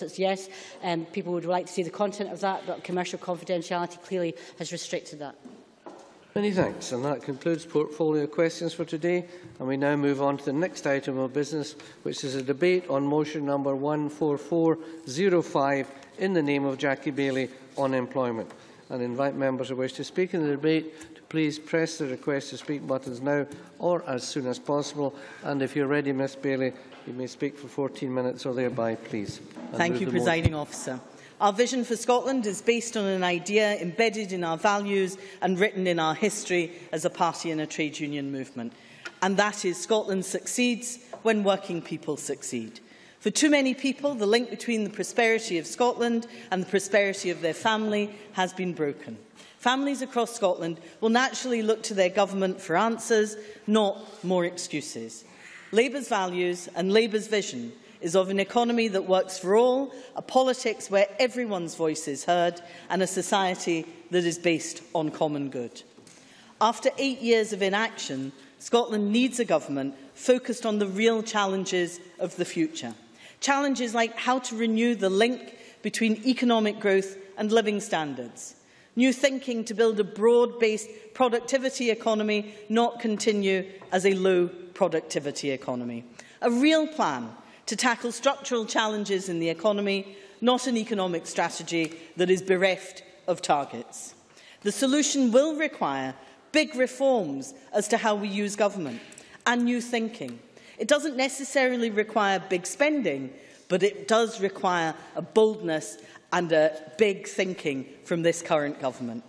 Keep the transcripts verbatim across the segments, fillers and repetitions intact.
yes. Um, people would like to see the content of that, but commercial confidentiality clearly has restricted that. Many thanks. And that concludes portfolio questions for today. And we now move on to the next item of business, which is a debate on motion number one four four zero five in the name of Jackie Baillie on employment. And invite members who wish to speak in the debate to please press the request to speak buttons now or as soon as possible. And if you're ready, Miz Baillie, you may speak for fourteen minutes or thereby, please. And Thank you, Presiding Officer. Our vision for Scotland is based on an idea embedded in our values and written in our history as a party and a trade union movement. And that is Scotland succeeds when working people succeed. For too many people, the link between the prosperity of Scotland and the prosperity of their family has been broken. Families across Scotland will naturally look to their government for answers, not more excuses. Labour's values and Labour's vision is of an economy that works for all, a politics where everyone's voice is heard, and a society that is based on common good. After eight years of inaction, Scotland needs a government focused on the real challenges of the future. Challenges like how to renew the link between economic growth and living standards. New thinking to build a broad-based productivity economy, not continue as a low productivity economy. A real plan to tackle structural challenges in the economy, not an economic strategy that is bereft of targets. The solution will require big reforms as to how we use government and new thinking. It doesn't necessarily require big spending, but it does require a boldness and a big thinking from this current government.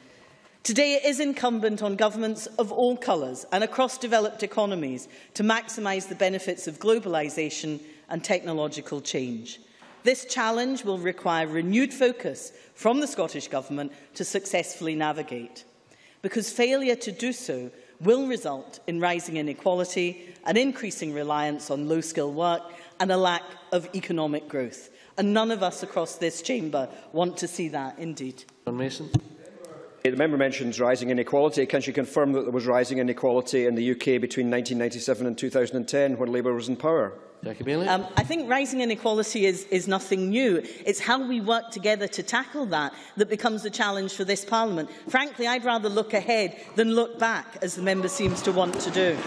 Today, it is incumbent on governments of all colours and across developed economies to maximise the benefits of globalisation and technological change. This challenge will require renewed focus from the Scottish Government to successfully navigate, because failure to do so will result in rising inequality, an increasing reliance on low-skill work and a lack of economic growth. And none of us across this chamber want to see that, indeed. Mason. The member mentions rising inequality. Can she confirm that there was rising inequality in the U K between nineteen ninety-seven and two thousand ten, when Labour was in power? Jackie Baillie. Um, I think rising inequality is, is nothing new. It's how we work together to tackle that that becomes a challenge for this Parliament. Frankly, I'd rather look ahead than look back, as the member seems to want to do.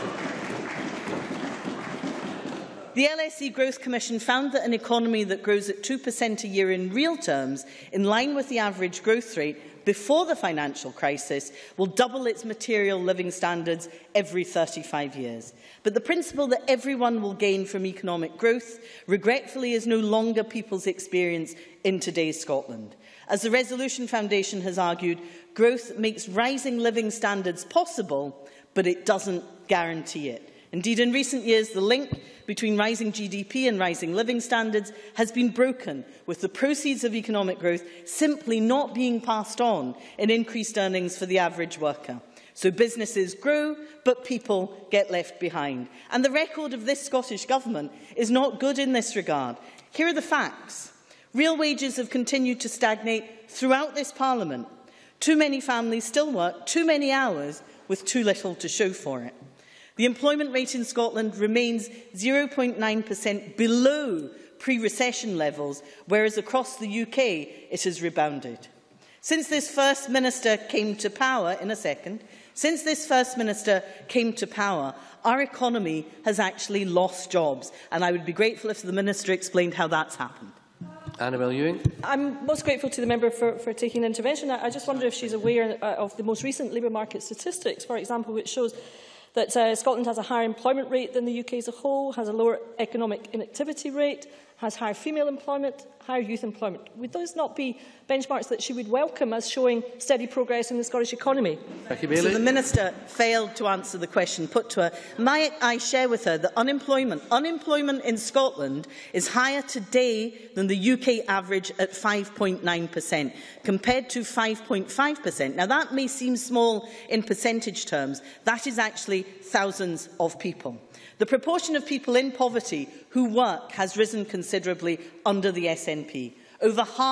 The L S E Growth Commission found that an economy that grows at two percent a year in real terms, in line with the average growth rate before the financial crisis, will double its material living standards every thirty-five years. But the principle that everyone will gain from economic growth, regretfully, is no longer people's experience in today's Scotland. As the Resolution Foundation has argued, growth makes rising living standards possible, but it doesn't guarantee it. Indeed, in recent years, the link between rising G D P and rising living standards has been broken, with the proceeds of economic growth simply not being passed on in increased earnings for the average worker. So businesses grow, but people get left behind. And the record of this Scottish Government is not good in this regard. Here are the facts. Real wages have continued to stagnate throughout this Parliament. Too many families still work too many hours with too little to show for it. The employment rate in Scotland remains zero point nine percent below pre-recession levels, whereas across the U K it has rebounded. Since this First Minister came to power, in a second, since this First Minister came to power, our economy has actually lost jobs, and I would be grateful if the Minister explained how that's happened. Annabel Ewing. I'm most grateful to the member for, for taking an intervention. I, I just wonder if she's aware uh, of the most recent labour market statistics, for example, which shows that uh, Scotland has a higher employment rate than the U K as a whole, has a lower economic inactivity rate, has higher female employment, higher youth employment. Would those not be benchmarks that she would welcome as showing steady progress in the Scottish economy? So the Minister failed to answer the question put to her. Might I share with her that unemployment, unemployment in Scotland is higher today than the U K average at five point nine percent, compared to five point five percent. Now, that may seem small in percentage terms. That is actually thousands of people. The proportion of people in poverty who work has risen considerably under the S N P. Over half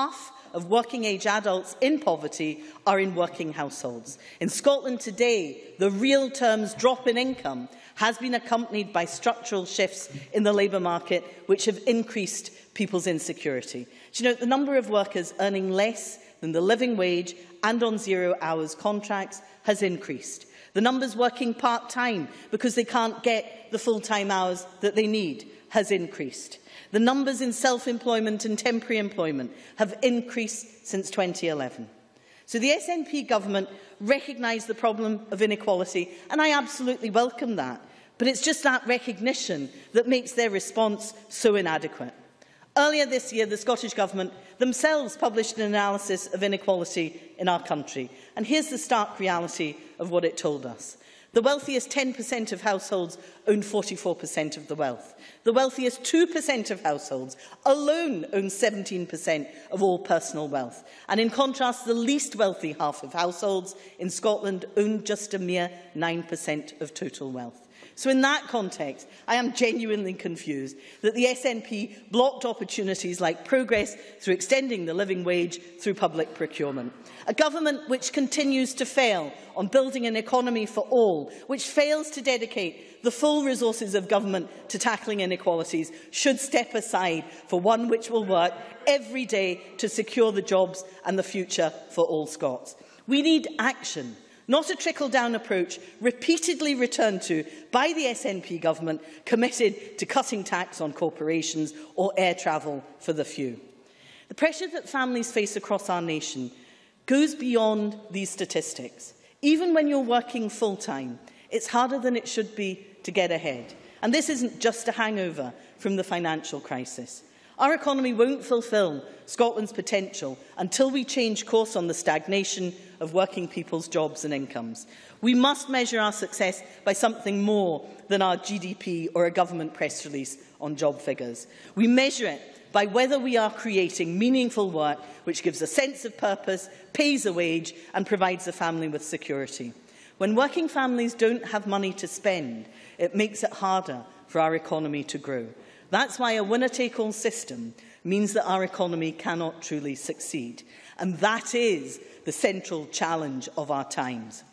of working-age adults in poverty are in working households. In Scotland today, the real terms drop in income has been accompanied by structural shifts in the labour market, which have increased people's insecurity. Do you know, the number of workers earning less than the living wage and on zero hours contracts has increased. The numbers working part-time because they can't get the full-time hours that they need has increased. The numbers in self-employment and temporary employment have increased since twenty eleven. So the S N P government recognised the problem of inequality, and I absolutely welcome that. But it's just that recognition that makes their response so inadequate. Earlier this year, the Scottish Government themselves published an analysis of inequality in our country. And here's the stark reality of what it told us. The wealthiest ten percent of households own forty-four percent of the wealth. The wealthiest two percent of households alone own seventeen percent of all personal wealth. And in contrast, the least wealthy half of households in Scotland own just a mere nine percent of total wealth. So in that context, I am genuinely confused that the S N P blocked opportunities like progress through extending the living wage through public procurement. A government which continues to fail on building an economy for all, which fails to dedicate the full resources of government to tackling inequalities, should step aside for one which will work every day to secure the jobs and the future for all Scots. We need action, not a trickle-down approach repeatedly returned to by the S N P government committed to cutting tax on corporations or air travel for the few. The pressure that families face across our nation goes beyond these statistics. Even when you're working full-time, it's harder than it should be to get ahead. And this isn't just a hangover from the financial crisis. Our economy won't fulfil Scotland's potential until we change course on the stagnation of working people's jobs and incomes. We must measure our success by something more than our G D P or a government press release on job figures. We measure it by whether we are creating meaningful work which gives a sense of purpose, pays a wage and provides a family with security. When working families don't have money to spend, it makes it harder for our economy to grow. That's why a winner-take-all system means that our economy cannot truly succeed. And that is the central challenge of our times.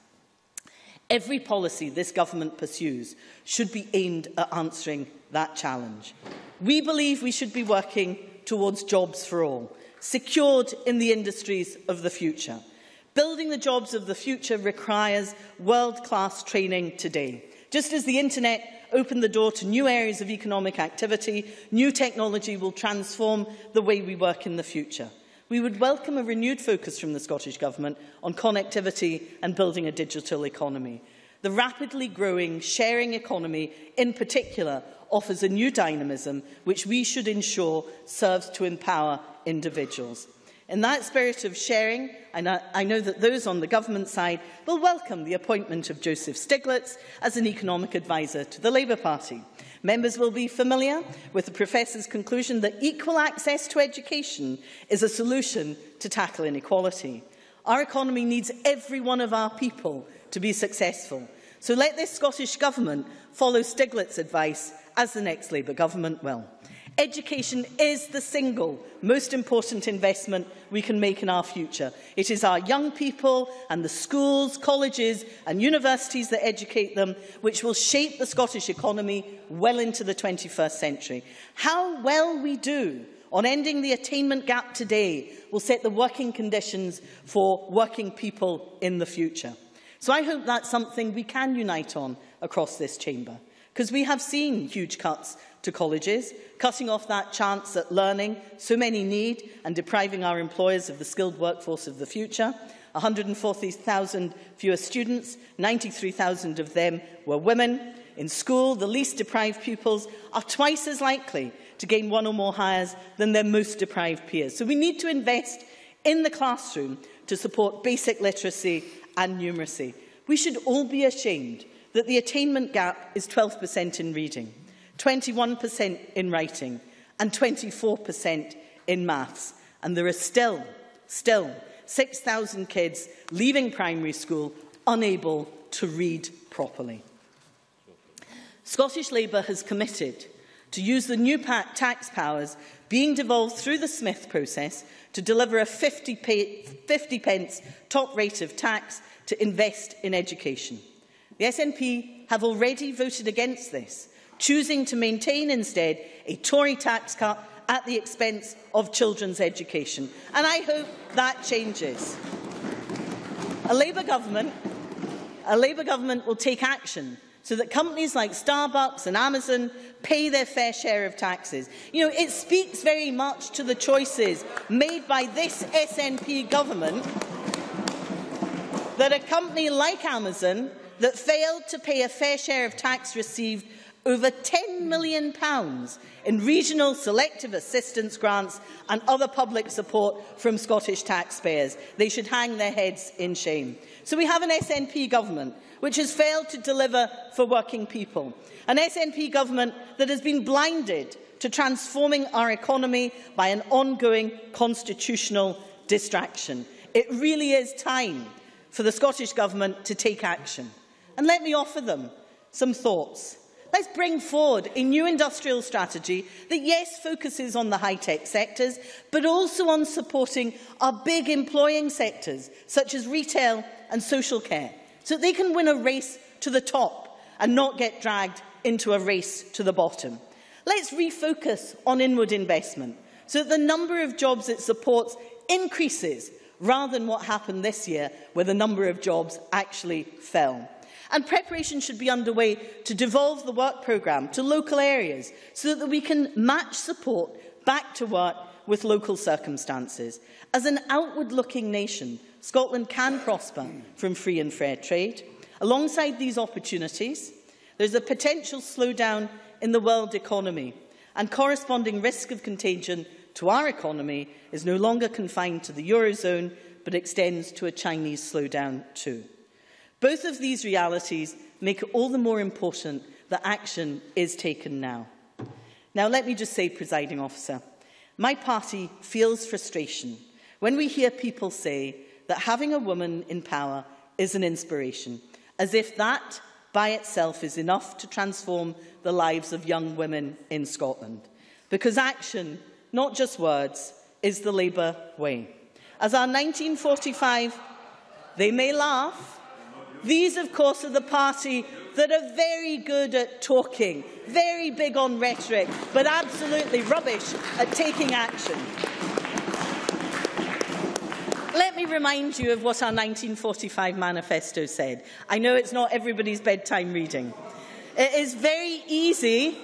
Every policy this government pursues should be aimed at answering that challenge. We believe we should be working towards jobs for all, secured in the industries of the future. Building the jobs of the future requires world-class training today. Just as the internet opened the door to new areas of economic activity, new technology will transform the way we work in the future. We would welcome a renewed focus from the Scottish Government on connectivity and building a digital economy. The rapidly growing sharing economy, in particular, offers a new dynamism which we should ensure serves to empower individuals. In that spirit of sharing, I know that those on the government side will welcome the appointment of Joseph Stiglitz as an economic advisor to the Labour Party. Members will be familiar with the professor's conclusion that equal access to education is a solution to tackle inequality. Our economy needs every one of our people to be successful. So let this Scottish Government follow Stiglitz's advice, as the next Labour Government will. Education is the single most important investment we can make in our future. It is our young people and the schools, colleges and universities that educate them which will shape the Scottish economy well into the twenty-first century. How well we do on ending the attainment gap today will set the working conditions for working people in the future. So I hope that's something we can unite on across this chamber, because we have seen huge cuts to colleges, cutting off that chance at learning so many need and depriving our employers of the skilled workforce of the future. one hundred and forty thousand fewer students, ninety-three thousand of them were women. In school, the least deprived pupils are twice as likely to gain one or more hires than their most deprived peers. So we need to invest in the classroom to support basic literacy and numeracy. We should all be ashamed that the attainment gap is twelve percent in reading, twenty-one percent in writing and twenty-four percent in maths. And there are still, still six thousand kids leaving primary school unable to read properly. Scottish Labour has committed to use the new tax powers being devolved through the Smith process to deliver a fifty pence top rate of tax to invest in education. The S N P have already voted against this, choosing to maintain instead a Tory tax cut at the expense of children's education. And I hope that changes. A Labour government, a Labour government will take action so that companies like Starbucks and Amazon pay their fair share of taxes. You know, it speaks very much to the choices made by this S N P government that a company like Amazon that failed to pay a fair share of tax received over ten million pounds in regional selective assistance grants and other public support from Scottish taxpayers. They should hang their heads in shame. So we have an S N P government which has failed to deliver for working people, an S N P government that has been blinded to transforming our economy by an ongoing constitutional distraction. It really is time for the Scottish Government to take action. And let me offer them some thoughts. Let's bring forward a new industrial strategy that, yes, focuses on the high-tech sectors, but also on supporting our big employing sectors, such as retail and social care, so that they can win a race to the top and not get dragged into a race to the bottom. Let's refocus on inward investment, so that the number of jobs it supports increases, rather than what happened this year, where the number of jobs actually fell. And preparation should be underway to devolve the work programme to local areas so that we can match support back to work with local circumstances. As an outward-looking nation, Scotland can prosper from free and fair trade. Alongside these opportunities, there is a potential slowdown in the world economy, and corresponding risk of contagion to our economy is no longer confined to the Eurozone, but extends to a Chinese slowdown too. Both of these realities make it all the more important that action is taken now. Now, let me just say, Presiding Officer, my party feels frustration when we hear people say that having a woman in power is an inspiration, as if that by itself is enough to transform the lives of young women in Scotland. Because action, not just words, is the Labour way. As our nineteen forty-five, they may laugh, these, of course, are the party that are very good at talking, very big on rhetoric, but absolutely rubbish at taking action. Let me remind you of what our nineteen forty-five manifesto said. I know it's not everybody's bedtime reading. It is very easy.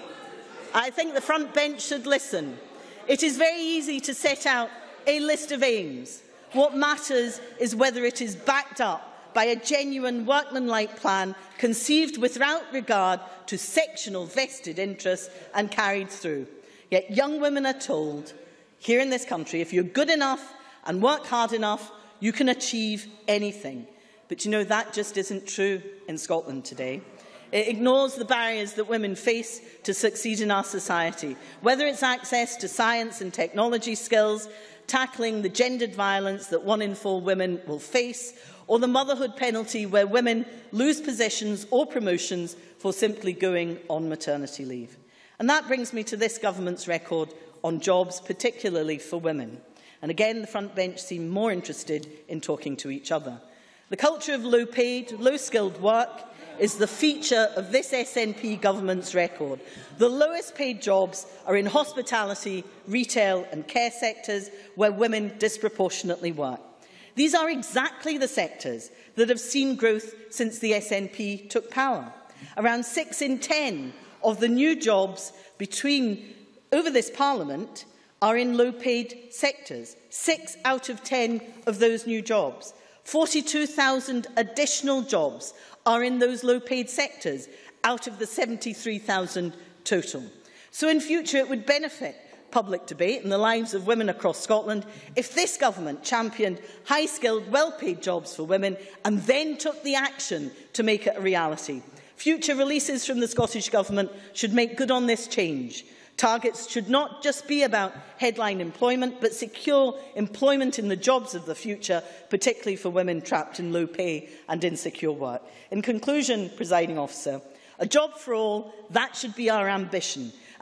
I think the front bench should listen. It is very easy to set out a list of aims. What matters is whether it is backed up by a genuine workmanlike plan conceived without regard to sectional vested interests and carried through. Yet young women are told, here in this country, if you're good enough and work hard enough, you can achieve anything. But you know, that just isn't true in Scotland today. It ignores the barriers that women face to succeed in our society, whether it's access to science and technology skills, tackling the gendered violence that one in four women will face, or the motherhood penalty where women lose positions or promotions for simply going on maternity leave. And that brings me to this government's record on jobs, particularly for women. And again, the front bench seem more interested in talking to each other. The culture of low-paid, low-skilled work is the feature of this S N P government's record. The lowest paid jobs are in hospitality, retail and care sectors where women disproportionately work. These are exactly the sectors that have seen growth since the S N P took power. Around six in ten of the new jobs between over this Parliament are in low-paid sectors. Six out of ten of those new jobs. forty-two thousand additional jobs are in those low-paid sectors out of the seventy-three thousand total. So in future it would benefit public debate and the lives of women across Scotland if this government championed high-skilled, well-paid jobs for women and then took the action to make it a reality. Future releases from the Scottish Government should make good on this change. Targets should not just be about headline employment, but secure employment in the jobs of the future, particularly for women trapped in low pay and insecure work. In conclusion, Presiding Officer, a job for all, that should be our ambition.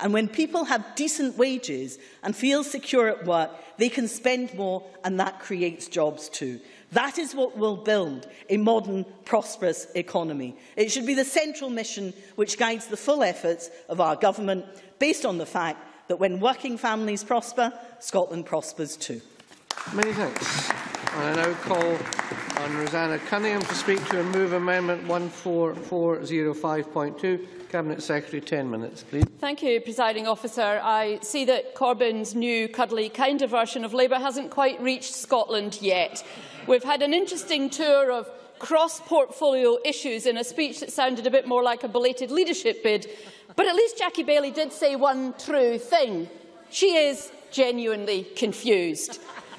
And when people have decent wages and feel secure at work, they can spend more, and that creates jobs too. That is what will build a modern, prosperous economy. It should be the central mission which guides the full efforts of our government, based on the fact that when working families prosper, Scotland prospers too. Many thanks. And I now call on Rosanna Cunningham to speak to and move Amendment one four four zero five point two. Cabinet Secretary, ten minutes, please. Thank you, Presiding Officer. I see that Corbyn's new cuddly, kinder version of Labour hasn't quite reached Scotland yet. We've had an interesting tour of cross-portfolio issues in a speech that sounded a bit more like a belated leadership bid, but at least Jackie Baillie did say one true thing. She is genuinely confused.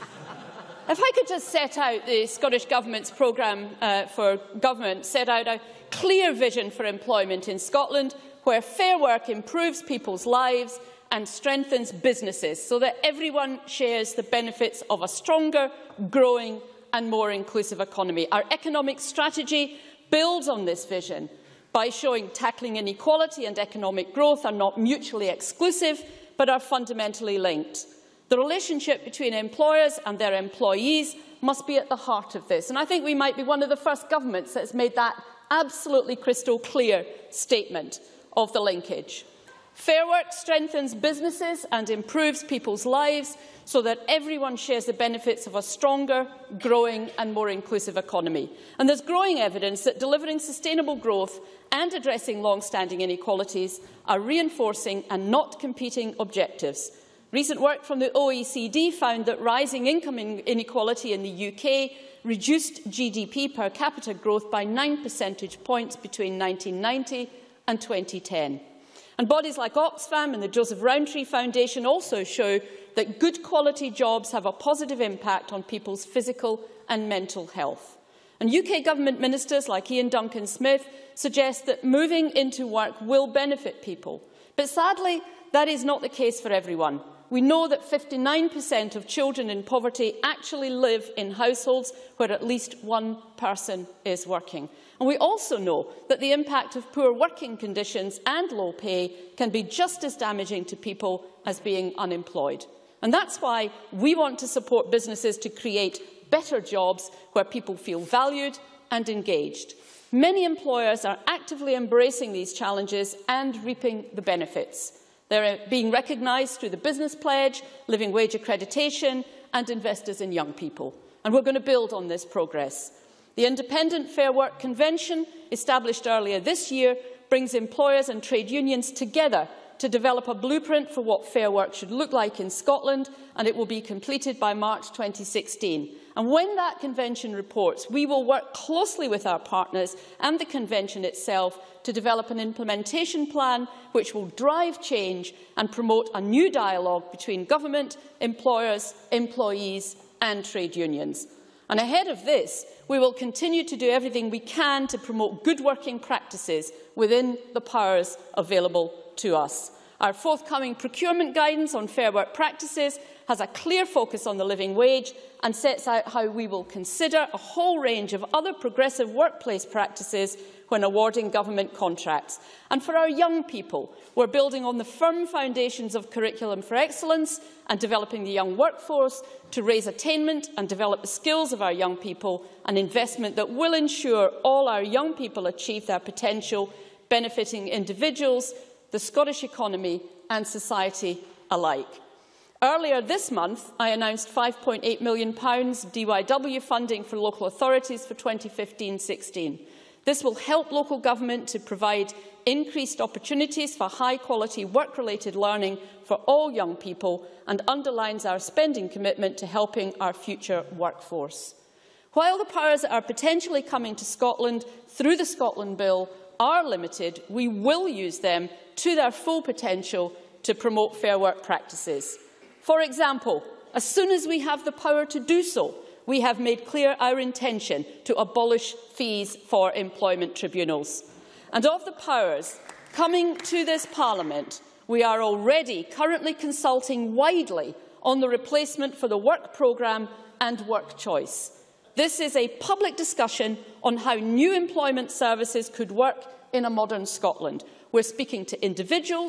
If I could just set out the Scottish Government's programme uh, for government, set out a clear vision for employment in Scotland, where fair work improves people's lives and strengthens businesses, so that everyone shares the benefits of a stronger, growing and more inclusive economy. Our economic strategy builds on this vision by showing tackling inequality and economic growth are not mutually exclusive, but are fundamentally linked. The relationship between employers and their employees must be at the heart of this, and I think we might be one of the first governments that has made that absolutely crystal clear statement of the linkage. Fair work strengthens businesses and improves people's lives so that everyone shares the benefits of a stronger, growing and more inclusive economy. And there's growing evidence that delivering sustainable growth and addressing long-standing inequalities are reinforcing and not competing objectives. Recent work from the O E C D found that rising income inequality in the U K reduced G D P per capita growth by nine percentage points between nineteen ninety and twenty ten. And bodies like Oxfam and the Joseph Rowntree Foundation also show that good quality jobs have a positive impact on people's physical and mental health. And U K government ministers like Ian Duncan-Smith suggest that moving into work will benefit people. But sadly, that is not the case for everyone. We know that fifty-nine percent of children in poverty actually live in households where at least one person is working. And we also know that the impact of poor working conditions and low pay can be just as damaging to people as being unemployed. And that's why we want to support businesses to create better jobs where people feel valued and engaged. Many employers are actively embracing these challenges and reaping the benefits. They're being recognised through the Business Pledge, Living Wage Accreditation and Investors in Young People. And we're going to build on this progress. The Independent Fair Work Convention, established earlier this year, brings employers and trade unions together to develop a blueprint for what fair work should look like in Scotland, and it will be completed by March twenty sixteen. And when that convention reports, we will work closely with our partners and the convention itself to develop an implementation plan which will drive change and promote a new dialogue between government, employers, employees and trade unions. And ahead of this, we will continue to do everything we can to promote good working practices within the powers available to us. Our forthcoming procurement guidance on fair work practices has a clear focus on the living wage and sets out how we will consider a whole range of other progressive workplace practices when awarding government contracts. And for our young people, we're building on the firm foundations of Curriculum for Excellence and developing the young workforce to raise attainment and develop the skills of our young people, an investment that will ensure all our young people achieve their potential, benefiting individuals, the Scottish economy and society alike. Earlier this month, I announced five point eight million pounds D Y W funding for local authorities for twenty fifteen sixteen. This will help local government to provide increased opportunities for high-quality work-related learning for all young people and underlines our spending commitment to helping our future workforce. While the powers that are potentially coming to Scotland through the Scotland Bill are limited, we will use them to their full potential to promote fair work practices. For example, as soon as we have the power to do so, we have made clear our intention to abolish fees for employment tribunals. And of the powers coming to this Parliament, we are already currently consulting widely on the replacement for the work programme and work choice. This is a public discussion on how new employment services could work in a modern Scotland. We're speaking to individuals,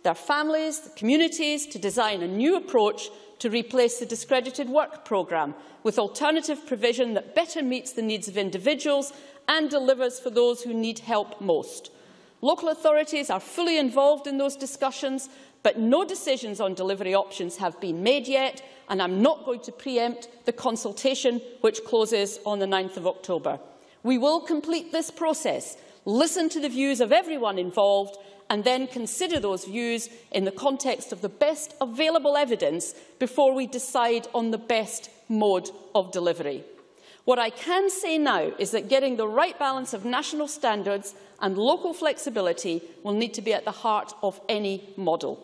their families, the communities, to design a new approach to replace the discredited work programme with alternative provision that better meets the needs of individuals and delivers for those who need help most. Local authorities are fully involved in those discussions, but no decisions on delivery options have been made yet, and I'm not going to preempt the consultation which closes on the ninth of October. We will complete this process, listen to the views of everyone involved, and then consider those views in the context of the best available evidence before we decide on the best mode of delivery. What I can say now is that getting the right balance of national standards and local flexibility will need to be at the heart of any model.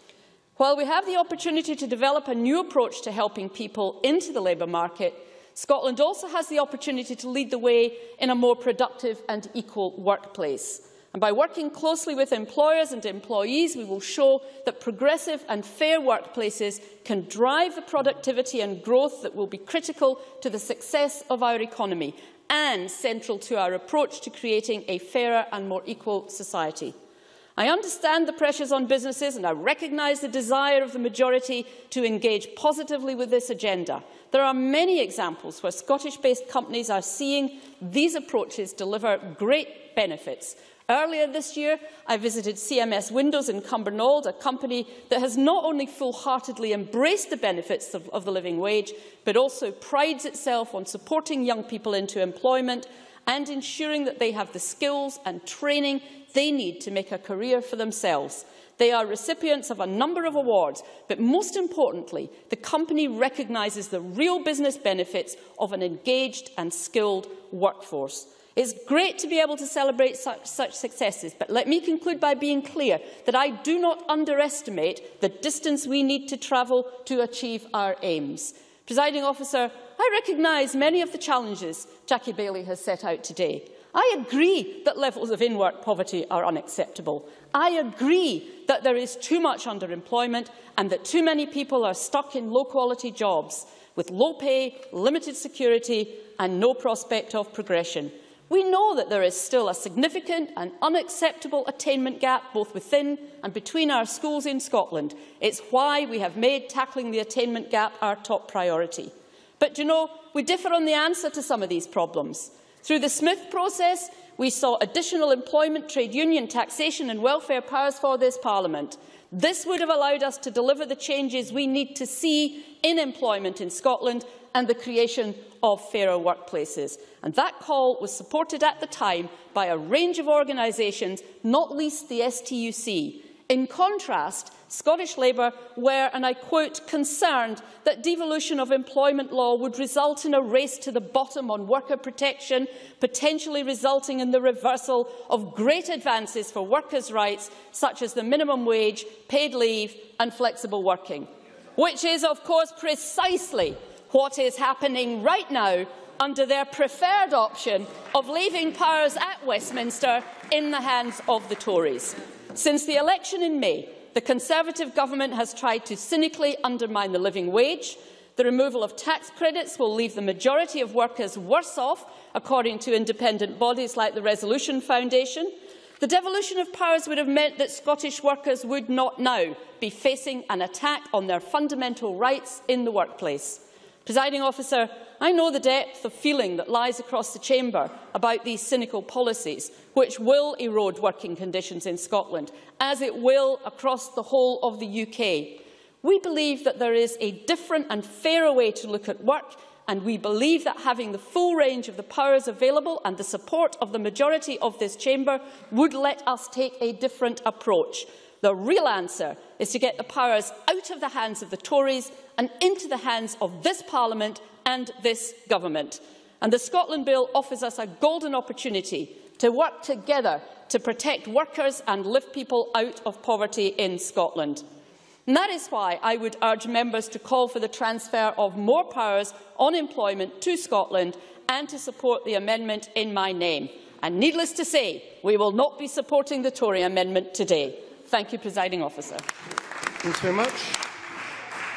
While we have the opportunity to develop a new approach to helping people into the labour market, Scotland also has the opportunity to lead the way in a more productive and equal workplace. And by working closely with employers and employees, we will show that progressive and fair workplaces can drive the productivity and growth that will be critical to the success of our economy and central to our approach to creating a fairer and more equal society. I understand the pressures on businesses, and I recognise the desire of the majority to engage positively with this agenda. There are many examples where Scottish-based companies are seeing these approaches deliver great benefits. Earlier this year, I visited C M S Windows in Cumbernauld, a company that has not only full-heartedly embraced the benefits of, of the living wage, but also prides itself on supporting young people into employment and ensuring that they have the skills and training they need to make a career for themselves. They are recipients of a number of awards, but most importantly, the company recognises the real business benefits of an engaged and skilled workforce. It's great to be able to celebrate such, such successes, but let me conclude by being clear that I do not underestimate the distance we need to travel to achieve our aims. Presiding Officer, I recognise many of the challenges Jackie Baillie has set out today. I agree that levels of in-work poverty are unacceptable. I agree that there is too much underemployment and that too many people are stuck in low-quality jobs with low pay, limited security and no prospect of progression. We know that there is still a significant and unacceptable attainment gap both within and between our schools in Scotland. It's why we have made tackling the attainment gap our top priority. But, you know, we differ on the answer to some of these problems. Through the Smith process, we saw additional employment, trade union, taxation and welfare powers for this Parliament. This would have allowed us to deliver the changes we need to see in employment in Scotland and the creation of fairer workplaces. And that call was supported at the time by a range of organisations, not least the S T U C. In contrast, Scottish Labour were, and I quote, concerned that devolution of employment law would result in a race to the bottom on worker protection, potentially resulting in the reversal of great advances for workers' rights, such as the minimum wage, paid leave and flexible working, which is, of course, precisely what is happening right now under their preferred option of leaving powers at Westminster in the hands of the Tories. Since the election in May, the Conservative government has tried to cynically undermine the living wage. The removal of tax credits will leave the majority of workers worse off, according to independent bodies like the Resolution Foundation. The devolution of powers would have meant that Scottish workers would not now be facing an attack on their fundamental rights in the workplace. Presiding Officer, I know the depth of feeling that lies across the chamber about these cynical policies, which will erode working conditions in Scotland, as it will across the whole of the U K. We believe that there is a different and fairer way to look at work, and we believe that having the full range of the powers available and the support of the majority of this chamber would let us take a different approach. The real answer is to get the powers out of the hands of the Tories and into the hands of this Parliament and this government. And the Scotland Bill offers us a golden opportunity to work together to protect workers and lift people out of poverty in Scotland. And that is why I would urge members to call for the transfer of more powers on employment to Scotland and to support the amendment in my name. And needless to say, we will not be supporting the Tory amendment today. Thank you, Presiding Officer. Thanks very much.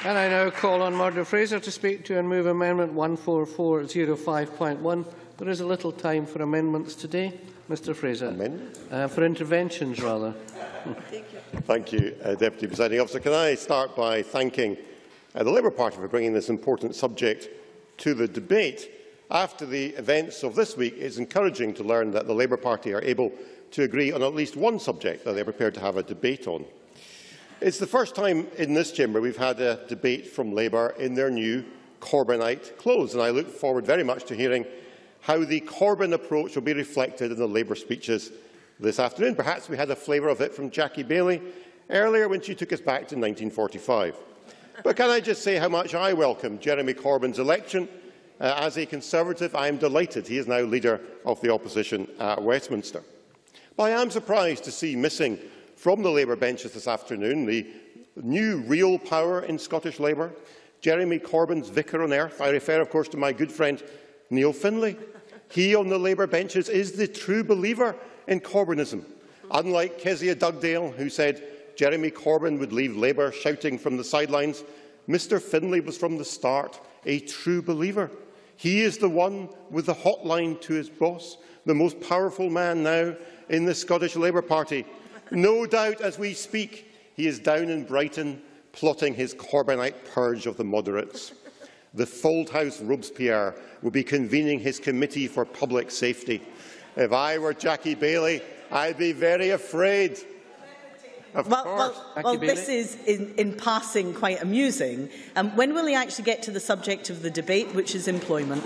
And I now call on Murdo Fraser to speak to and move Amendment one four four zero five point one. There is a little time for amendments today. Mister Fraser. Amendment? Uh, for interventions, rather. Thank you, Thank you uh, Deputy Presiding Officer. Can I start by thanking uh, the Labour Party for bringing this important subject to the debate. After the events of this week, it is encouraging to learn that the Labour Party are able to agree on at least one subject that they are prepared to have a debate on. It's the first time in this chamber we've had a debate from Labour in their new Corbynite clothes, and I look forward very much to hearing how the Corbyn approach will be reflected in the Labour speeches this afternoon. Perhaps we had a flavour of it from Jackie Baillie earlier when she took us back to nineteen forty-five. But can I just say how much I welcome Jeremy Corbyn's election? Uh, as a Conservative, I am delighted he is now leader of the opposition at Westminster. But I am surprised to see missing from the Labour benches this afternoon the new real power in Scottish Labour, Jeremy Corbyn's vicar on earth. I refer, of course, to my good friend Neil Findlay. He on the Labour benches is the true believer in Corbynism. Unlike Kezia Dugdale, who said Jeremy Corbyn would leave Labour shouting from the sidelines, Mr Findlay was from the start a true believer. He is the one with the hotline to his boss, the most powerful man now in the Scottish Labour Party. No doubt, as we speak, he is down in Brighton plotting his Corbynite purge of the moderates. The Foldhouse Robespierre will be convening his Committee for Public Safety. If I were Jackie Baillie, I'd be very afraid. Of well, course. well, well this is, in, in passing, quite amusing. Um, when will he actually get to the subject of the debate, which is employment?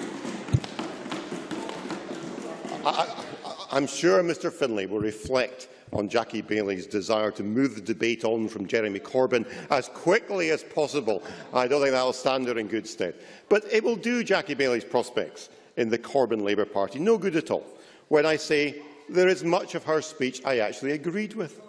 I, I, I'm sure Mr Findlay will reflect on Jackie Baillie's desire to move the debate on from Jeremy Corbyn as quickly as possible. I don't think that will stand her in good stead. But it will do Jackie Baillie's prospects in the Corbyn Labour Party no good at all when I say there is much of her speech I actually agreed with.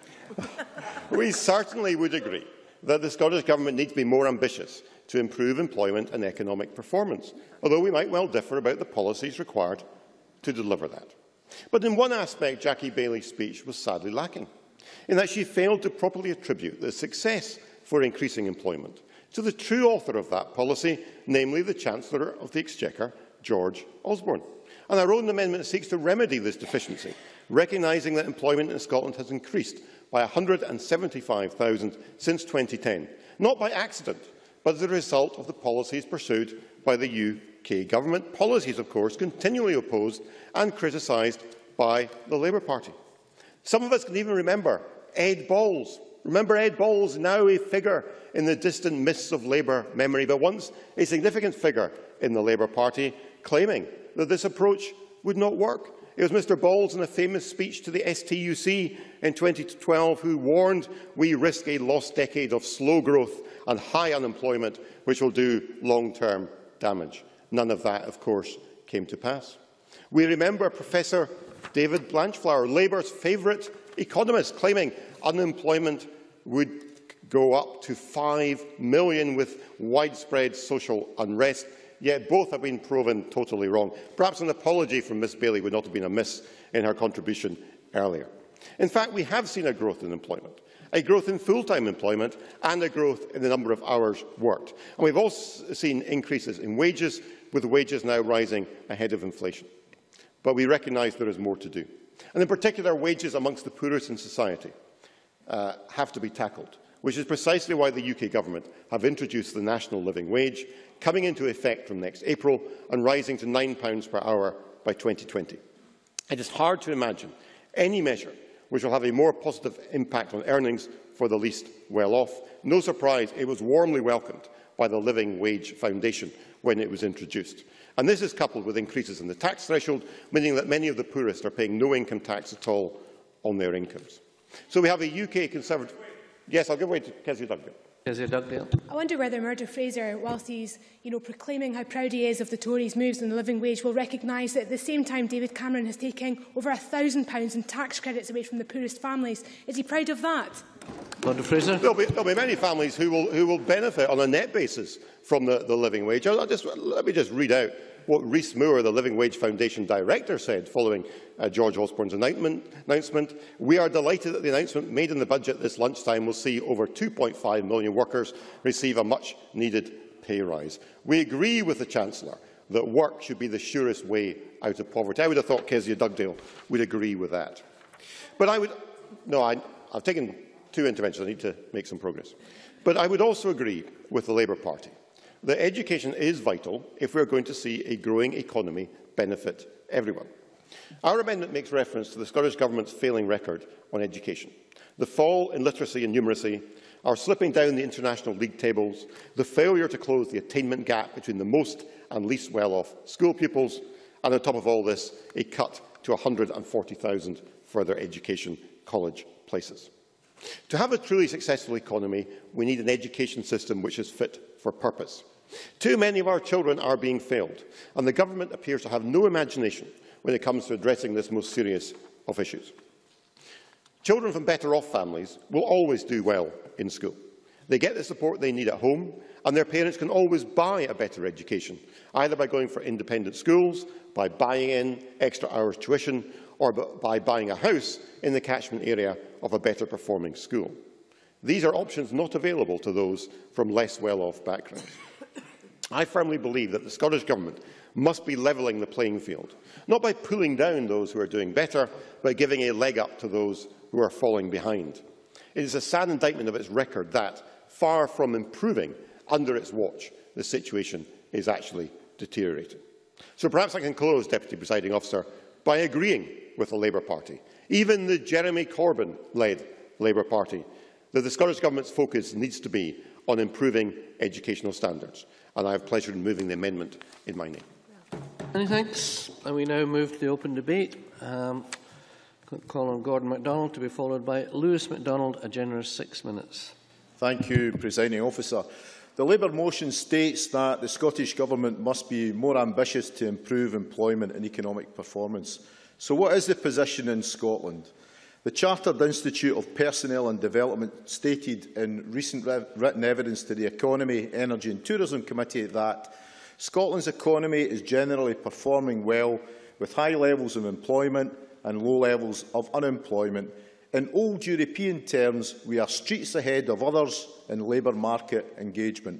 We certainly would agree that the Scottish Government needs to be more ambitious to improve employment and economic performance, although we might well differ about the policies required to deliver that. But in one aspect, Jackie Baillie's speech was sadly lacking, in that she failed to properly attribute the success for increasing employment to the true author of that policy, namely the Chancellor of the Exchequer, George Osborne. And our own amendment seeks to remedy this deficiency, recognising that employment in Scotland has increased by one hundred and seventy-five thousand since twenty ten, not by accident, but as a result of the policies pursued by the U K Government, policies, of course, continually opposed and criticised by the Labour Party. Some of us can even remember Ed Balls. Remember Ed Balls, now a figure in the distant mists of Labour memory, but once a significant figure in the Labour Party, claiming that this approach would not work. It was Mr Balls in a famous speech to the S T U C in twenty twelve who warned we risk a lost decade of slow growth and high unemployment, which will do long-term damage. None of that, of course, came to pass. We remember Professor David Blanchflower, Labour's favourite economist, claiming unemployment would go up to five million with widespread social unrest. Yet both have been proven totally wrong. Perhaps an apology from Miz Baillie would not have been amiss in her contribution earlier. In fact, we have seen a growth in employment, a growth in full-time employment and a growth in the number of hours worked. And we've also seen increases in wages, with wages now rising ahead of inflation. But we recognise there is more to do. And in particular, wages amongst the poorest in society uh, have to be tackled, which is precisely why the U K Government have introduced the national living wage, coming into effect from next April and rising to nine pounds per hour by twenty twenty. It is hard to imagine any measure which will have a more positive impact on earnings for the least well-off. No surprise, it was warmly welcomed by the Living Wage Foundation when it was introduced. And this is coupled with increases in the tax threshold, meaning that many of the poorest are paying no income tax at all on their incomes. So we have a U K Conservative... Yes, I'll give way to Kezia Dugdale. Kezia Dugdale. I wonder whether Murdo Fraser, whilst he's you know, proclaiming how proud he is of the Tories' moves on the living wage, will recognise that at the same time David Cameron has taken over a thousand pounds in tax credits away from the poorest families. Is he proud of that? Murdo Fraser. There'll be, there'll be many families who will, who will benefit on a net basis from the, the living wage. I'll just, let me just read out what Rhys Moore, the Living Wage Foundation director, said following uh, George Osborne's announcement, announcement. We are delighted that the announcement made in the budget this lunchtime will see over two point five million workers receive a much-needed pay rise. We agree with the Chancellor that work should be the surest way out of poverty. I would have thought Kezia Dugdale would agree with that. But I would... No, I, I've taken two interventions. I need to make some progress. But I would also agree with the Labour Party that education is vital if we are going to see a growing economy benefit everyone. Our amendment makes reference to the Scottish Government's failing record on education. The fall in literacy and numeracy, our slipping down the international league tables, the failure to close the attainment gap between the most and least well-off school pupils, and on top of all this, a cut to one hundred and forty thousand further education college places. To have a truly successful economy, we need an education system which is fit for purpose. Too many of our children are being failed, and the government appears to have no imagination when it comes to addressing this most serious of issues. Children from better-off families will always do well in school. They get the support they need at home, and their parents can always buy a better education, either by going for independent schools, by buying in extra hours tuition, or by buying a house in the catchment area of a better-performing school. These are options not available to those from less well-off backgrounds. I firmly believe that the Scottish Government must be levelling the playing field, not by pulling down those who are doing better, but giving a leg up to those who are falling behind. It is a sad indictment of its record that, far from improving under its watch, the situation is actually deteriorating. So perhaps I can close, Deputy Presiding Officer, by agreeing with the Labour Party, even the Jeremy Corbyn-led Labour Party, that the Scottish Government's focus needs to be on improving educational standards. And I have pleasure in moving the amendment in my name. Many thanks. And we now move to the open debate. Um, call on Gordon MacDonald to be followed by Lewis MacDonald, a generous six minutes. Thank you, Presiding Officer. The Labour motion states that the Scottish Government must be more ambitious to improve employment and economic performance. So what is the position in Scotland? The Chartered Institute of Personnel and Development stated in recent written evidence to the Economy, Energy and Tourism Committee that Scotland's economy is generally performing well, with high levels of employment and low levels of unemployment. In old European terms, we are streets ahead of others in labour market engagement.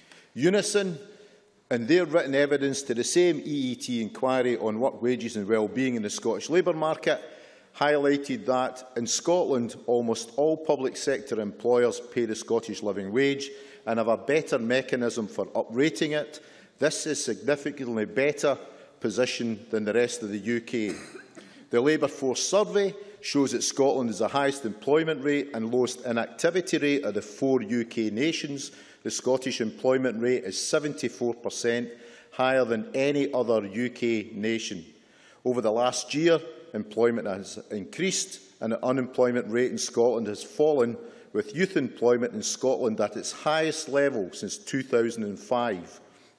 Unison, in their written evidence to the same E E T inquiry on work wages and well-being in the Scottish labour market, highlighted that in Scotland almost all public sector employers pay the Scottish living wage and have a better mechanism for uprating it. This is significantly better position than the rest of the U K. The Labour Force Survey shows that Scotland has the highest employment rate and lowest inactivity rate of the four U K nations. The Scottish employment rate is seventy-four percent, higher than any other U K nation. Over the last year, employment has increased and the unemployment rate in Scotland has fallen, with youth employment in Scotland at its highest level since two thousand five.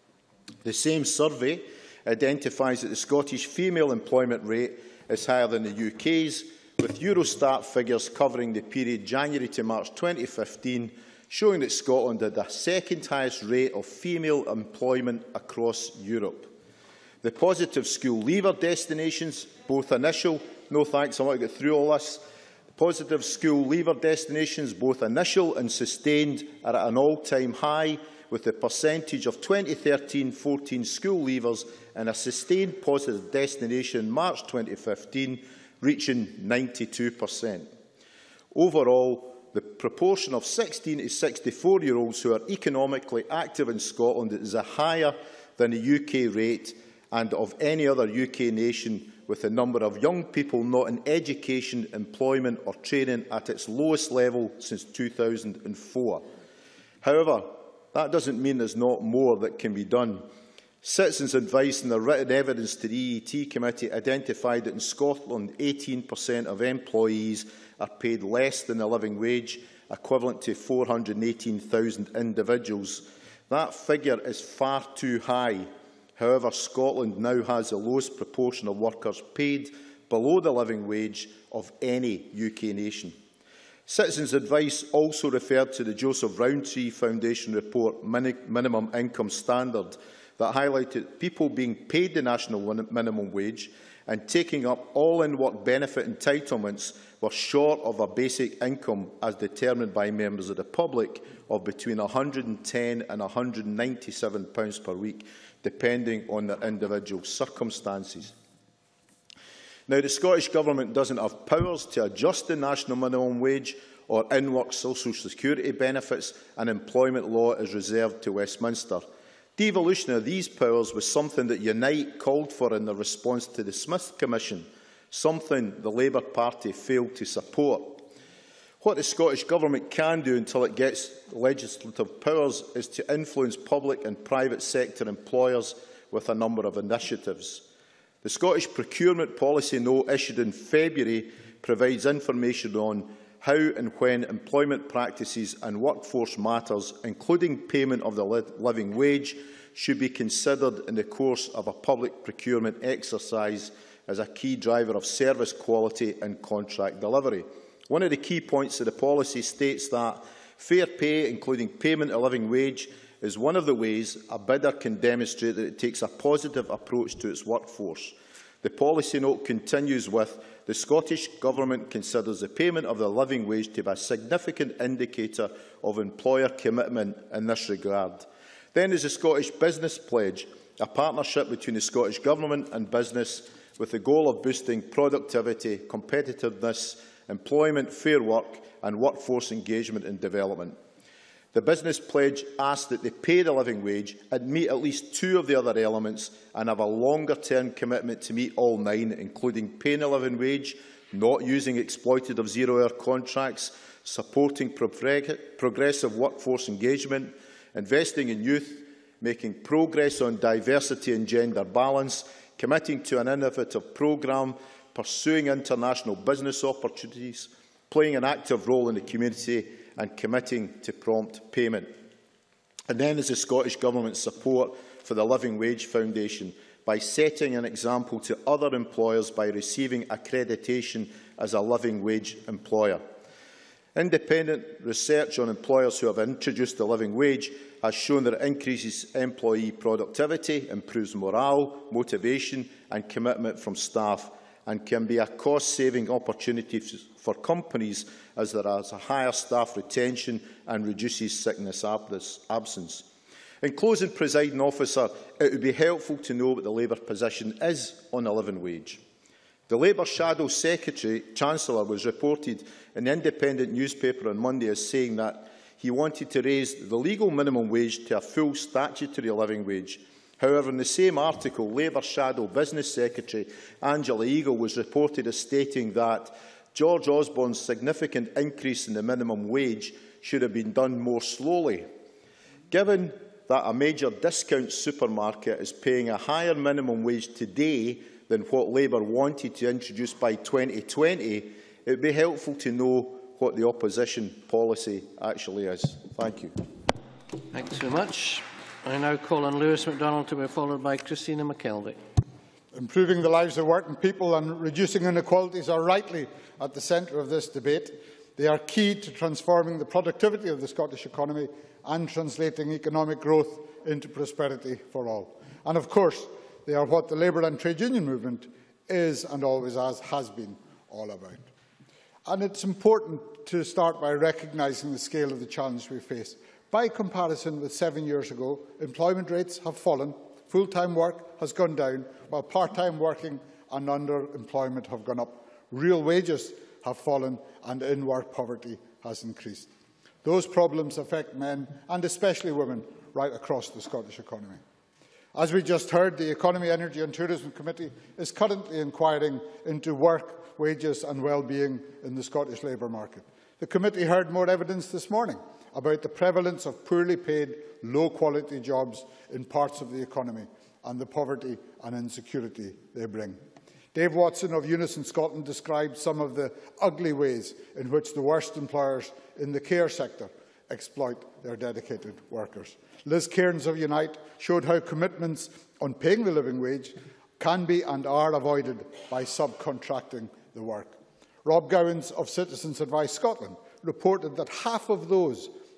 The same survey identifies that the Scottish female employment rate is higher than the U K's, with Eurostat figures covering the period January to March twenty fifteen showing that Scotland had the second highest rate of female employment across Europe. The positive school leaver destinations, both initial, no thanks, I want to get through all this. Positive school leaver destinations, both initial and sustained, are at an all-time high, with the percentage of twenty thirteen fourteen school leavers in a sustained positive destination in March twenty fifteen reaching ninety-two percent. Overall, the proportion of sixteen to sixty-four-year-olds who are economically active in Scotland is higher than the U K rate and of any other U K nation, with the number of young people not in education, employment or training at its lowest level since two thousand four. However, that doesn't mean there's not more that can be done. Citizens' advice and the written evidence to the E E T committee identified that in Scotland eighteen percent of employees are paid less than the living wage, equivalent to four hundred and eighteen thousand individuals. That figure is far too high. However, Scotland now has the lowest proportion of workers paid below the living wage of any U K nation. Citizens' advice also referred to the Joseph Rowntree Foundation report Minimum Income Standard, that highlighted people being paid the national minimum wage and taking up all in-work benefit entitlements were short of a basic income as determined by members of the public of between one hundred and ten and one hundred and ninety-seven pounds per week, depending on their individual circumstances. Now, the Scottish Government doesn't have powers to adjust the national minimum wage or in-work social security benefits, and employment law is reserved to Westminster. Devolution of these powers was something that Unite called for in the response to the Smith Commission, something the Labour Party failed to support. What the Scottish Government can do until it gets legislative powers is to influence public and private sector employers with a number of initiatives. The Scottish Procurement Policy Note issued in February provides information on how and when employment practices and workforce matters, including payment of the living wage, should be considered in the course of a public procurement exercise as a key driver of service quality and contract delivery. One of the key points of the policy states that fair pay, including payment of living wage, is one of the ways a bidder can demonstrate that it takes a positive approach to its workforce. The policy note continues with, the Scottish Government considers the payment of the living wage to be a significant indicator of employer commitment in this regard. Then is the Scottish Business Pledge, a partnership between the Scottish Government and business with the goal of boosting productivity, competitiveness, employment, fair work and workforce engagement and development. The Business Pledge asks that they pay the living wage and meet at least two of the other elements and have a longer-term commitment to meet all nine, including paying a living wage, not using exploitative zero-hour contracts, supporting progressive workforce engagement, investing in youth, making progress on diversity and gender balance, committing to an innovative programme, pursuing international business opportunities, playing an active role in the community and committing to prompt payment. And then is the Scottish Government's support for the Living Wage Foundation by setting an example to other employers by receiving accreditation as a living wage employer. Independent research on employers who have introduced the living wage has shown that it increases employee productivity, improves morale, motivation and commitment from staff, and can be a cost-saving opportunity for companies as there is a higher staff retention and reduces sickness absence. In closing, Presiding Officer, it would be helpful to know what the Labour position is on the living wage. The Labour Shadow Secretary Chancellor was reported in the Independent newspaper on Monday as saying that he wanted to raise the legal minimum wage to a full statutory living wage. However, in the same article, Labour Shadow Business Secretary Angela Eagle was reported as stating that George Osborne's significant increase in the minimum wage should have been done more slowly. Given that a major discount supermarket is paying a higher minimum wage today than what Labour wanted to introduce by twenty twenty, it would be helpful to know what the opposition policy actually is. Thank you. Thanks very much. I now call on Lewis MacDonald to be followed by Christina McKelvey. Improving the lives of working people and reducing inequalities are rightly at the centre of this debate. They are key to transforming the productivity of the Scottish economy and translating economic growth into prosperity for all. And of course, they are what the labour and trade union movement is and always has, has been all about. And it's important to start by recognising the scale of the challenge we face. By comparison with seven years ago, employment rates have fallen, full-time work has gone down, while part-time working and underemployment have gone up. Real wages have fallen and in-work poverty has increased. Those problems affect men and especially women right across the Scottish economy. As we just heard, the Economy, Energy and Tourism Committee is currently inquiring into work, wages and well-being in the Scottish labour market. The committee heard more evidence this morning about the prevalence of poorly paid, low-quality jobs in parts of the economy and the poverty and insecurity they bring. Dave Watson of Unison Scotland described some of the ugly ways in which the worst employers in the care sector exploit their dedicated workers. Liz Cairns of Unite showed how commitments on paying the living wage can be and are avoided by subcontracting the work. Rob Gowans of Citizens Advice Scotland reported that half of those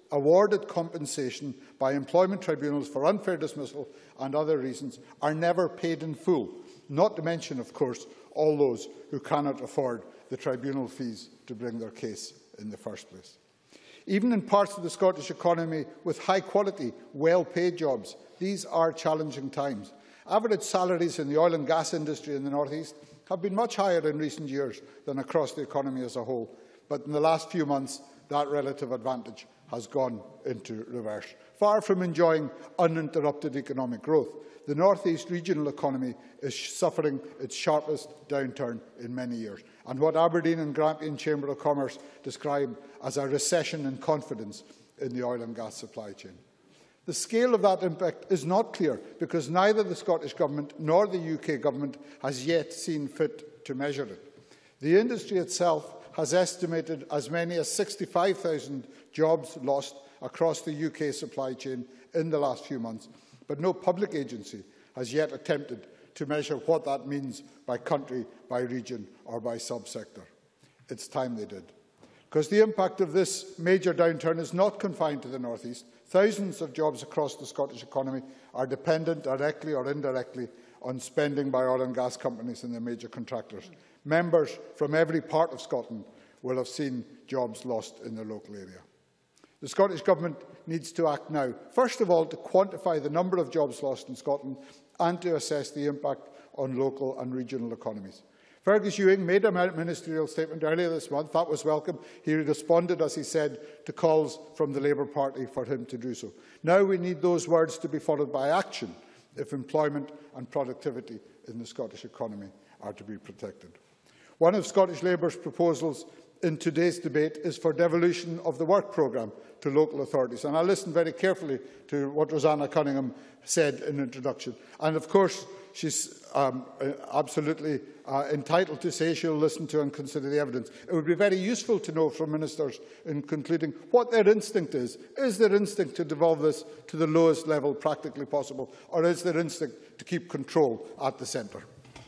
awarded compensation by employment tribunals for unfair dismissal and other reasons are never paid in full, not to mention, of course, all those who cannot afford the tribunal fees to bring their case in the first place. Even in parts of the Scottish economy with high-quality, well-paid jobs, these are challenging times. Average salaries in the oil and gas industry in the North East have been much higher in recent years than across the economy as a whole, but in the last few months that relative advantage has gone into reverse. Far from enjoying uninterrupted economic growth, the North East regional economy is suffering its sharpest downturn in many years, and what Aberdeen and Grampian Chamber of Commerce describe as a recession in confidence in the oil and gas supply chain. The scale of that impact is not clear because neither the Scottish Government nor the U K Government has yet seen fit to measure it. The industry itself has estimated as many as sixty-five thousand jobs lost across the U K supply chain in the last few months, but no public agency has yet attempted to measure what that means by country, by region or by subsector. It's time they did. Because the impact of this major downturn is not confined to the North East. Thousands of jobs across the Scottish economy are dependent directly or indirectly on spending by oil and gas companies and their major contractors. Members from every part of Scotland will have seen jobs lost in their local area. The Scottish Government needs to act now, first of all to quantify the number of jobs lost in Scotland and to assess the impact on local and regional economies. Fergus Ewing made a ministerial statement earlier this month. That was welcome. He responded, as he said, to calls from the Labour Party for him to do so. Now we need those words to be followed by action if employment and productivity in the Scottish economy are to be protected. One of Scottish Labour's proposals in today's debate is for devolution of the work programme to local authorities. And I listened very carefully to what Rosanna Cunningham said in introduction. And of course, she's um, absolutely uh, entitled to say she'll listen to and consider the evidence. It would be very useful to know from ministers in concluding what their instinct is. Is their instinct to devolve this to the lowest level practically possible, or is their instinct to keep control at the centre?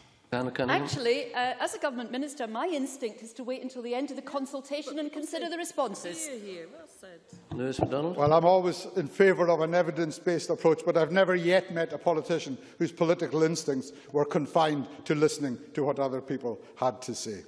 Actually, uh, as a government minister, my instinct is to wait until the end of the consultation and consider the responses. Here, here. Well said. Lewis MacDonald. Well, I'm always in favour of an evidence-based approach, but I've never yet met a politician whose political instincts were confined to listening to what other people had to say.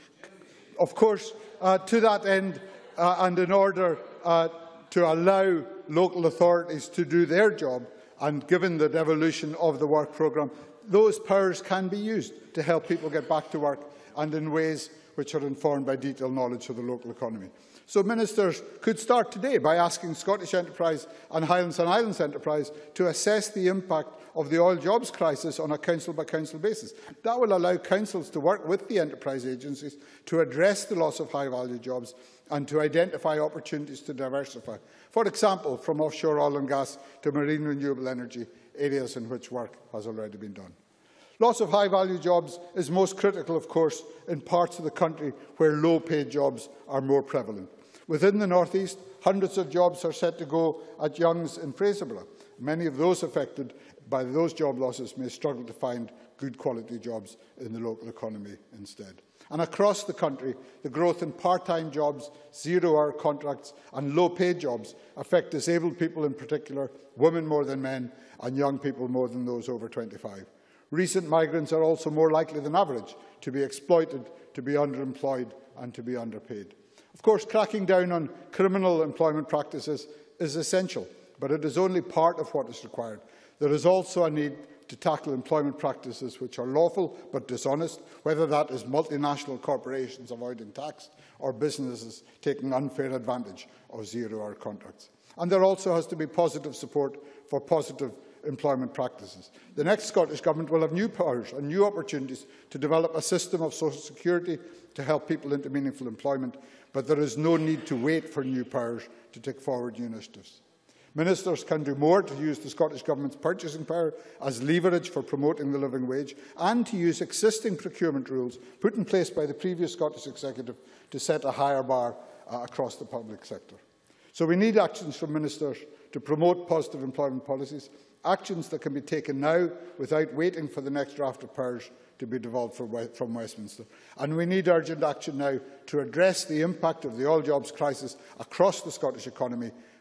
Of course, uh, to that end, uh, and in order uh, to allow local authorities to do their job, and given the devolution of the work programme, those powers can be used to help people get back to work and in ways which are informed by detailed knowledge of the local economy. So ministers could start today by asking Scottish Enterprise and Highlands and Islands Enterprise to assess the impact of the oil jobs crisis on a council-by-council basis. That will allow councils to work with the enterprise agencies to address the loss of high-value jobs and to identify opportunities to diversify. For example, from offshore oil and gas to marine renewable energy, areas in which work has already been done. Loss of high-value jobs is most critical, of course, in parts of the country where low-paid jobs are more prevalent. Within the North East, hundreds of jobs are set to go at Young's in Fraserburgh. Many of those affected by those job losses may struggle to find good quality jobs in the local economy instead. And across the country, the growth in part-time jobs, zero-hour contracts and low-paid jobs affect disabled people in particular, women more than men, and young people more than those over twenty-five. Recent migrants are also more likely than average to be exploited, to be underemployed and to be underpaid. Of course, cracking down on criminal employment practices is essential, but it is only part of what is required. There is also a need to tackle employment practices which are lawful but dishonest, whether that is multinational corporations avoiding tax or businesses taking unfair advantage of zero-hour contracts. And there also has to be positive support for positive employment practices. The next Scottish Government will have new powers and new opportunities to develop a system of social security to help people into meaningful employment, but there is no need to wait for new powers to take forward new initiatives. Ministers can do more to use the Scottish Government's purchasing power as leverage for promoting the living wage and to use existing procurement rules put in place by the previous Scottish Executive to set a higher bar uh, across the public sector. So we need actions from ministers to promote positive employment policies, actions that can be taken now without waiting for the next draft of powers to be devolved from Westminster. And we need urgent action now to address the impact of the oil jobs crisis across the Scottish economy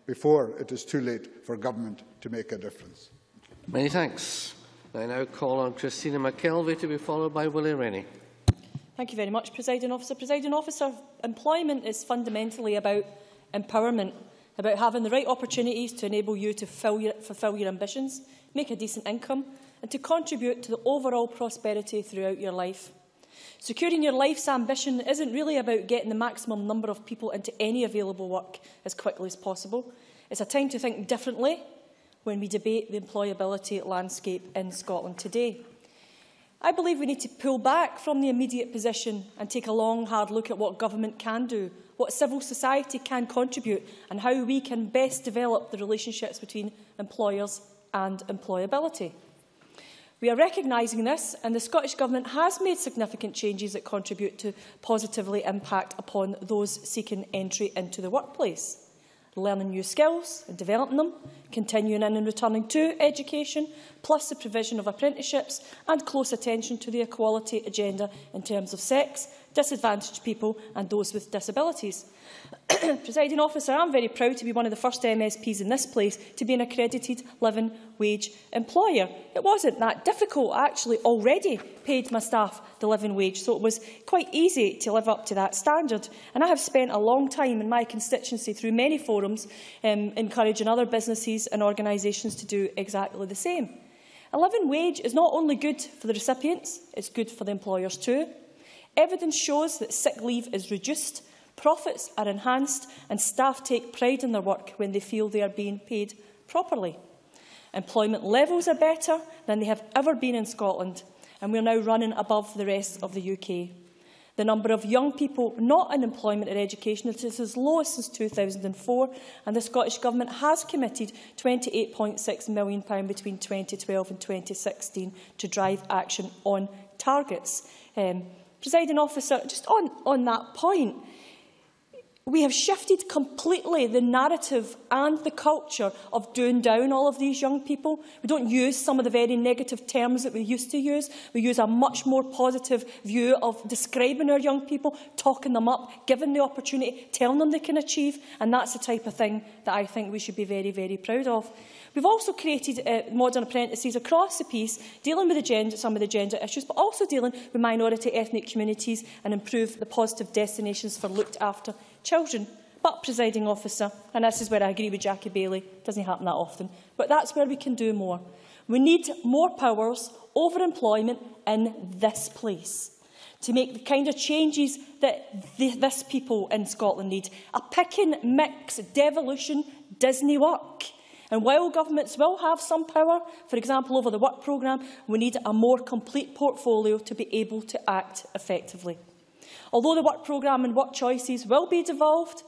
before it is too late for government to make a difference. Many thanks. I now call on Christina McKelvey to be followed by Willie Rennie. Thank you very much, Presiding Officer. Presiding Officer, employment is fundamentally about empowerment, about having the right opportunities to enable you to fulfill your, fulfill your ambitions, make a decent income, and to contribute to the overall prosperity throughout your life. Securing your life's ambition isn't really about getting the maximum number of people into any available work as quickly as possible. It's a time to think differently when we debate the employability landscape in Scotland today. I believe we need to pull back from the immediate position and take a long, hard look at what government can do, what civil society can contribute, and how we can best develop the relationships between employers and employability. We are recognising this, and the Scottish Government has made significant changes that contribute to positively impact upon those seeking entry into the workplace. Learning new skills and developing them, continuing in and returning to education, plus the provision of apprenticeships and close attention to the equality agenda in terms of sex, disadvantaged people and those with disabilities. Presiding Officer, I am very proud to be one of the first M S Ps in this place to be an accredited living wage employer. It wasn't that difficult. I actually already paid my staff the living wage, so it was quite easy to live up to that standard. And I have spent a long time in my constituency through many forums um, encouraging other businesses and organisations to do exactly the same. A living wage is not only good for the recipients, it's good for the employers too. Evidence shows that sick leave is reduced, profits are enhanced and staff take pride in their work when they feel they are being paid properly. Employment levels are better than they have ever been in Scotland, and we are now running above the rest of the U K. The number of young people not in employment or education is as low as since two thousand four, and the Scottish Government has committed twenty-eight point six million pounds between twenty twelve and twenty sixteen to drive action on targets. Um, Presiding Officer, just on, on that point, we have shifted completely the narrative and the culture of doing down all of these young people. We don't use some of the very negative terms that we used to use. We use a much more positive view of describing our young people, talking them up, giving the opportunity, telling them they can achieve, and that's the type of thing that I think we should be very, very proud of. We've also created uh, modern apprentices across the piece, dealing with the gender, some of the gender issues, but also dealing with minority ethnic communities and improve the positive destinations for looked after children. But, Presiding Officer, and this is where I agree with Jackie Baillie, it doesn't happen that often, but that's where we can do more. We need more powers over employment in this place to make the kind of changes that the, this people in Scotland need. A pick and mix, devolution, Disney work. And while governments will have some power, for example over the work programme, we need a more complete portfolio to be able to act effectively. Although the work programme and work choices will be devolved,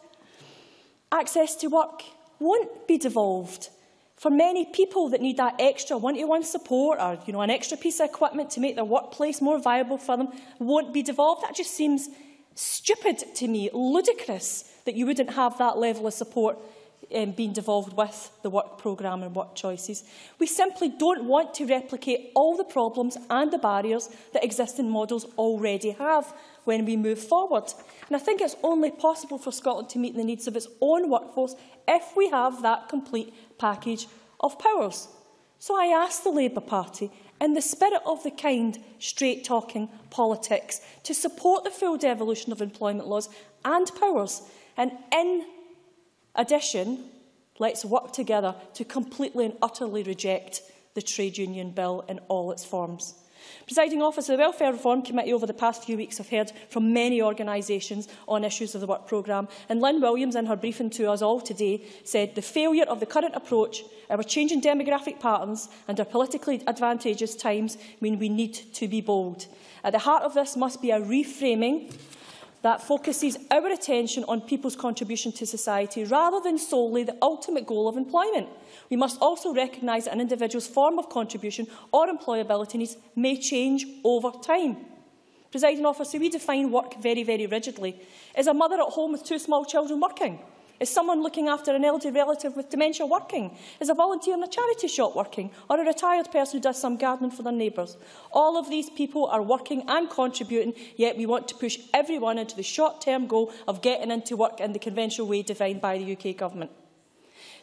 access to work won't be devolved. For many people that need that extra one-to-one support or you know, an extra piece of equipment to make their workplace more viable for them won't be devolved. That just seems stupid to me, ludicrous that you wouldn't have that level of support Um, being devolved with the work programme and work choices. We simply don't want to replicate all the problems and the barriers that existing models already have when we move forward. And I think it's only possible for Scotland to meet the needs of its own workforce if we have that complete package of powers. So I ask the Labour Party, in the spirit of the kind, straight-talking politics, to support the full devolution of employment laws and powers, and in addition, let's work together to completely and utterly reject the trade union bill in all its forms. Presiding Officer, the Welfare Reform Committee over the past few weeks have heard from many organisations on issues of the work programme, and Lynn Williams, in her briefing to us all today, said the failure of the current approach, our changing demographic patterns and our politically advantageous times mean we need to be bold. At the heart of this must be a reframing that focuses our attention on people's contribution to society rather than solely the ultimate goal of employment. We must also recognise that an individual's form of contribution or employability needs may change over time. Presiding Officer, we define work very, very rigidly. Is a mother at home with two small children working? Is someone looking after an elderly relative with dementia working? Is a volunteer in a charity shop working? Or a retired person who does some gardening for their neighbours? All of these people are working and contributing, yet we want to push everyone into the short-term goal of getting into work in the conventional way defined by the U K Government.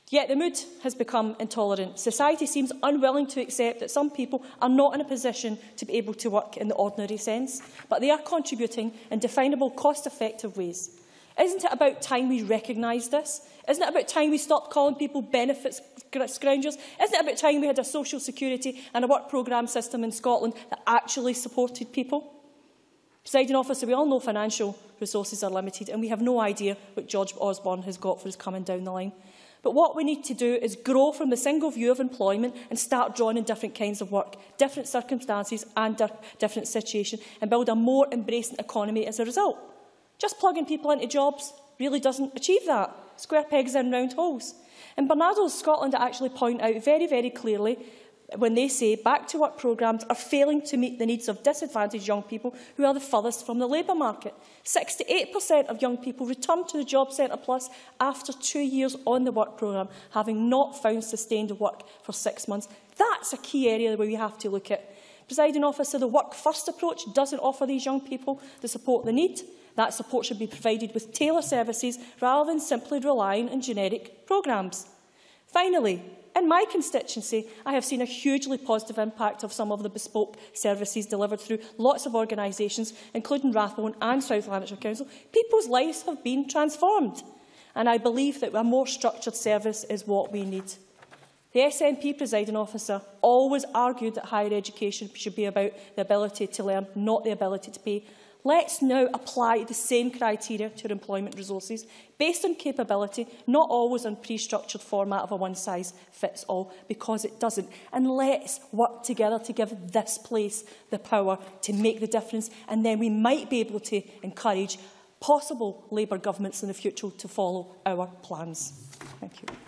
Yet the mood has become intolerant. Society seems unwilling to accept that some people are not in a position to be able to work in the ordinary sense, but they are contributing in definable, cost-effective ways. Isn't it about time we recognise this? Isn't it about time we stopped calling people benefits scroungers? Isn't it about time we had a social security and a work programme system in Scotland that actually supported people? Presiding Officer, we all know financial resources are limited and we have no idea what George Osborne has got for us coming down the line. But what we need to do is grow from the single view of employment and start drawing in different kinds of work, different circumstances and di different situations, and build a more embracing economy as a result. Just plugging people into jobs really doesn't achieve that. Square pegs in round holes. And Barnardo's Scotland actually point out very, very clearly when they say back-to-work programmes are failing to meet the needs of disadvantaged young people who are the furthest from the labour market. sixty-eight percent of young people return to the Job Centre Plus after two years on the work programme, having not found sustained work for six months. That's a key area where we have to look at. Presiding Officer, the work-first approach doesn't offer these young people the support they need. That support should be provided with tailored services rather than simply relying on generic programmes. Finally, in my constituency, I have seen a hugely positive impact of some of the bespoke services delivered through lots of organisations, including Rathbone and South Lanarkshire Council. People's lives have been transformed, and I believe that a more structured service is what we need. The S N P, Presiding Officer, always argued that higher education should be about the ability to learn, not the ability to pay. Let's now apply the same criteria to employment resources, based on capability, not always on pre-structured format of a one-size-fits-all, because it doesn't. And let's work together to give this place the power to make the difference, and then we might be able to encourage possible Labour governments in the future to follow our plans. Thank you.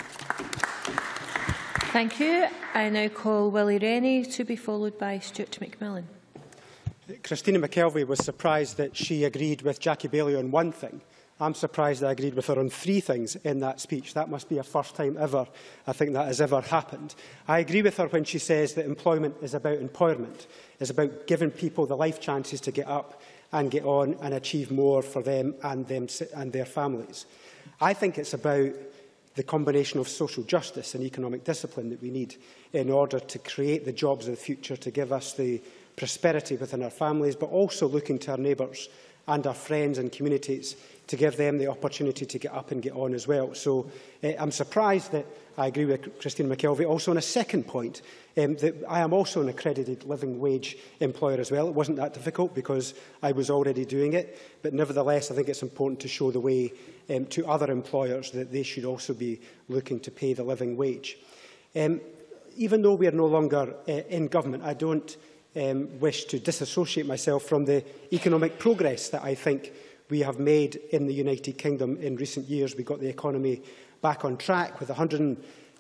Thank you. I now call Willie Rennie to be followed by Stuart McMillan. Christina McKelvey was surprised that she agreed with Jackie Baillie on one thing. I'm surprised I agreed with her on three things in that speech. That must be a first time ever, I think, that has ever happened. I agree with her when she says that employment is about empowerment. It's about giving people the life chances to get up and get on and achieve more for them and, them and their families. I think it's about the combination of social justice and economic discipline that we need in order to create the jobs of the future, to give us the prosperity within our families, but also looking to our neighbours and our friends and communities to give them the opportunity to get up and get on as well. So uh, I'm surprised that I agree with Christina McKelvey. Also on a second point, um, that I am also an accredited living wage employer as well. It wasn't that difficult because I was already doing it, but nevertheless I think it's important to show the way um, to other employers that they should also be looking to pay the living wage. Um, even though we are no longer uh, in government, I don't Um, wish to disassociate myself from the economic progress that I think we have made in the United Kingdom in recent years. We got the economy back on track with one hundred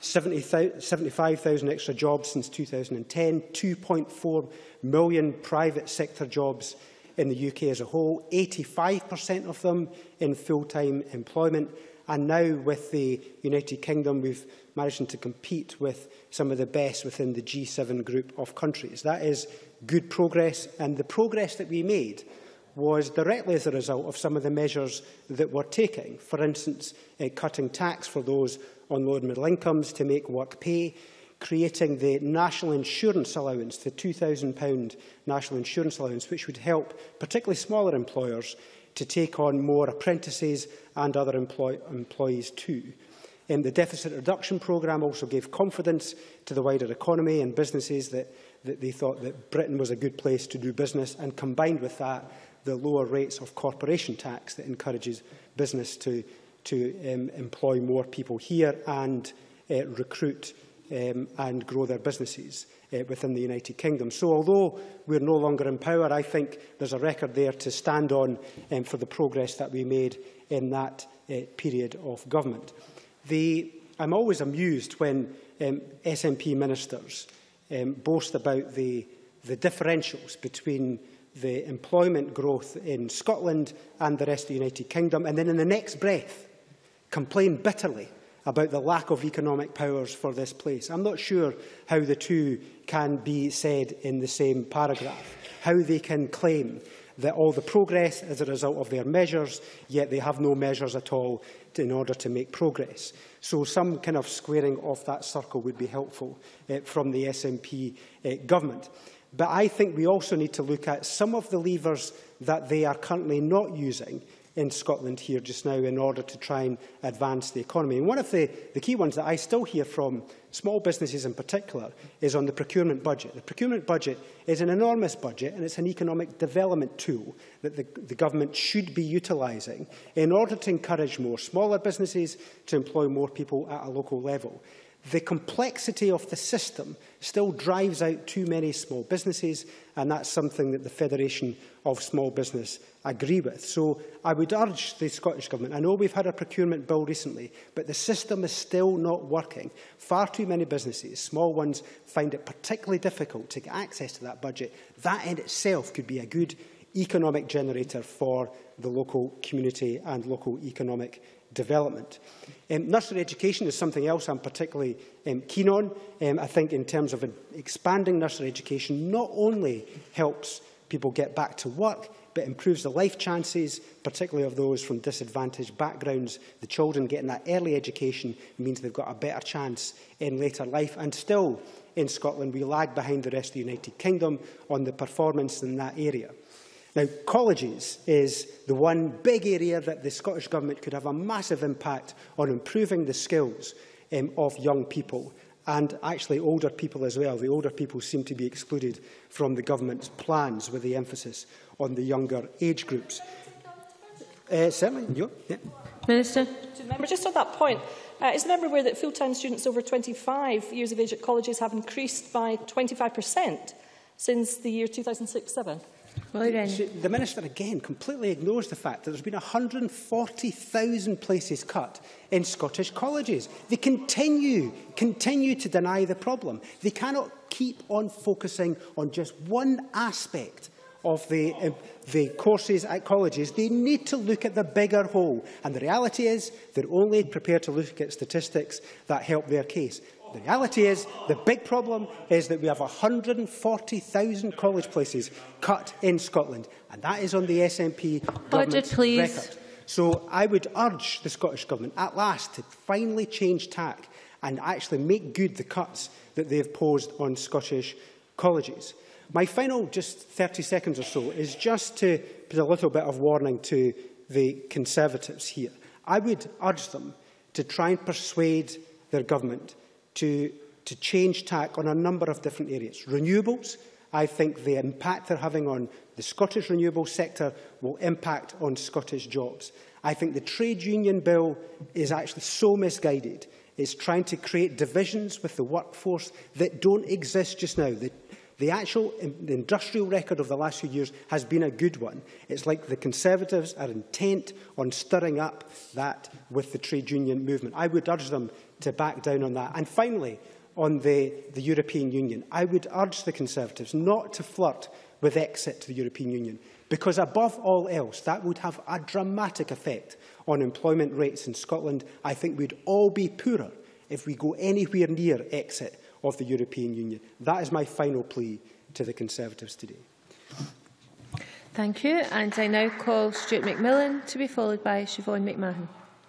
seventy-five thousand extra jobs since two thousand ten, two point four million private sector jobs in the U K as a whole, eighty-five percent of them in full-time employment. And now with the United Kingdom, we've managed to compete with some of the best within the G seven group of countries. That is good progress, and the progress that we made was directly as a result of some of the measures that we're taking. For instance, uh, cutting tax for those on low and middle incomes to make work pay, creating the national insurance allowance, the two thousand pound national insurance allowance, which would help particularly smaller employers to take on more apprentices and other employ employees too. Um, the deficit reduction programme also gave confidence to the wider economy and businesses that, that they thought that Britain was a good place to do business, and combined with that, the lower rates of corporation tax that encourages business to, to um, employ more people here and uh, recruit um, and grow their businesses uh, within the United Kingdom. So although we're no longer in power, I think there's a record there to stand on um, for the progress that we made in that uh, period of government. The, I'm always amused when um, S N P ministers um, boast about the, the differentials between the employment growth in Scotland and the rest of the United Kingdom, and then in the next breath complain bitterly about the lack of economic powers for this place. I'm not sure how the two can be said in the same paragraph, how they can claim that all the progress is a result of their measures, yet they have no measures at all to, in order to make progress. So some kind of squaring of that circle would be helpful uh, from the S N P uh, government. But I think we also need to look at some of the levers that they are currently not using in Scotland here just now in order to try and advance the economy. And one of the, the key ones that I still hear from small businesses in particular is on the procurement budget. The procurement budget is an enormous budget and it's an economic development tool that the, the government should be utilising in order to encourage more smaller businesses to employ more people at a local level. The complexity of the system still drives out too many small businesses, and that's something that the Federation of Small Business agree with. So I would urge the Scottish Government, I know we've had a procurement bill recently, but the system is still not working. Far too many businesses, small ones, find it particularly difficult to get access to that budget. That in itself could be a good economic generator for the local community and local economic development. Um, nursery education is something else I'm particularly um, keen on. Um, I think in terms of uh, expanding nursery education not only helps people get back to work, but improves the life chances, particularly of those from disadvantaged backgrounds. The children getting that early education means they've got a better chance in later life. And still, in Scotland, we lag behind the rest of the United Kingdom on the performance in that area. Now, colleges is the one big area that the Scottish Government could have a massive impact on improving the skills um, of young people and actually older people as well. The older people seem to be excluded from the Government's plans with the emphasis on the younger age groups. Uh, certainly, yeah. yeah. Minister. Member, just on that point, uh, is the member aware that full-time students over twenty-five years of age at colleges have increased by twenty-five percent since the year two thousand six seven? Well, the Minister again completely ignores the fact that there's been one hundred and forty thousand places cut in Scottish colleges. They continue, continue to deny the problem. They cannot keep on focusing on just one aspect of the, uh, the courses at colleges. They need to look at the bigger whole. And the reality is they're only prepared to look at statistics that help their case. The reality is, the big problem is that we have one hundred and forty thousand college places cut in Scotland, and that is on the S N P government's record. So I would urge the Scottish Government, at last, to finally change tack and actually make good the cuts that they have posed on Scottish colleges. My final, just thirty seconds or so, is just to put a little bit of warning to the Conservatives here. I would urge them to try and persuade their government To, to change tack on a number of different areas. Renewables, I think the impact they're having on the Scottish renewable sector will impact on Scottish jobs. I think the trade union bill is actually so misguided. It's trying to create divisions with the workforce that don't exist just now. The, the actual the industrial record of the last few years has been a good one. It's like the Conservatives are intent on stirring up that with the trade union movement. I would urge them to back down on that. And finally, on the, the European Union, I would urge the Conservatives not to flirt with exit to the European Union, because above all else, that would have a dramatic effect on employment rates in Scotland. I think we'd all be poorer if we go anywhere near exit of the European Union. That is my final plea to the Conservatives today. Thank you. And I now call Stuart McMillan to be followed by Siobhan McMahon.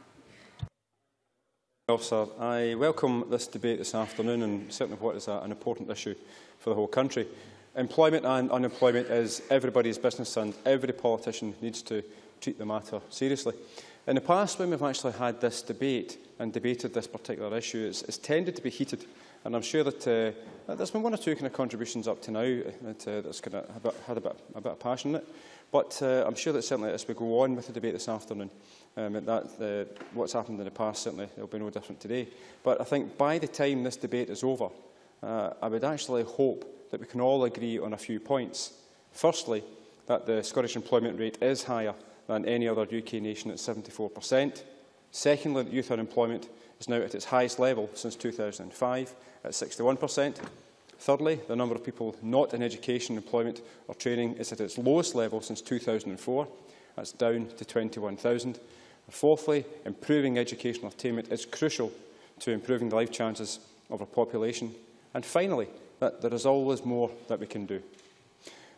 Officer, I welcome this debate this afternoon and certainly what is a, an important issue for the whole country. Employment and unemployment is everybody's business and every politician needs to treat the matter seriously. In the past, when we've actually had this debate and debated this particular issue, it's, it's tended to be heated, and I'm sure that uh, there's been one or two kind of contributions up to now that, uh, that's kind of a bit, had a bit, a bit of passion in it. But uh, I'm sure that certainly as we go on with the debate this afternoon, um, that uh, what's happened in the past, certainly it will be no different today. But I think by the time this debate is over, uh, I would actually hope that we can all agree on a few points. Firstly, that the Scottish employment rate is higher than any other U K nation at seventy-four percent. Secondly, that youth unemployment is now at its highest level since two thousand five at sixty-one percent. Thirdly, the number of people not in education, employment or training is at its lowest level since two thousand four. That's down to twenty-one thousand. Fourthly, improving educational attainment is crucial to improving the life chances of our population. And finally, that there is always more that we can do.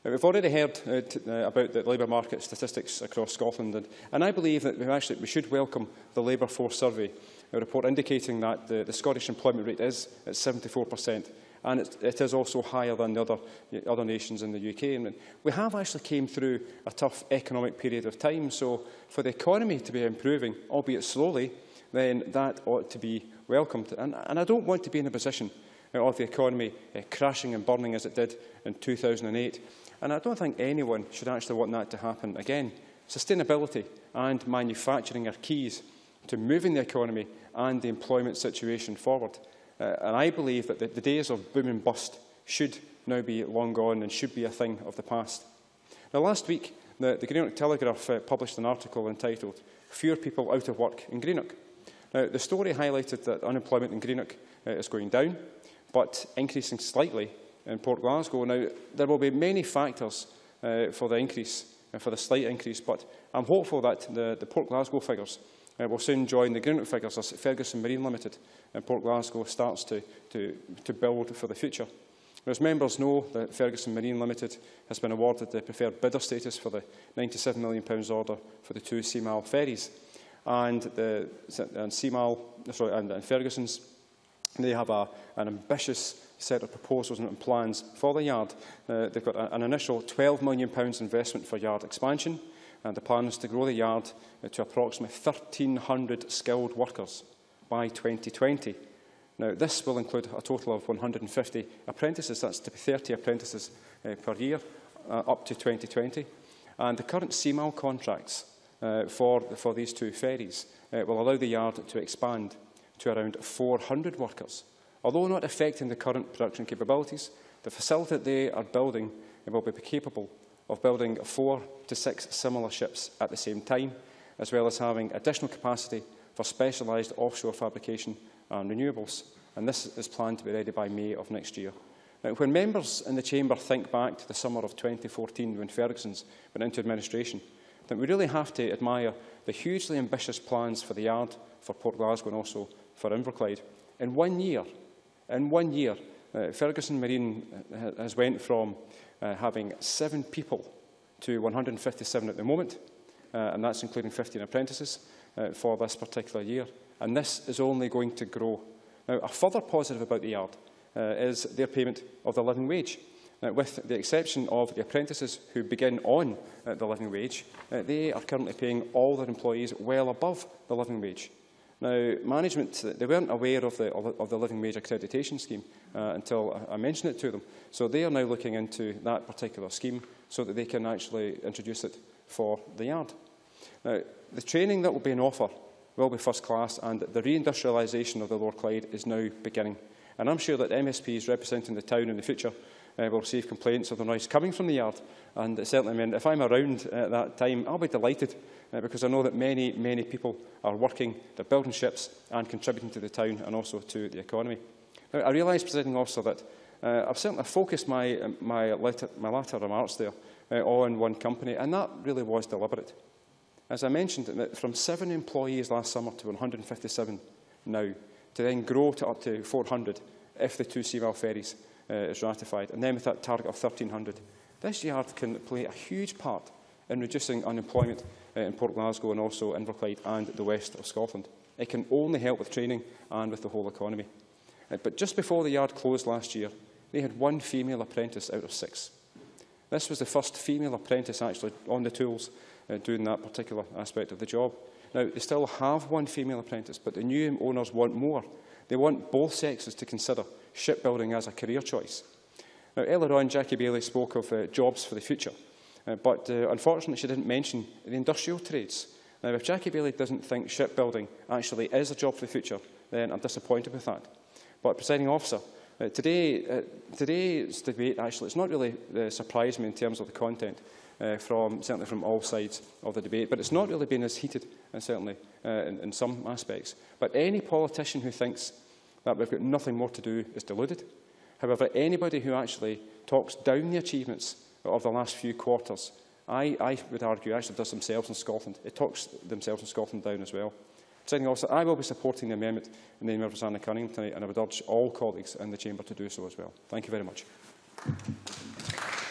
Uh, we've already heard uh, t uh, about the labour market statistics across Scotland, and, and I believe that we, actually, we should welcome the Labour Force Survey, a report indicating that the, the Scottish employment rate is at seventy-four percent, and it, it is also higher than the other, other nations in the U K. And we have actually came through a tough economic period of time, so for the economy to be improving, albeit slowly, then that ought to be welcomed. And, and I don't want to be in a position uh, of the economy uh, crashing and burning as it did in two thousand eight. And I don't think anyone should actually want that to happen again. Sustainability and manufacturing are keys to moving the economy and the employment situation forward. Uh, and I believe that the, the days of boom and bust should now be long gone and should be a thing of the past. Now, last week, the, the Greenock Telegraph uh, published an article entitled "Fewer People Out of Work in Greenock." Now, the story highlighted that unemployment in Greenock uh, is going down, but increasing slightly in Port Glasgow. Now, there will be many factors uh, for the increase, uh, for the slight increase, but I'm hopeful that the, the Port Glasgow figures uh, will soon join the Greenock figures as Ferguson Marine Limited and Port Glasgow starts to, to, to build for the future. As members know, that Ferguson Marine Limited has been awarded the preferred bidder status for the ninety-seven million pounds order for the two Seamal ferries. And, the, and Seamal, sorry, and, and Ferguson's, they have a, an ambitious set of proposals and plans for the yard. Uh, they've got a, an initial twelve million pounds investment for yard expansion, and the plan is to grow the yard uh, to approximately thirteen hundred skilled workers by twenty twenty. Now, this will include a total of one hundred and fifty apprentices. That's to be thirty apprentices uh, per year, uh, up to twenty twenty. And the current Seamal contracts uh, for, for these two ferries uh, will allow the yard to expand to around four hundred workers. Although not affecting the current production capabilities, the facility that they are building will be capable of building four to six similar ships at the same time, as well as having additional capacity for specialised offshore fabrication and renewables. And this is planned to be ready by May of next year. Now, when members in the Chamber think back to the summer of twenty fourteen when Ferguson's went into administration, then we really have to admire the hugely ambitious plans for the yard, for Port Glasgow and also for Inverclyde. In one year, in one year, uh, Ferguson Marine uh, has went from uh, having seven people to one hundred and fifty-seven at the moment, uh, and that's including fifteen apprentices uh, for this particular year. And this is only going to grow. Now, a further positive about the yard uh, is their payment of the living wage. Now, with the exception of the apprentices who begin on uh, the living wage, uh, they are currently paying all their employees well above the living wage. Now, management, they weren't aware of the, of the living wage accreditation scheme uh, until I mentioned it to them. So they are now looking into that particular scheme so that they can actually introduce it for the yard. Now, the training that will be on offer will be first class, and the reindustrialisation of the Lower Clyde is now beginning. And I'm sure that M S Ps representing the town in the future uh, will receive complaints of the noise coming from the yard. And it certainly meant if I'm around at that time, I'll be delighted uh, because I know that many, many people are working, they're building ships and contributing to the town and also to the economy. Now, I realise, Presiding Officer, that uh, I've certainly focused my, um, my, latter, my latter remarks there uh, on one company, and that really was deliberate. As I mentioned, from seven employees last summer to one hundred and fifty-seven now, to then grow to up to four hundred if the two Seamal ferries uh, is ratified, and then with that target of thirteen hundred. This yard can play a huge part in reducing unemployment uh, in Port Glasgow and also Inverclyde and the west of Scotland. It can only help with training and with the whole economy. Uh, but just before the yard closed last year, they had one female apprentice out of six. This was the first female apprentice actually on the tools uh, doing that particular aspect of the job. Now, they still have one female apprentice, but the new owners want more. They want both sexes to consider shipbuilding as a career choice. Now, earlier on, Jackie Baillie spoke of uh, jobs for the future, uh, but uh, unfortunately she didn't mention the industrial trades. Now, if Jackie Baillie doesn't think shipbuilding actually is a job for the future, then I'm disappointed with that. But, Presiding Officer, uh, today, uh, today's debate actually, it's not really uh, surprised me in terms of the content, uh, from, certainly from all sides of the debate, but it's not really been as heated, uh, certainly, uh, in, in some aspects. But any politician who thinks that we've got nothing more to do is deluded. However, anybody who actually talks down the achievements of the last few quarters, I, I would argue, actually does themselves in Scotland. It talks themselves in Scotland down as well. Presiding Officer, I will be supporting the amendment in the name of Rosanna Cunningham tonight, and I would urge all colleagues in the Chamber to do so as well. Thank you very much.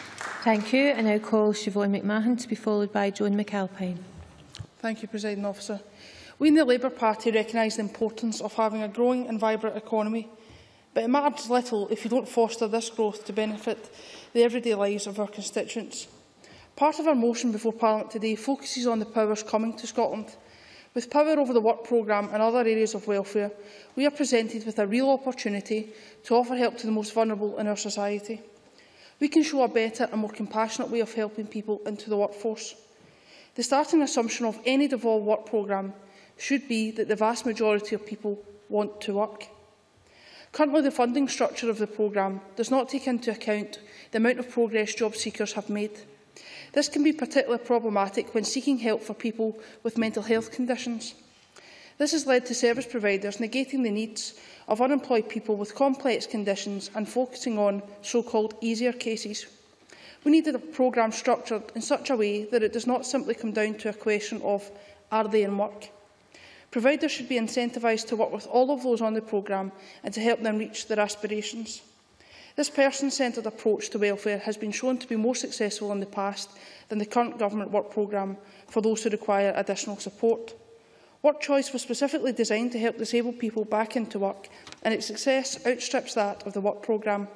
Thank you. I now call Siobhan McMahon to be followed by Joan McAlpine. Thank you, Presiding Officer. We in the Labour Party recognise the importance of having a growing and vibrant economy, but it matters little if you don't foster this growth to benefit the everyday lives of our constituents. Part of our motion before Parliament today focuses on the powers coming to Scotland. With power over the work programme and other areas of welfare, we are presented with a real opportunity to offer help to the most vulnerable in our society. We can show a better and more compassionate way of helping people into the workforce. The starting assumption of any devolved work programme should be that the vast majority of people want to work. Currently, the funding structure of the programme does not take into account the amount of progress job seekers have made. This can be particularly problematic when seeking help for people with mental health conditions. This has led to service providers negating the needs of unemployed people with complex conditions and focusing on so-called easier cases. We need a programme structured in such a way that it does not simply come down to a question of are they in work. Providers should be incentivised to work with all of those on the programme and to help them reach their aspirations. This person-centred approach to welfare has been shown to be more successful in the past than the current government work programme for those who require additional support. Work Choice was specifically designed to help disabled people back into work, and its success outstrips that of the work programme.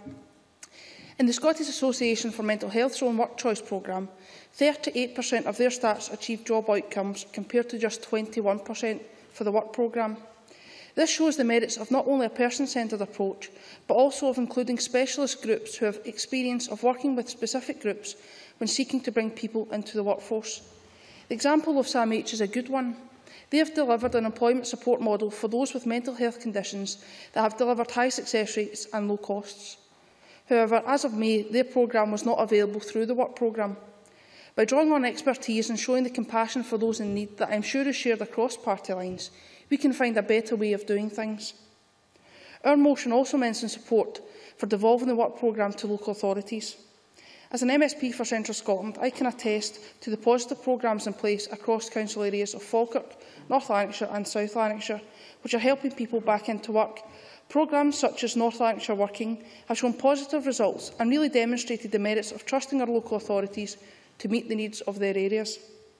In the Scottish Association for Mental Health's own Work Choice programme, thirty-eight percent of their stats achieved job outcomes compared to just twenty-one percent for the work programme. This shows the merits of not only a person-centred approach, but also of including specialist groups who have experience of working with specific groups when seeking to bring people into the workforce. The example of S A M H is a good one. They have delivered an employment support model for those with mental health conditions that have delivered high success rates and low costs. However, as of May, their programme was not available through the work programme. By drawing on expertise and showing the compassion for those in need that I am sure is shared across party lines, we can find a better way of doing things. Our motion also mentions support for devolving the work programme to local authorities. As an M S P for Central Scotland, I can attest to the positive programmes in place across council areas of Falkirk, North Lanarkshire and South Lanarkshire, which are helping people back into work. Programmes such as North Lanarkshire Working have shown positive results and really demonstrated the merits of trusting our local authorities to meet the needs of their areas.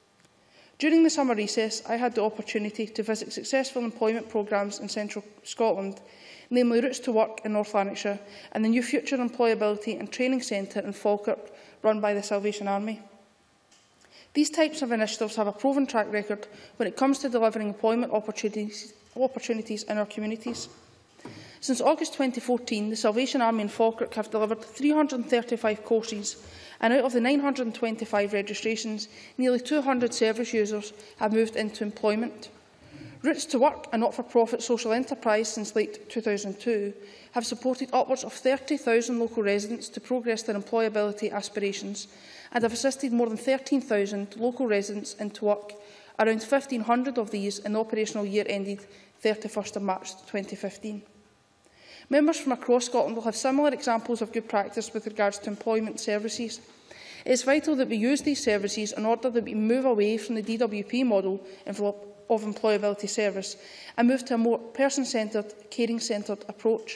During the summer recess, I had the opportunity to visit successful employment programmes in Central Scotland, namely Routes to Work in North Lanarkshire and the new Future Employability and Training Centre in Falkirk, run by the Salvation Army. These types of initiatives have a proven track record when it comes to delivering employment opportunities, opportunities in our communities. Since August twenty fourteen, the Salvation Army in Falkirk have delivered three hundred and thirty-five courses, and out of the nine hundred and twenty-five registrations, nearly two hundred service users have moved into employment. Routes to Work, a not-for-profit social enterprise since late two thousand two, have supported upwards of thirty thousand local residents to progress their employability aspirations and have assisted more than thirteen thousand local residents into work, around fifteen hundred of these in the operational year ended thirty-first of March twenty fifteen. Members from across Scotland will have similar examples of good practice with regards to employment services. It is vital that we use these services in order that we move away from the D W P model of employability service and move to a more person-centred, caring-centred approach.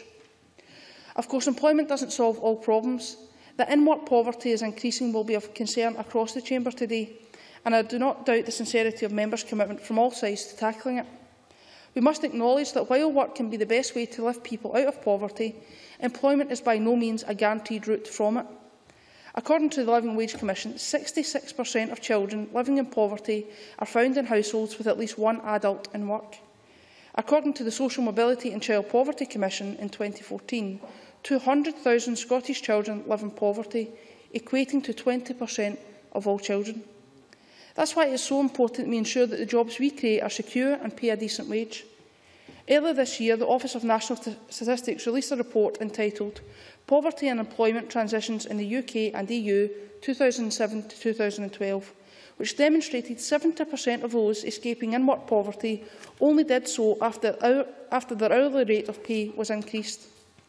Of course, employment doesn't solve all problems. That in-work poverty is increasing will be of concern across the Chamber today, and I do not doubt the sincerity of members' commitment from all sides to tackling it. We must acknowledge that while work can be the best way to lift people out of poverty, employment is by no means a guaranteed route from it. According to the Living Wage Commission, sixty-six percent of children living in poverty are found in households with at least one adult in work. According to the Social Mobility and Child Poverty Commission in twenty fourteen, two hundred thousand Scottish children live in poverty, equating to twenty percent of all children. That's why it is so important that we ensure that the jobs we create are secure and pay a decent wage. Earlier this year, the Office of National Statistics released a report entitled Poverty and Employment Transitions in the U K and E U two thousand seven to two thousand twelve, which demonstrated seventy percent of those escaping in-work poverty only did so after, our, after their hourly rate of pay was increased.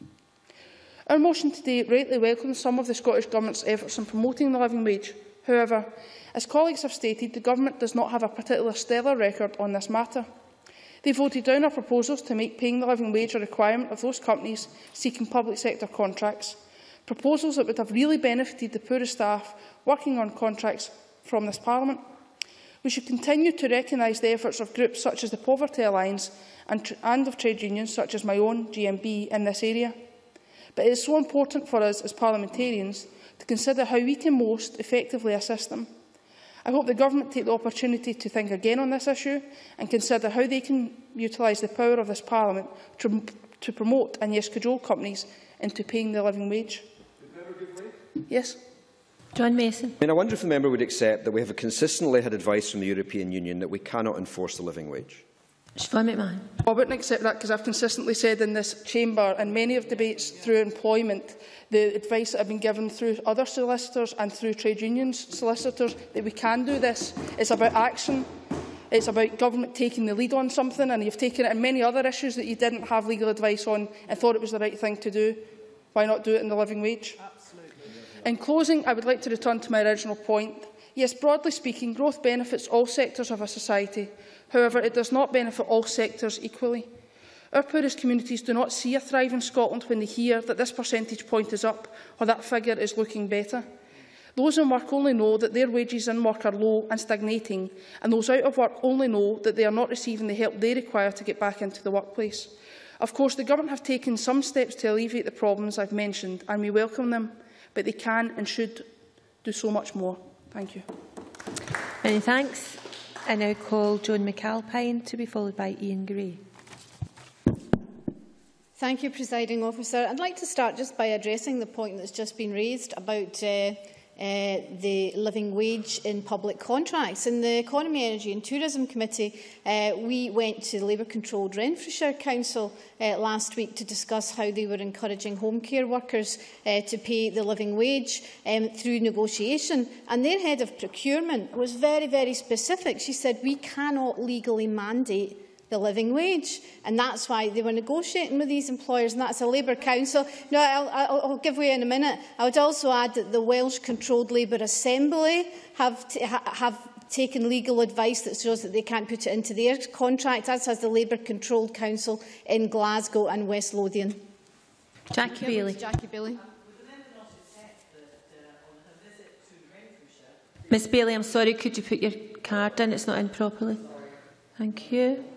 Our motion today rightly welcomes some of the Scottish Government's efforts in promoting the living wage. However, as colleagues have stated, the Government does not have a particularly stellar record on this matter. They voted down our proposals to make paying the living wage a requirement of those companies seeking public sector contracts, proposals that would have really benefited the poorest staff working on contracts from this Parliament. We should continue to recognise the efforts of groups such as the Poverty Alliance and, and of trade unions such as my own G M B in this area. But it is so important for us as parliamentarians to consider how we can most effectively assist them. I hope the Government take the opportunity to think again on this issue and consider how they can utilise the power of this Parliament to, to promote and, yes, cajole companies into paying the living wage. Yes. John Mason. I mean, I wonder if the member would accept that we have consistently had advice from the European Union that we cannot enforce the living wage. Siobhan McMahon. I wouldn't accept that because I've consistently said in this chamber and many of debates through employment, the advice that I've been given through other solicitors and through trade unions solicitors, that we can do this. It's about action. It's about government taking the lead on something, and you've taken it in many other issues that you didn't have legal advice on and thought it was the right thing to do. Why not do it in the living wage? Absolutely. In closing, I would like to return to my original point. Yes, broadly speaking, growth benefits all sectors of a society. However, it does not benefit all sectors equally. Our poorest communities do not see a thrive in Scotland when they hear that this percentage point is up or that figure is looking better. Those in work only know that their wages in work are low and stagnating, and those out of work only know that they are not receiving the help they require to get back into the workplace. Of course, the Government have taken some steps to alleviate the problems I've mentioned, and we welcome them, but they can and should do so much more. Thank you. Many thanks. I now call Joan McAlpine to be followed by Ian Gray. Thank you, Presiding Officer. I'd like to start just by addressing the point that's just been raised about uh, uh, the living wage in public contracts. In the Economy, Energy and Tourism Committee, uh, we went to the Labour-controlled Renfrewshire Council uh, last week to discuss how they were encouraging home care workers uh, to pay the living wage um, through negotiation. And their head of procurement was very, very specific. She said, we cannot legally mandate the living wage, and that's why they were negotiating with these employers, and that's a Labour Council. No, I'll, I'll, I'll give way in a minute. I would also add that the Welsh-controlled Labour Assembly have, t ha have taken legal advice that shows that they can't put it into their contract, as has the Labour-controlled Council in Glasgow and West Lothian. Jackie Bailey. Jackie Bailey. Miss Bailey, I'm sorry, could you put your card in? It's not in properly. Thank you.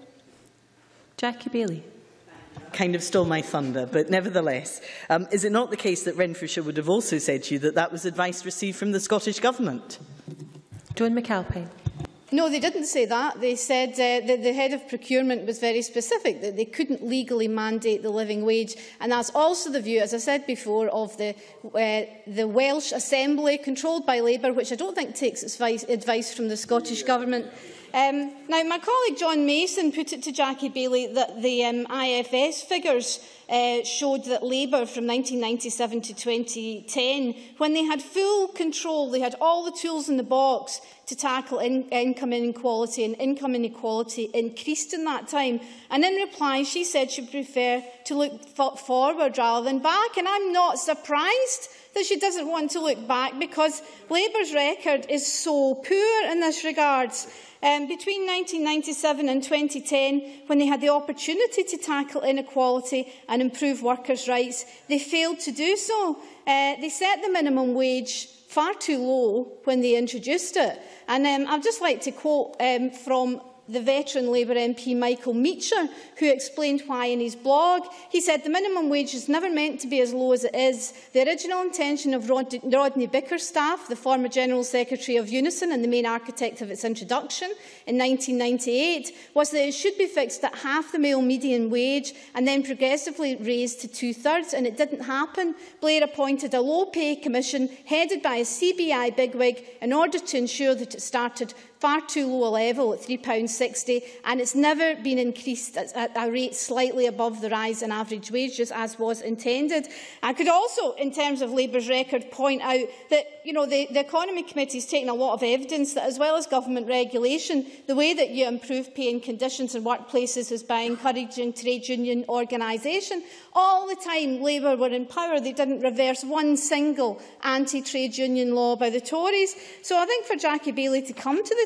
Jackie Bailey. Kind of stole my thunder, but nevertheless, um, is it not the case that Renfrewshire would have also said to you that that was advice received from the Scottish Government? Joan McAlpine. No, they didn't say that. They said uh, that the head of procurement was very specific, that they couldn't legally mandate the living wage. And that's also the view, as I said before, of the, uh, the Welsh Assembly, controlled by Labour, which I don't think takes its advice, advice from the Scottish Government. Um, now, my colleague John Mason put it to Jackie Bailey that the um, I F S figures uh, showed that Labour from nineteen ninety-seven to twenty ten, when they had full control, they had all the tools in the box to tackle in income inequality, and income inequality increased in that time. And in reply, she said she'd prefer to look forward rather than back. And I'm not surprised that she doesn't want to look back, because Labour's record is so poor in this regard. Um, between nineteen ninety-seven and twenty ten, when they had the opportunity to tackle inequality and improve workers' rights, they failed to do so. Uh, they set the minimum wage far too low when they introduced it. And um, I'd just like to quote um, from the veteran Labour M P Michael Meacher, who explained why in his blog. He said, the minimum wage is never meant to be as low as it is. The original intention of Rod Rodney Bickerstaff, the former General Secretary of Unison and the main architect of its introduction in nineteen ninety-eight, was that it should be fixed at half the male median wage and then progressively raised to two-thirds, and it didn't happen. Blair appointed a low-pay commission headed by a C B I bigwig in order to ensure that it started far too low a level at three pounds sixty, and it's never been increased at a rate slightly above the rise in average wages, as was intended. I could also, in terms of Labour's record, point out that you know, the, the Economy Committee has taken a lot of evidence that, as well as government regulation, the way that you improve pay and conditions in workplaces is by encouraging trade union organisation. All the time Labour were in power, they didn't reverse one single anti-trade union law by the Tories. So I think for Jackie Bailey to come to the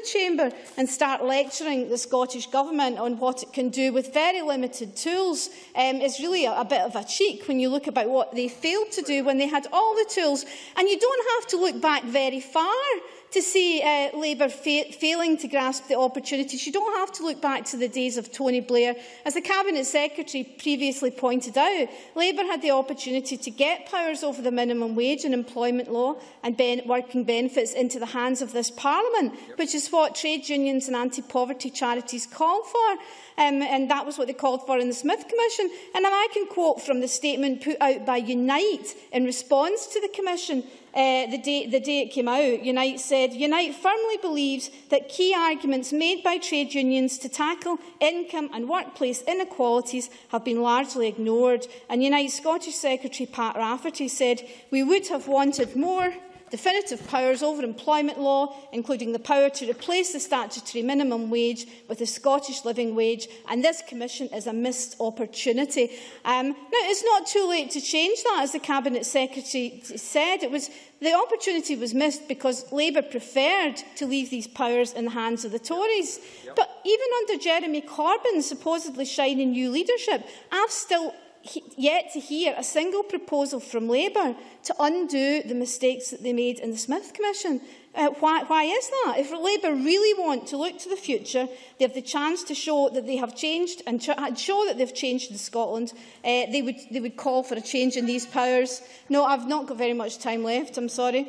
the chamber and start lecturing the Scottish Government on what it can do with very limited tools um, is really a, a bit of a cheek when you look about what they failed to do when they had all the tools. And you don't have to look back very far to see uh, Labour fa failing to grasp the opportunities. You don't have to look back to the days of Tony Blair. As the Cabinet Secretary previously pointed out, Labour had the opportunity to get powers over the minimum wage and employment law and ben working benefits into the hands of this Parliament, yep. which is what trade unions and anti-poverty charities call for. Um, and that was what they called for in the Smith Commission. And I can quote from the statement put out by Unite in response to the Commission. Uh, the, day, the day it came out, Unite said, Unite firmly believes that key arguments made by trade unions to tackle income and workplace inequalities have been largely ignored. And Unite Scottish Secretary Pat Rafferty said, we would have wanted more definitive powers over employment law, including the power to replace the statutory minimum wage with the Scottish living wage, and this Commission is a missed opportunity. Um, now, it's not too late to change that, as the Cabinet Secretary said. It was, the opportunity was missed because Labour preferred to leave these powers in the hands of the Tories. Yep. But even under Jeremy Corbyn's supposedly shining new leadership, I've still yet to hear a single proposal from Labour to undo the mistakes that they made in the Smith Commission. Uh, why, why is that? If Labour really want to look to the future, they have the chance to show that they have changed and show that they've changed in Scotland. Uh, they, would, they would call for a change in these powers. No, I've not got very much time left, I'm sorry.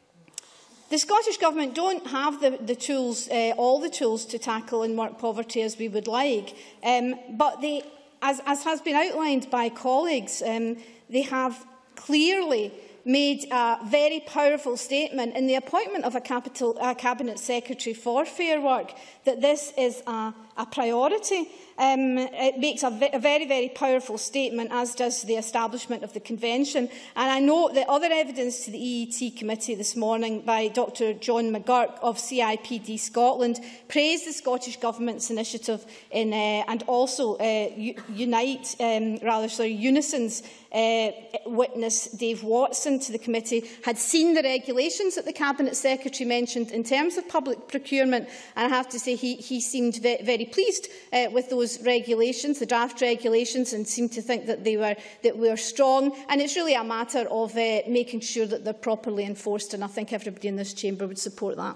The Scottish Government don't have the, the tools, uh, all the tools to tackle and work poverty as we would like, um, but they As, as has been outlined by colleagues, um, they have clearly made a very powerful statement in the appointment of a, capital, a Cabinet Secretary for Fair Work that this is a, a priority. Um, it makes a, a very, very powerful statement, as does the establishment of the Convention. And I note that other evidence to the E E T Committee this morning by Doctor John McGurk of C I P D Scotland praised the Scottish Government's initiative in, uh, and also uh, Unite, um, rather, sorry, Unison's uh, witness, Dave Watson, to the committee, had seen the regulations that the Cabinet Secretary mentioned in terms of public procurement, and I have to say he, he seemed ve very pleased uh, with those regulations, the draft regulations, and seemed to think that they were, that were strong. And it's really a matter of uh, making sure that they're properly enforced, and I think everybody in this chamber would support that.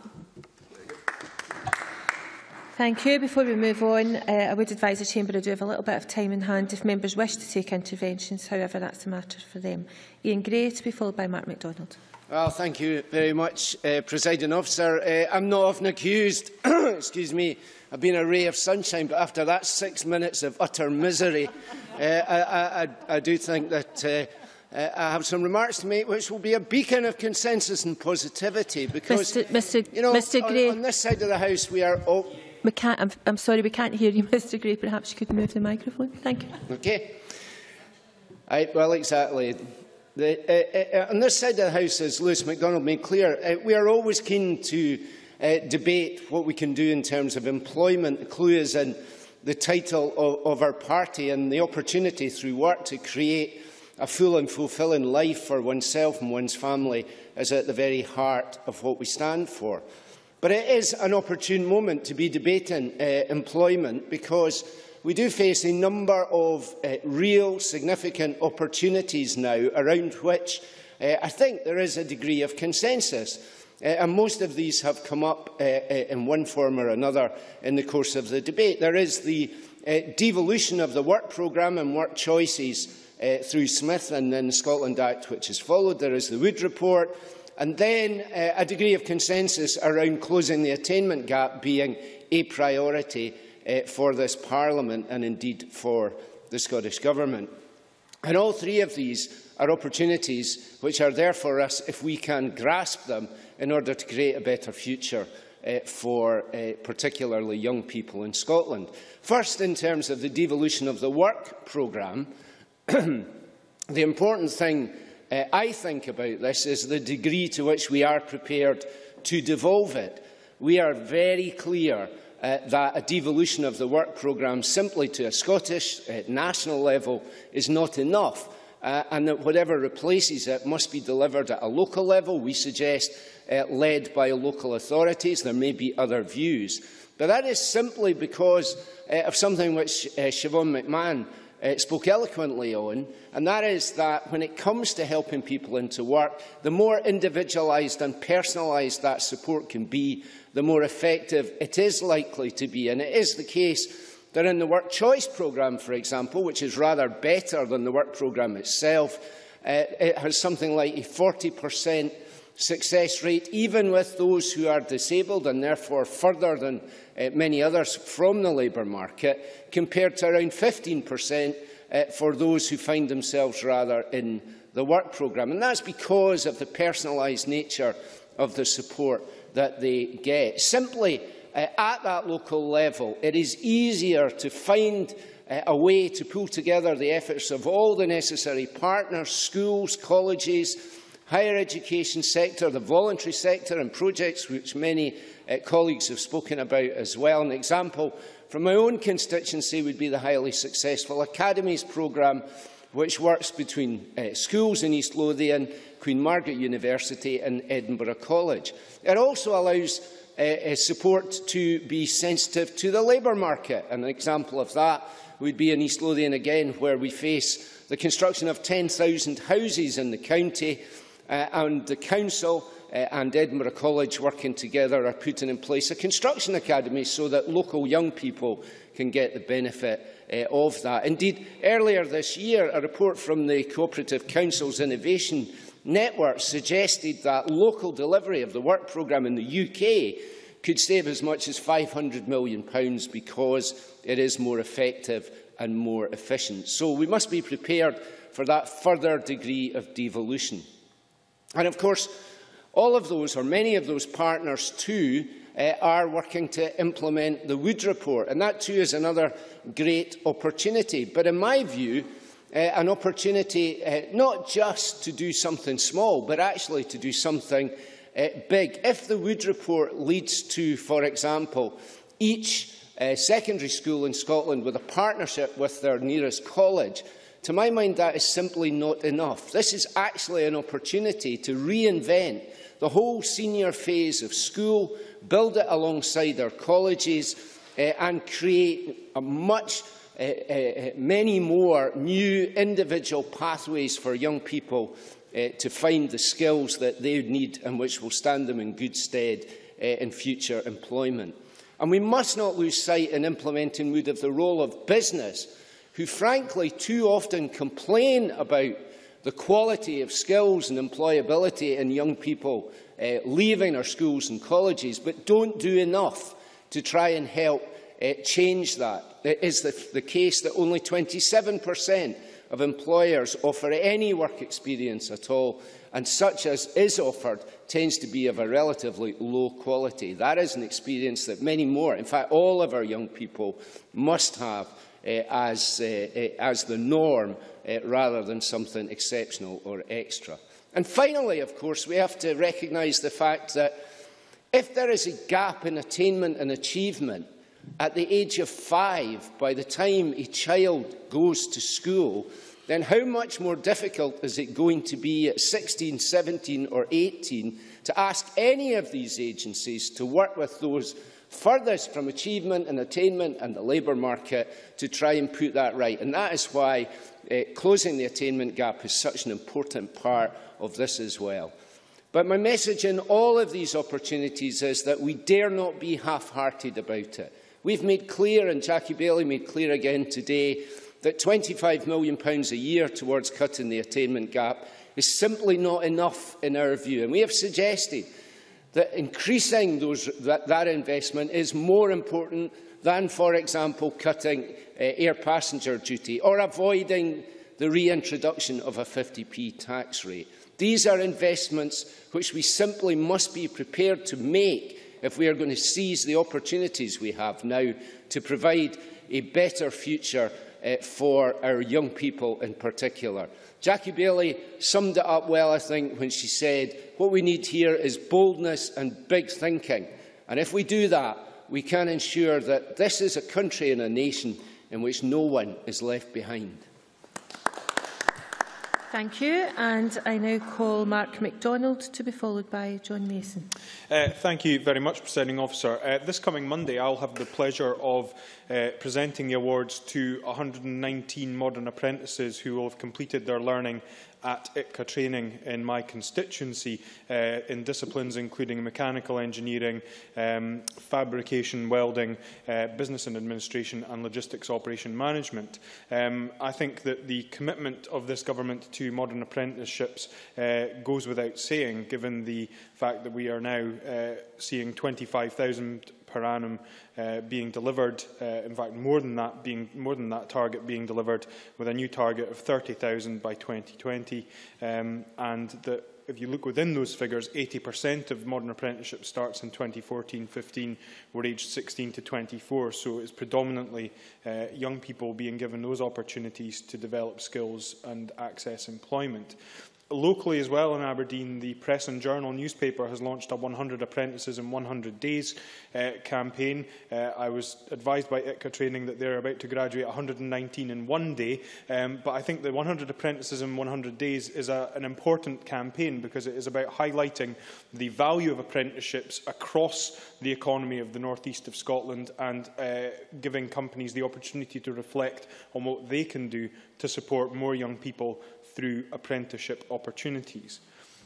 Thank you. Before we move on, uh, I would advise the Chamber to do have a little bit of time in hand if members wish to take interventions. However, that's a matter for them. Ian Gray to be followed by Mark MacDonald. Well, thank you very much, uh, Presiding Officer. Uh, I'm not often accused, excuse me, of being a ray of sunshine, but after that six minutes of utter misery, uh, I, I, I do think that uh, uh, I have some remarks to make which will be a beacon of consensus and positivity, because, Mister Mister you know, Mister Gray, on, on this side of the House we are all... We can't, I'm, I'm sorry, we can't hear you, Mister Gray. Perhaps you could move the microphone. Thank you. Okay. I, well, exactly. The, uh, uh, on this side of the House, as Lewis MacDonald made clear, uh, we are always keen to uh, debate what we can do in terms of employment. The clue is in the title of, of our party, and the opportunity through work to create a full and fulfilling life for oneself and one's family is at the very heart of what we stand for. But it is an opportune moment to be debating uh, employment, because we do face a number of uh, real significant opportunities now around which uh, I think there is a degree of consensus. Uh, and most of these have come up uh, uh, in one form or another in the course of the debate. There is the uh, devolution of the work programme and work choices uh, through Smith and then the Scotland Act, which has followed. There is the Wood report. And then uh, a degree of consensus around closing the attainment gap being a priority uh, for this Parliament and indeed for the Scottish Government. And all three of these are opportunities which are there for us if we can grasp them in order to create a better future uh, for uh, particularly young people in Scotland. First, in terms of the devolution of the work programme, the important thing Uh, I think about this is the degree to which we are prepared to devolve it. We are very clear uh, that a devolution of the work programme simply to a Scottish uh, national level is not enough, uh, and that whatever replaces it must be delivered at a local level. We suggest uh, led by local authorities. There may be other views. But that is simply because uh, of something which uh, Siobhan McMahon uh, spoke eloquently on, and that is that when it comes to helping people into work, the more individualised and personalised that support can be, the more effective it is likely to be. And it is the case that in the Work Choice programme, for example, which is rather better than the work programme itself, uh, it has something like a forty percent success rate, even with those who are disabled and therefore further than uh, many others from the labour market, compared to around fifteen percent uh, for those who find themselves rather in the work programme. And that's because of the personalised nature of the support that they get. Simply, uh, at that local level, it is easier to find uh, a way to pull together the efforts of all the necessary partners, schools, colleges, higher education sector, the voluntary sector and projects which many uh, colleagues have spoken about as well. An example from my own constituency would be the highly successful Academies programme, which works between uh, schools in East Lothian, Queen Margaret University and Edinburgh College. It also allows uh, uh, support to be sensitive to the labour market. An example of that would be in East Lothian again, where we face the construction of ten thousand houses in the county, Uh, and the Council uh, and Edinburgh College working together are putting in place a construction academy so that local young people can get the benefit uh, of that. Indeed, earlier this year, a report from the Cooperative Council's Innovation Network suggested that local delivery of the work programme in the U K could save as much as five hundred million pounds because it is more effective and more efficient. So we must be prepared for that further degree of devolution. And of course, all of those, or many of those partners too, uh, are working to implement the Wood Report. And that too is another great opportunity. But in my view, uh, an opportunity uh, not just to do something small, but actually to do something uh, big. If the Wood Report leads to, for example, each uh, secondary school in Scotland with a partnership with their nearest college, to my mind, that is simply not enough. This is actually an opportunity to reinvent the whole senior phase of school, build it alongside our colleges, uh, and create a much, uh, uh, many more new individual pathways for young people uh, to find the skills that they need and which will stand them in good stead uh, in future employment. And we must not lose sight in implementing Wood of the role of business, who frankly too often complain about the quality of skills and employability in young people uh, leaving our schools and colleges, but don't do enough to try and help uh, change that. It is the, the case that only twenty-seven percent of employers offer any work experience at all, and such as is offered tends to be of a relatively low quality. That is an experience that many more, in fact all of our young people, must have Uh, as, uh, uh, as the norm, uh, rather than something exceptional or extra. And finally, of course, we have to recognise the fact that if there is a gap in attainment and achievement at the age of five, by the time a child goes to school, then how much more difficult is it going to be at sixteen, seventeen or eighteen to ask any of these agencies to work with those furthest from achievement and attainment and the labour market to try and put that right. And that is why uh, closing the attainment gap is such an important part of this as well. But my message in all of these opportunities is that we dare not be half-hearted about it. We've made clear, and Jackie Baillie made clear again today, that twenty-five million pounds a year towards cutting the attainment gap is simply not enough in our view. And we have suggested that increasing those, that, that investment is more important than, for example, cutting uh, air passenger duty or avoiding the reintroduction of a fifty p tax rate. These are investments which we simply must be prepared to make if we are going to seize the opportunities we have now to provide a better future uh, for our young people in particular. Jackie Baillie summed it up well, I think, when she said, what we need here is boldness and big thinking. And if we do that, we can ensure that this is a country and a nation in which no one is left behind. Thank you. And I now call Mark MacDonald to be followed by John Mason. Uh, thank you very much, Presiding Officer. Uh, this coming Monday, I'll have the pleasure of uh, presenting the awards to one hundred and nineteen modern apprentices who will have completed their learning at I T C A training in my constituency uh, in disciplines including mechanical engineering, um, fabrication, welding, uh, business and administration and logistics operation management. Um, I think that the commitment of this government to modern apprenticeships uh, goes without saying, given the fact that we are now uh, seeing twenty-five thousand per annum uh, being delivered, uh, in fact more than that being more than that target being delivered, with a new target of thirty thousand by twenty twenty, um, and that if you look within those figures, eighty percent of modern apprenticeship starts in twenty fourteen fifteen were aged sixteen to twenty-four, so it's predominantly uh, young people being given those opportunities to develop skills and access employment. Locally as well in Aberdeen, the Press and Journal newspaper has launched a one hundred apprentices in one hundred days uh, campaign. Uh, I was advised by I T C A training that they're about to graduate one hundred and nineteen in one day, um, but I think the one hundred apprentices in one hundred days is a, an important campaign because it is about highlighting the value of apprenticeships across the economy of the North East of Scotland and uh, giving companies the opportunity to reflect on what they can do to support more young people through apprenticeship opportunities.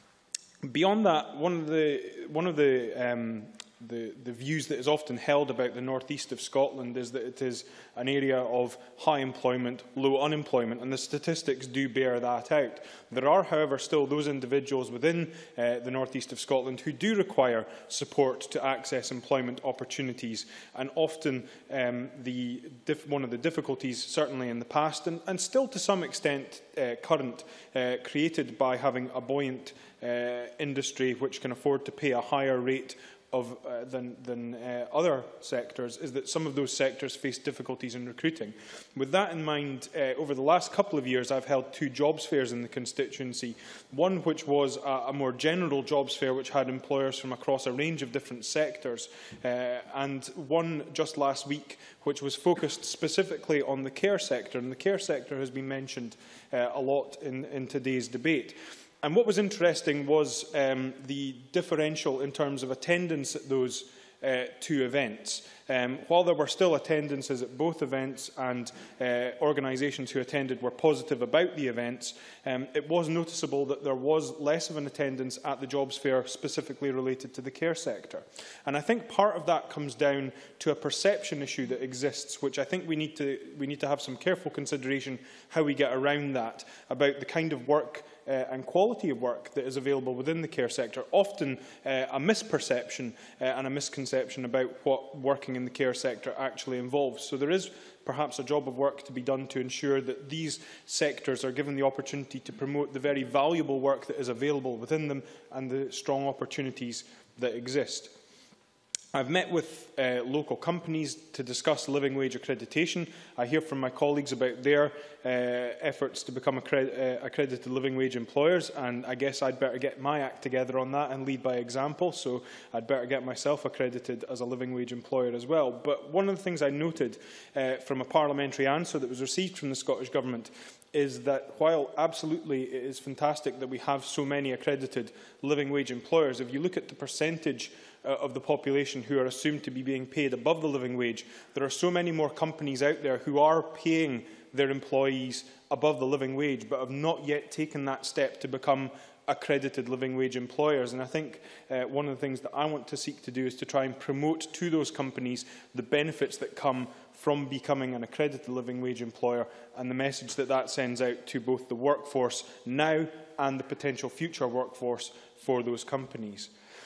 Beyond that, one of the, one of the, um, the, the views that is often held about the North East of Scotland is that it is an area of high employment, low unemployment, and the statistics do bear that out. There are, however, still those individuals within uh, the North East of Scotland who do require support to access employment opportunities, and often um, the diff one of the difficulties, certainly in the past, and, and still to some extent uh, current, uh, created by having a buoyant uh, industry which can afford to pay a higher rate of, uh, than, than uh, other sectors, is that some of those sectors face difficulties in recruiting. With that in mind, uh, over the last couple of years, I've held two jobs fairs in the constituency. One which was a, a more general jobs fair, which had employers from across a range of different sectors, uh, and one just last week, which was focused specifically on the care sector. And the care sector has been mentioned uh, a lot in, in today's debate. And what was interesting was um, the differential in terms of attendance at those uh, two events. Um, while there were still attendances at both events and uh, organisations who attended were positive about the events, um, it was noticeable that there was less of an attendance at the jobs fair specifically related to the care sector. And I think part of that comes down to a perception issue that exists, which I think we need to, we need to have some careful consideration how we get around that, about the kind of work Uh, and quality of work that is available within the care sector. Often uh, a misperception uh, and a misconception about what working in the care sector actually involves. So there is perhaps a job of work to be done to ensure that these sectors are given the opportunity to promote the very valuable work that is available within them and the strong opportunities that exist. I've met with uh, local companies to discuss living wage accreditation. I hear from my colleagues about their uh, efforts to become accred uh, accredited living wage employers, and I guess I'd better get my act together on that and lead by example, so I'd better get myself accredited as a living wage employer as well. But one of the things I noted uh, from a parliamentary answer that was received from the Scottish Government is that while absolutely it is fantastic that we have so many accredited living wage employers, if you look at the percentage uh, of the population who are assumed to be being paid above the living wage, there are so many more companies out there who are paying their employees above the living wage but have not yet taken that step to become accredited living wage employers. And I think uh, one of the things that I want to seek to do is to try and promote to those companies the benefits that come from becoming an accredited living wage employer, and the message that that sends out to both the workforce now and the potential future workforce for those companies.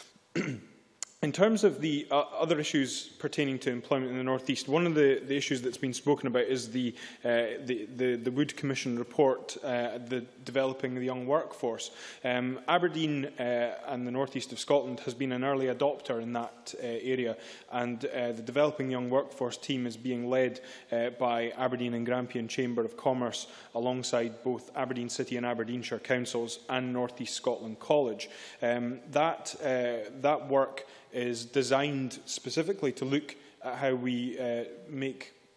In terms of the uh, other issues pertaining to employment in the North East, one of the, the issues that's been spoken about is the, uh, the, the, the Wood Commission report, uh, the Developing the Young Workforce. Um, Aberdeen uh, and the North East of Scotland has been an early adopter in that uh, area, and uh, the Developing Young Workforce team is being led uh, by Aberdeen and Grampian Chamber of Commerce alongside both Aberdeen City and Aberdeenshire Councils and North East Scotland College. Um, that, uh, that work is designed specifically to look at how we uh, make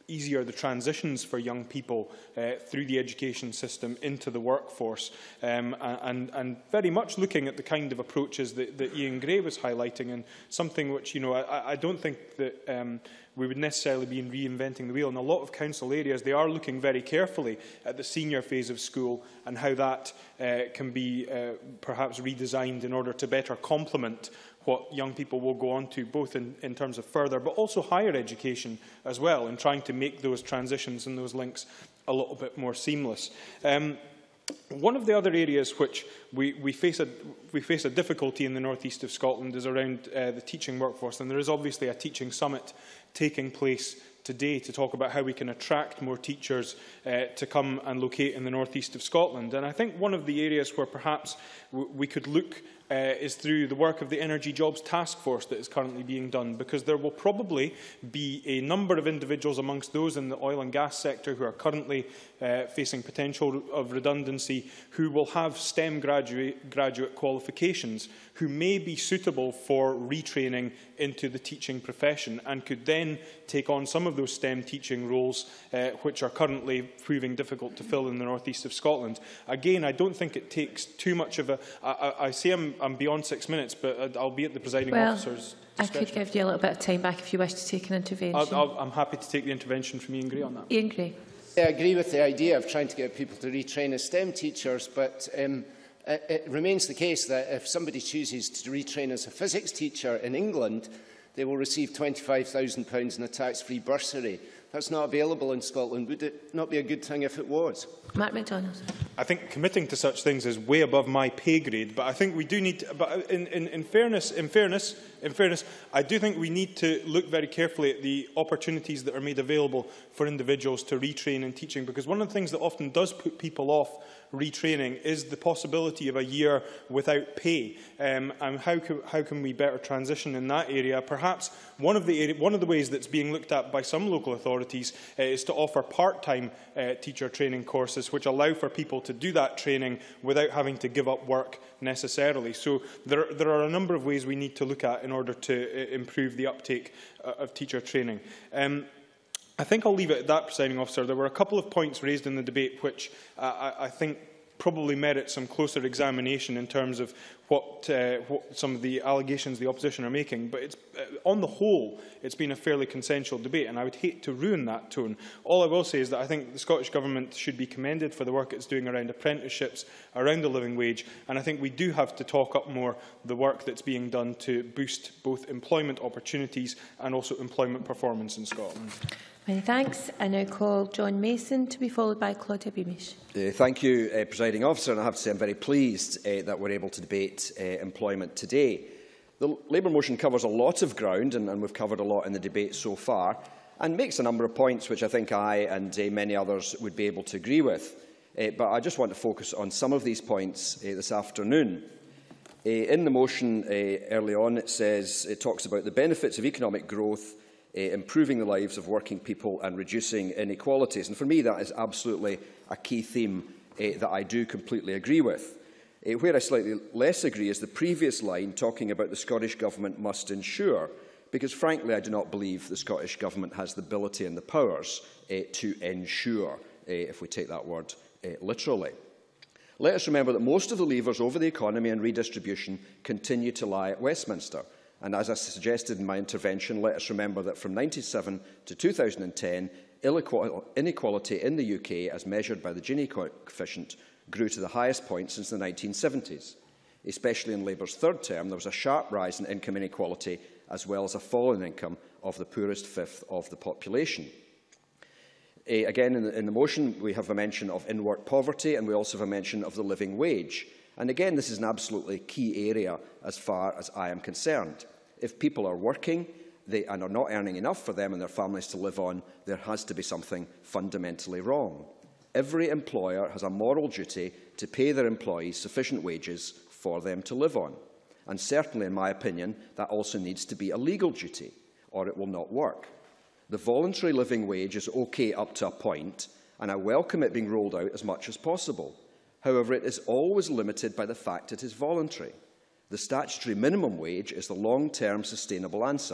easier the transitions for young people uh, through the education system into the workforce, um, and, and very much looking at the kind of approaches that, that Ian Gray was highlighting, and something which, you know, I, I don't think that um, we would necessarily be reinventing the wheel. In a lot of council areas, they are looking very carefully at the senior phase of school and how that uh, can be uh, perhaps redesigned in order to better complement what young people will go on to, both in, in terms of further, but also higher education as well, and trying to make those transitions and those links a little bit more seamless. Um, One of the other areas which we, we, face a, we face a difficulty in the north east of Scotland is around uh, the teaching workforce, and there is obviously a teaching summit taking place today to talk about how we can attract more teachers uh, to come and locate in the north east of Scotland. And I think one of the areas where perhaps w we could look Uh, is through the work of the Energy Jobs Task Force that is currently being done, because there will probably be a number of individuals amongst those in the oil and gas sector who are currently uh, facing potential of redundancy, who will have STEM graduate, graduate qualifications, who may be suitable for retraining into the teaching profession and could then take on some of those STEM teaching roles uh, which are currently proving difficult to fill in the north east of Scotland. Again, I don't think it takes too much of a... I, I, I say I'm I'm beyond six minutes, but I'll be at the presiding well, officer's discretion. I could give you a little bit of time back if you wish to take an intervention. I'll, I'll, I'm happy to take the intervention from Ian Gray on that. Ian Gray. I agree with the idea of trying to get people to retrain as STEM teachers, but um, it, it remains the case that if somebody chooses to retrain as a physics teacher in England, they will receive twenty-five thousand pounds in a tax-free bursary. That's not available in Scotland. Would it not be a good thing if it was? Mark MacDonald. I think committing to such things is way above my pay grade, but I think we do need to, but in, in, in fairness, in fairness, in fairness, I do think we need to look very carefully at the opportunities that are made available for individuals to retrain in teaching, because one of the things that often does put people off retraining is the possibility of a year without pay. Um, and how can, how can we better transition in that area? Perhaps one of the, area, one of the ways that's being looked at by some local authorities uh, is to offer part-time uh, teacher training courses, which allow for people to do that training without having to give up work necessarily. So there, there are a number of ways we need to look at in order to uh, improve the uptake uh, of teacher training. Um, I think I'll leave it at that, Presiding Officer. There were a couple of points raised in the debate which uh, I, I think probably merit some closer examination in terms of what, uh, what some of the allegations the opposition are making. But it's, uh, on the whole, it's been a fairly consensual debate, and I would hate to ruin that tone. All I will say is that I think the Scottish Government should be commended for the work it's doing around apprenticeships, around the living wage, and I think we do have to talk up more the work that's being done to boost both employment opportunities and also employment performance in Scotland. Many thanks. I now call John Mason to be followed by Claudia Beamish. Uh, thank you, uh, Presiding Officer. And I have to say I'm very pleased uh, that we're able to debate uh, employment today. The Labour motion covers a lot of ground, and, and we've covered a lot in the debate so far, and makes a number of points which I think I and uh, many others would be able to agree with. Uh, but I just want to focus on some of these points uh, this afternoon. Uh, in the motion uh, early on, it says it talks about the benefits of economic growth, Uh, improving the lives of working people and reducing inequalities. And for me, that is absolutely a key theme uh, that I do completely agree with. Uh, where I slightly less agree is the previous line talking about the Scottish Government must ensure, because frankly I do not believe the Scottish Government has the ability and the powers uh, to ensure, uh, if we take that word uh, literally. Let us remember that most of the levers over the economy and redistribution continue to lie at Westminster. And as I suggested in my intervention, let us remember that from ninety-seven to two thousand ten, inequality in the U K, as measured by the Gini coefficient, grew to the highest point since the nineteen seventies. Especially in Labour's third term, there was a sharp rise in income inequality, as well as a fall in income of the poorest fifth of the population. Uh, again, in the, in the motion, we have a mention of in-work poverty, and we also have a mention of the living wage. And again, this is an absolutely key area as far as I am concerned. If people are working they, and are not earning enough for them and their families to live on, there has to be something fundamentally wrong. Every employer has a moral duty to pay their employees sufficient wages for them to live on. And certainly, in my opinion, that also needs to be a legal duty, or it will not work. The voluntary living wage is okay up to a point, and I welcome it being rolled out as much as possible. However, it is always limited by the fact it is voluntary. The statutory minimum wage is the long-term sustainable answer,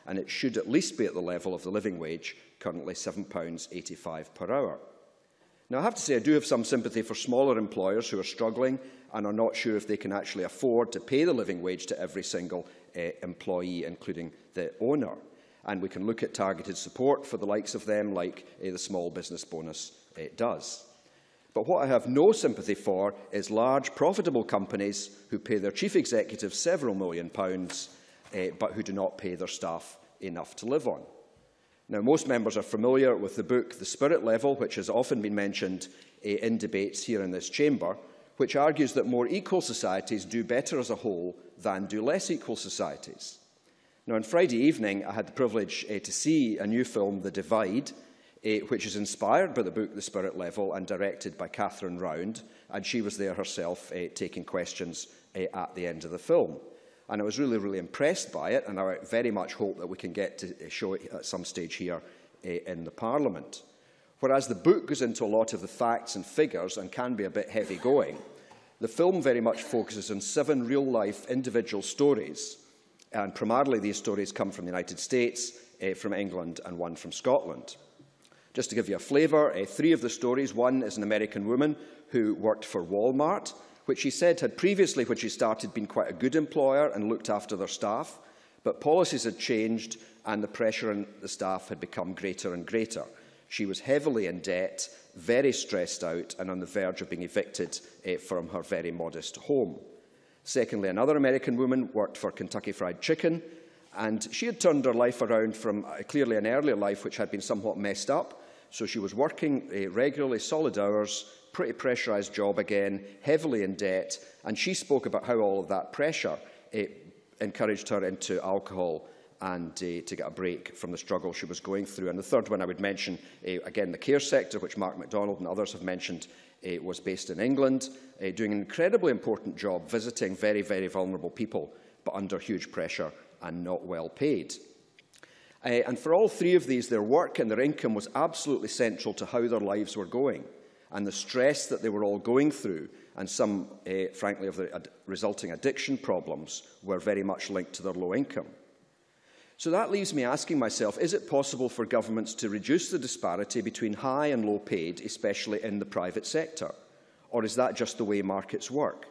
and it should at least be at the level of the living wage, currently seven pounds eighty-five per hour. Now, I have to say I do have some sympathy for smaller employers who are struggling and are not sure if they can actually afford to pay the living wage to every single uh, employee, including the owner. And we can look at targeted support for the likes of them, like uh, the small business bonus uh, does. But what I have no sympathy for is large, profitable companies who pay their chief executives several million pounds, uh, but who do not pay their staff enough to live on. Now, most members are familiar with the book The Spirit Level, which has often been mentioned uh, in debates here in this chamber, which argues that more equal societies do better as a whole than do less equal societies. Now, on Friday evening, I had the privilege uh, to see a new film, The Divide, uh, which is inspired by the book The Spirit Level and directed by Catherine Round, and she was there herself uh, taking questions uh, at the end of the film. And I was really, really impressed by it, and I very much hope that we can get to show it at some stage here uh, in the Parliament. Whereas the book goes into a lot of the facts and figures and can be a bit heavy-going, the film very much focuses on seven real-life individual stories, and primarily these stories come from the United States, uh, from England, and one from Scotland. Just to give you a flavour, uh, three of the stories. One is an American woman who worked for Walmart, which she said had previously, when she started, been quite a good employer and looked after their staff, but policies had changed and the pressure on the staff had become greater and greater. She was heavily in debt, very stressed out, and on the verge of being evicted eh, from her very modest home. Secondly, another American woman worked for Kentucky Fried Chicken, and she had turned her life around from uh, clearly an earlier life which had been somewhat messed up. So she was working uh, regularly, solid hours, pretty pressurised job again, heavily in debt, and she spoke about how all of that pressure uh, encouraged her into alcohol and uh, to get a break from the struggle she was going through. And the third one I would mention, uh, again, the care sector, which Mark MacDonald and others have mentioned, uh, was based in England, uh, doing an incredibly important job, visiting very, very vulnerable people, but under huge pressure and not well paid. Uh, and for all three of these, their work and their income was absolutely central to how their lives were going. And the stress that they were all going through, and some, uh, frankly, of the ad resulting addiction problems, were very much linked to their low income. So that leaves me asking myself, is it possible for governments to reduce the disparity between high and low paid, especially in the private sector? Or is that just the way markets work?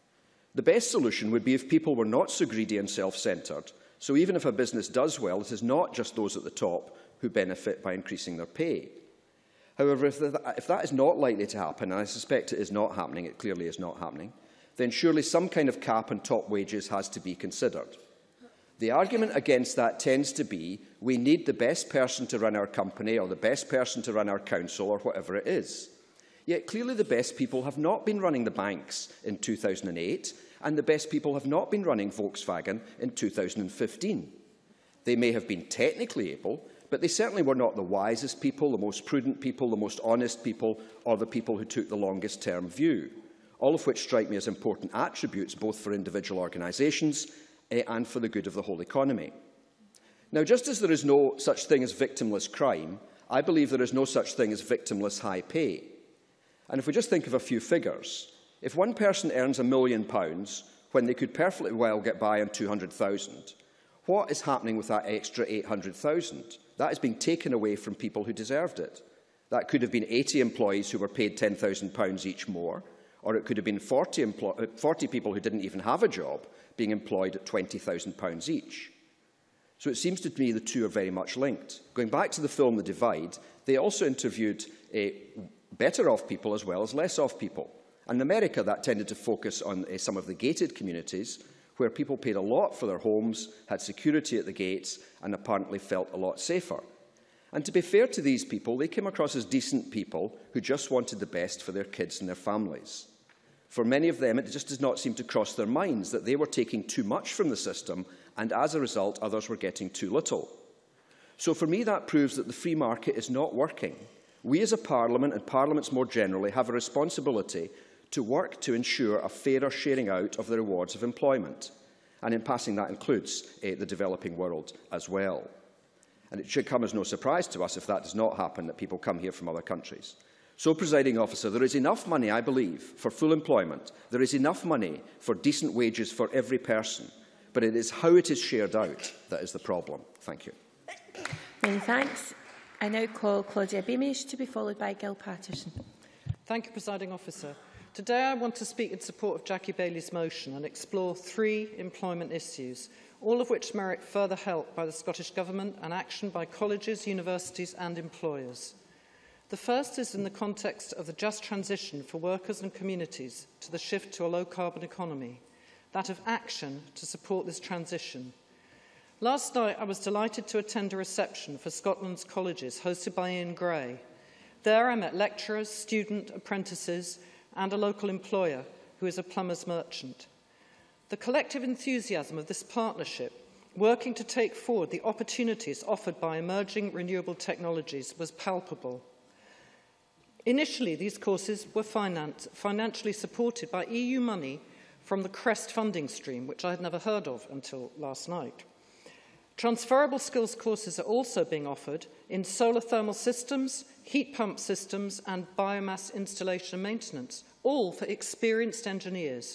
The best solution would be if people were not so greedy and self-centred, so even if a business does well, it is not just those at the top who benefit by increasing their pay. However, if, the, if that is not likely to happen, and I suspect it is not happening, it clearly is not happening, then surely some kind of cap on top wages has to be considered. The argument against that tends to be we need the best person to run our company or the best person to run our council or whatever it is. Yet clearly the best people have not been running the banks in two thousand eight, and the best people have not been running Volkswagen in two thousand fifteen. They may have been technically able, but they certainly were not the wisest people, the most prudent people, the most honest people, or the people who took the longest-term view, all of which strike me as important attributes both for individual organisations eh, and for the good of the whole economy. Now, just as there is no such thing as victimless crime, I believe there is no such thing as victimless high pay. And if we just think of a few figures, if one person earns a million pounds when they could perfectly well get by on two hundred thousand, what is happening with that extra eight hundred thousand? That is being taken away from people who deserved it. That could have been eighty employees who were paid ten thousand pounds each more, or it could have been forty, forty people who didn't even have a job being employed at twenty thousand pounds each. So it seems to me the two are very much linked. Going back to the film The Divide, they also interviewed uh, better-off people as well as less-off people. And in America, that tended to focus on uh, some of the gated communities, where people paid a lot for their homes, had security at the gates, and apparently felt a lot safer. And to be fair to these people, they came across as decent people who just wanted the best for their kids and their families. For many of them, it just does not seem to cross their minds that they were taking too much from the system, and as a result, others were getting too little. So for me, that proves that the free market is not working. We as a Parliament, and Parliaments more generally, have a responsibility to work to ensure a fairer sharing out of the rewards of employment. And in passing, that includes uh, the developing world as well. And it should come as no surprise to us if that does not happen, that people come here from other countries. So, Presiding Officer, there is enough money, I believe, for full employment. There is enough money for decent wages for every person. but it is how it is shared out that is the problem. Thank you. Many thanks. I now call Claudia Beamish to be followed by Gil Patterson. Thank you, Presiding Officer. Today I want to speak in support of Jackie Bailey's motion and explore three employment issues, all of which merit further help by the Scottish Government and action by colleges, universities and employers. The first is in the context of the just transition for workers and communities to the shift to a low-carbon economy, that of action to support this transition. Last night I was delighted to attend a reception for Scotland's colleges hosted by Ian Gray. There I met lecturers, student apprentices and a local employer who is a plumber's merchant. The collective enthusiasm of this partnership, working to take forward the opportunities offered by emerging renewable technologies, was palpable. Initially, these courses were finance, financially supported by E U money from the CREST funding stream, which I had never heard of until last night. Transferable skills courses are also being offered in solar thermal systems, heat pump systems and biomass installation and maintenance, all for experienced engineers.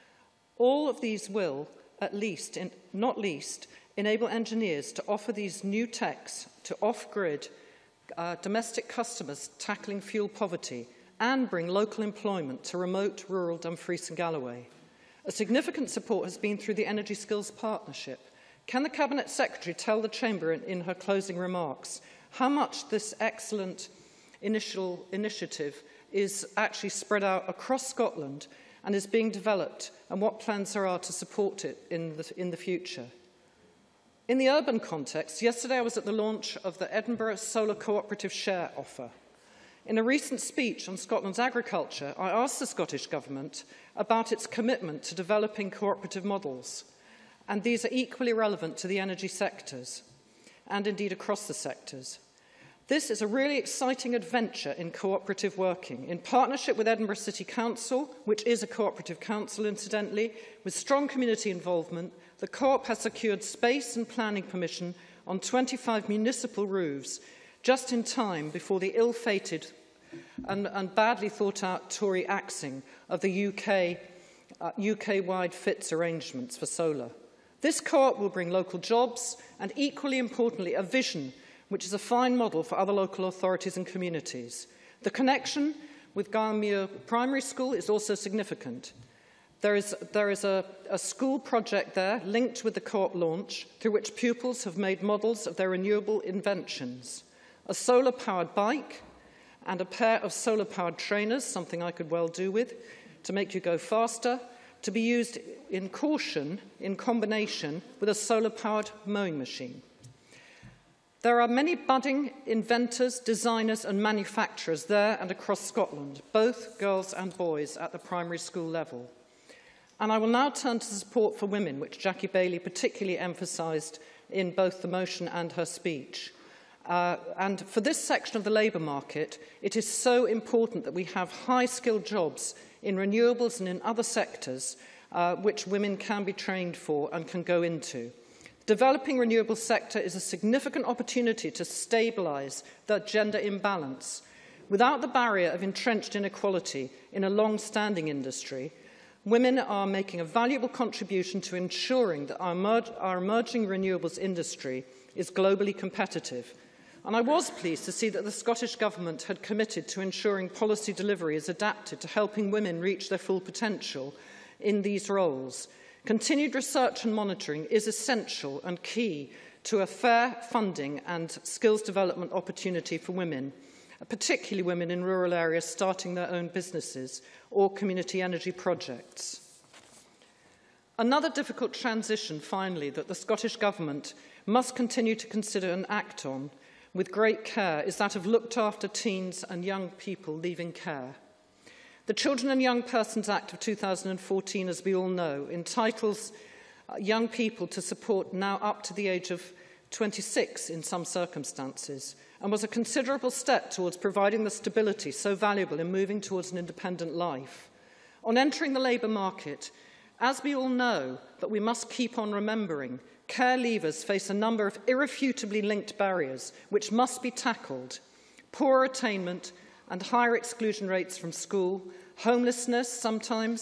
All of these will, at least, in, not least, enable engineers to offer these new techs to off-grid uh, domestic customers tackling fuel poverty and bring local employment to remote rural Dumfries and Galloway. A significant support has been through the Energy Skills Partnership. Can the Cabinet Secretary tell the Chamber in, in her closing remarks how much this excellent initial initiative is actually spread out across Scotland and is being developed, and what plans there are to support it in the, in the future? In the urban context, yesterday I was at the launch of the Edinburgh Solar Cooperative Share offer. In a recent speech on Scotland's agriculture, I asked the Scottish Government about its commitment to developing cooperative models, and these are equally relevant to the energy sectors, and indeed across the sectors. This is a really exciting adventure in cooperative working, in partnership with Edinburgh City Council, which is a cooperative council incidentally, with strong community involvement. The Co-op has secured space and planning permission on twenty-five municipal roofs, just in time before the ill-fated and, and badly thought-out Tory axing of the U K, uh, U K-wide F I T S arrangements for solar. This Co-op will bring local jobs and, equally importantly, a vision which is a fine model for other local authorities and communities. The connection with Garmuir Primary School is also significant. There is, there is a, a school project there linked with the Co-op launch through which pupils have made models of their renewable inventions. A solar-powered bike and a pair of solar-powered trainers, something I could well do with, to make you go faster, to be used in caution in combination with a solar-powered mowing machine. There are many budding inventors, designers and manufacturers there and across Scotland, both girls and boys at the primary school level. And I will now turn to support for women, which Jackie Bailey particularly emphasised in both the motion and her speech. Uh, and for this section of the labour market, it is so important that we have high-skilled jobs in renewables and in other sectors uh, which women can be trained for and can go into. The developing renewable sector is a significant opportunity to stabilise the gender imbalance. Without the barrier of entrenched inequality in a long-standing industry, women are making a valuable contribution to ensuring that our, emerg our emerging renewables industry is globally competitive. And I was pleased to see that the Scottish Government had committed to ensuring policy delivery is adapted to helping women reach their full potential in these roles. Continued research and monitoring is essential and key to a fair funding and skills development opportunity for women, particularly women in rural areas starting their own businesses or community energy projects. Another difficult transition, finally, that the Scottish Government must continue to consider and act on with great care is that of looked after teens and young people leaving care. The Children and Young Persons Act of two thousand fourteen, as we all know, entitles young people to support now up to the age of twenty-six in some circumstances, and was a considerable step towards providing the stability so valuable in moving towards an independent life. On entering the labour market, as we all know, but we must keep on remembering, care leavers face a number of irrefutably linked barriers which must be tackled: poor attainment and higher exclusion rates from school, homelessness sometimes,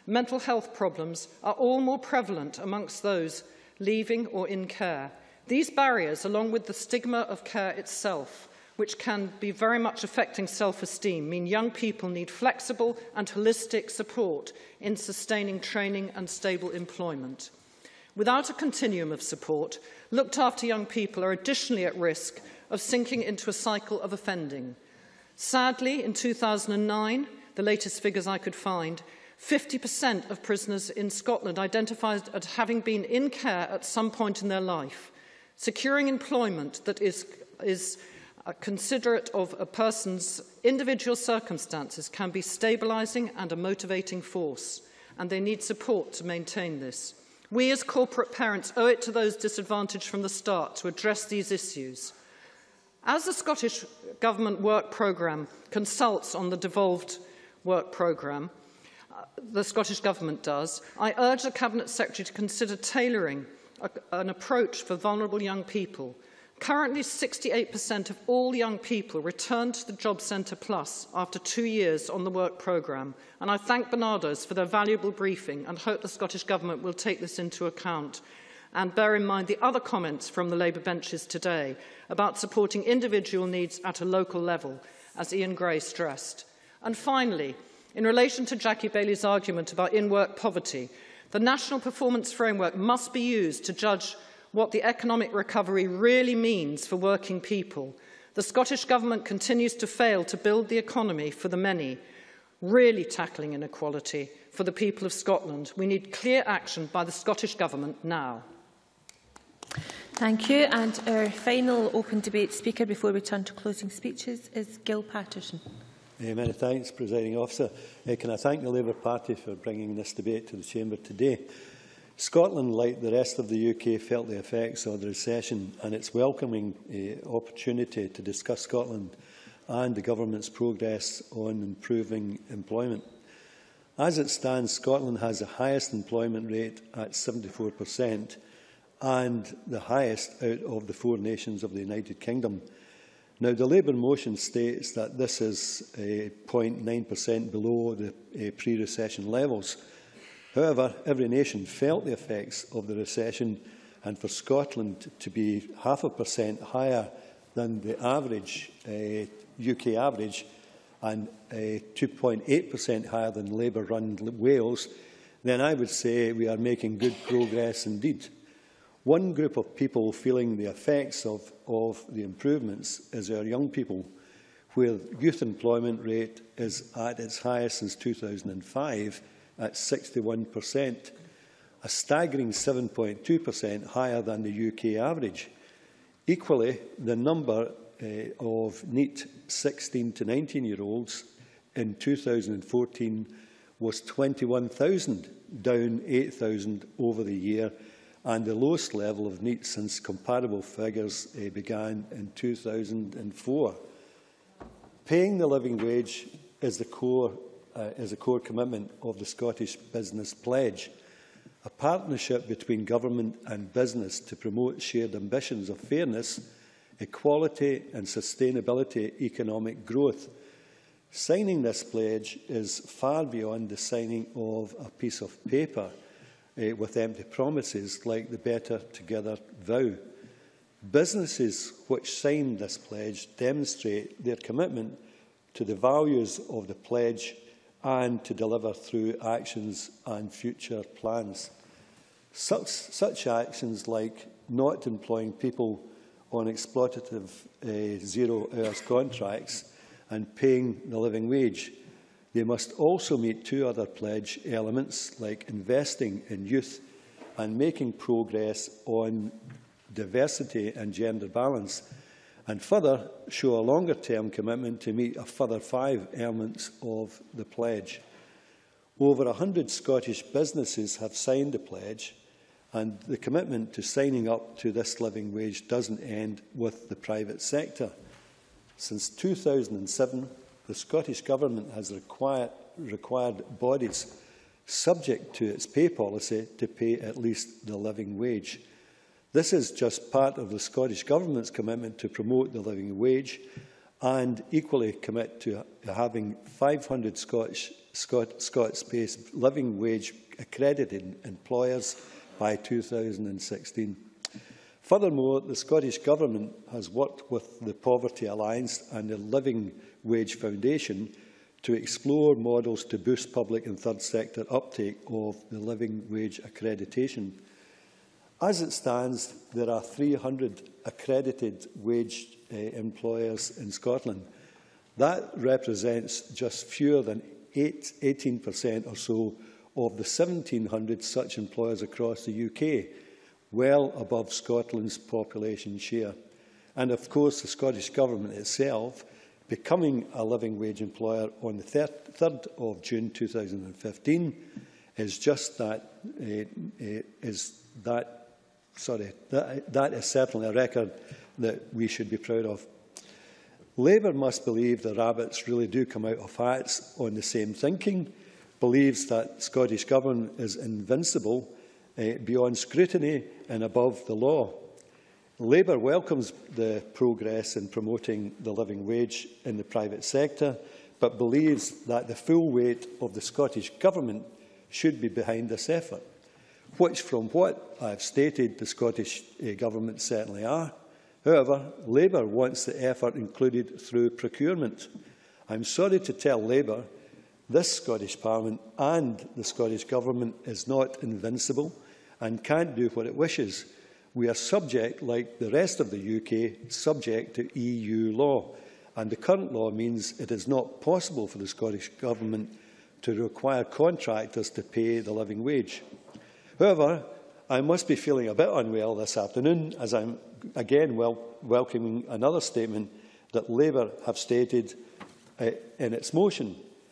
Mental health problems are all more prevalent amongst those leaving or in care. These barriers, along with the stigma of care itself, which can be very much affecting self-esteem, mean young people need flexible and holistic support in sustaining training and stable employment. Without a continuum of support, looked after young people are additionally at risk of sinking into a cycle of offending. Sadly, in two thousand nine, the latest figures I could find, fifty percent of prisoners in Scotland identified as having been in care at some point in their life. Securing employment that is, is uh, considerate of a person's individual circumstances can be stabilising and a motivating force, and they need support to maintain this. We as corporate parents owe it to those disadvantaged from the start to address these issues. As the Scottish Government Work Programme consults on the devolved work programme, uh, the Scottish Government does, I urge the Cabinet Secretary to consider tailoring a, an approach for vulnerable young people. Currently, sixty-eight percent of all young people return to the Job Centre Plus after two years on the work programme, and I thank Barnardo's for their valuable briefing and hope the Scottish Government will take this into account and bear in mind the other comments from the Labour benches today about supporting individual needs at a local level, as Ian Gray stressed. And finally, in relation to Jackie Bailey's argument about in-work poverty, the National Performance Framework must be used to judge what the economic recovery really means for working people. The Scottish Government continues to fail to build the economy for the many, really tackling inequality for the people of Scotland. We need clear action by the Scottish Government now. Thank you. And our final open debate speaker before we turn to closing speeches is Gill Patterson. Uh, many thanks, Presiding Officer. Uh, can I thank the Labour Party for bringing this debate to the Chamber today? Scotland, like the rest of the U K, felt the effects of the recession, and it's welcoming uh, opportunity to discuss Scotland and the Government's progress on improving employment. As it stands, Scotland has the highest employment rate at seventy-four percent and the highest out of the four nations of the United Kingdom. Now, the Labour motion states that this is uh, zero point nine percent below the uh, pre-recession levels. However, every nation felt the effects of the recession, and for Scotland to be half a percent higher than the average, uh, U K average, and uh, two point eight percent higher than Labour-run Wales, then I would say we are making good progress indeed. One group of people feeling the effects of, of the improvements is our young people, where youth employment rate is at its highest since two thousand five, at sixty-one percent, a staggering seven point two percent higher than the U K average. Equally, the number uh, of NEET sixteen to nineteen-year-olds in two thousand fourteen was twenty-one thousand, down eight thousand over the year, and the lowest level of NEET since comparable figures uh, began in two thousand four. Paying the living wage is the core Uh, is a core commitment of the Scottish Business Pledge, a partnership between government and business to promote shared ambitions of fairness, equality and sustainability economic growth. Signing this pledge is far beyond the signing of a piece of paper uh, with empty promises like the Better Together vow. Businesses which sign this pledge demonstrate their commitment to the values of the pledge and to deliver through actions and future plans. Such, such actions like not employing people on exploitative uh, zero-hours contracts and paying the living wage. They must also meet two other pledge elements, like investing in youth and making progress on diversity and gender balance, and further show a longer-term commitment to meet a further five elements of the pledge. Over one hundred Scottish businesses have signed the pledge, and the commitment to signing up to this living wage doesn't end with the private sector. Since two thousand seven, the Scottish Government has required, required bodies subject to its pay policy to pay at least the living wage. This is just part of the Scottish Government's commitment to promote the living wage and equally commit to having five hundred Scottish Scot Scots-based living wage accredited employers by two thousand sixteen. Furthermore, the Scottish Government has worked with the Poverty Alliance and the Living Wage Foundation to explore models to boost public and third sector uptake of the living wage accreditation. As it stands, there are three hundred accredited wage uh, employers in Scotland. That represents just fewer than eighteen percent or so of the seventeen hundred such employers across the U K, well above Scotland's population share. And of course, the Scottish Government itself, becoming a living wage employer on the third of June two thousand fifteen, is just that. Uh, is that sorry, that, that is certainly a record that we should be proud of. Labour must believe the rabbits really do come out of hats on the same thinking, believes that Scottish Government is invincible, uh, beyond scrutiny and above the law. Labour welcomes the progress in promoting the living wage in the private sector, but believes that the full weight of the Scottish Government should be behind this effort, which, from what I have stated, the Scottish uh, Government certainly are. However, Labour wants the effort included through procurement. I'm sorry to tell Labour this Scottish Parliament and the Scottish Government is not invincible and can't do what it wishes. We are subject, like the rest of the U K, subject to E U law, and the current law means it is not possible for the Scottish Government to require contractors to pay the living wage. However, I must be feeling a bit unwell this afternoon, as I'm again wel welcoming another statement that Labour have stated uh, in its motion,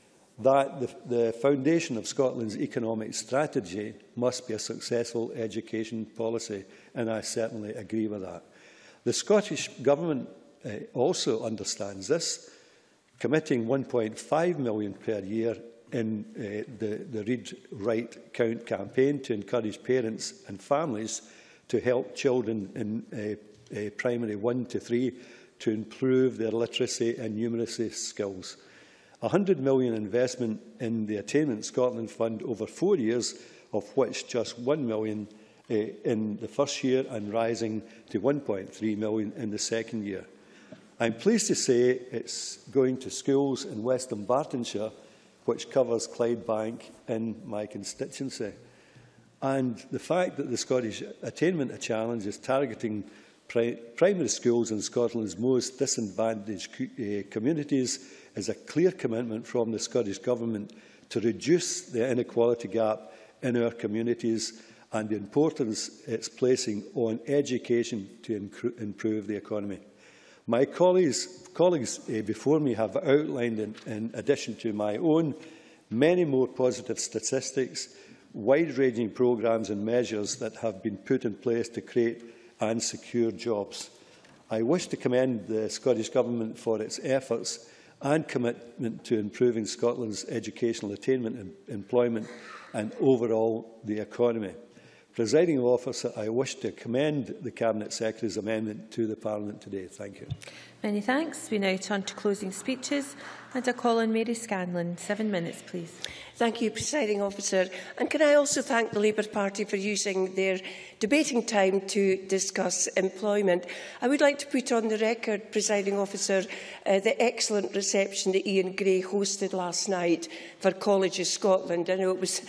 that the, the foundation of Scotland's economic strategy must be a successful education policy, and I certainly agree with that. The Scottish Government uh, also understands this, committing one point five million pounds per year in uh, the, the Read, Write, Count campaign to encourage parents and families to help children in uh, uh, primary one to three to improve their literacy and numeracy skills. one hundred million pounds investment in the Attainment Scotland Fund over four years, of which just one million pounds uh, in the first year and rising to one point three million pounds in the second year. I'm pleased to say it's going to schools in West Dunbartonshire, which covers Clydebank in my constituency. And the fact that the Scottish Attainment Challenge is targeting pri primary schools in Scotland's most disadvantaged uh, communities is a clear commitment from the Scottish Government to reduce the inequality gap in our communities and the importance it's placing on education to improve the economy. My colleagues, colleagues uh, before me have outlined, in, in addition to my own, many more positive statistics, wide-ranging programmes and measures that have been put in place to create and secure jobs. I wish to commend the Scottish Government for its efforts and commitment to improving Scotland's educational attainment and employment and overall the economy. Presiding Officer, I wish to commend the Cabinet Secretary's amendment to the Parliament today. Thank you. Many thanks. We now turn to closing speeches. And I call on Mary Scanlon. Seven minutes, please. Thank you, Presiding Officer. And can I also thank the Labour Party for using their debating time to discuss employment. I would like to put on the record, Presiding Officer, uh, the excellent reception that Ian Gray hosted last night for Colleges Scotland. I know it was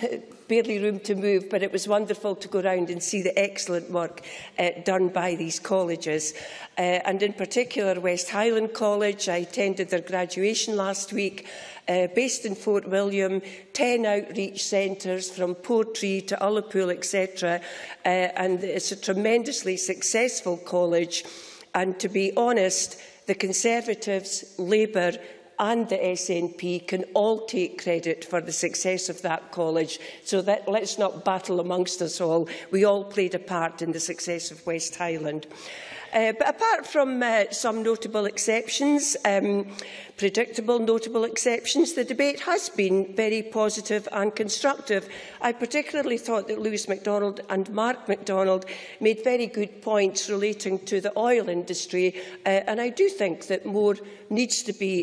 barely room to move, but it was wonderful to go round and see the excellent work uh, done by these colleges. Uh, and in particular, West Highland College, I attended their graduation last week, uh, based in Fort William, ten outreach centres from Portree to Ullapool, et cetera. Uh, and it's a tremendously successful college. And to be honest, the Conservatives, Labour and the S N P can all take credit for the success of that college, so that let's not battle amongst us all. We all played a part in the success of West Highland. Uh, but apart from uh, some notable exceptions, um, predictable notable exceptions, the debate has been very positive and constructive. I particularly thought that Lewis MacDonald and Mark MacDonald made very good points relating to the oil industry, uh, and I do think that more needs to be uh,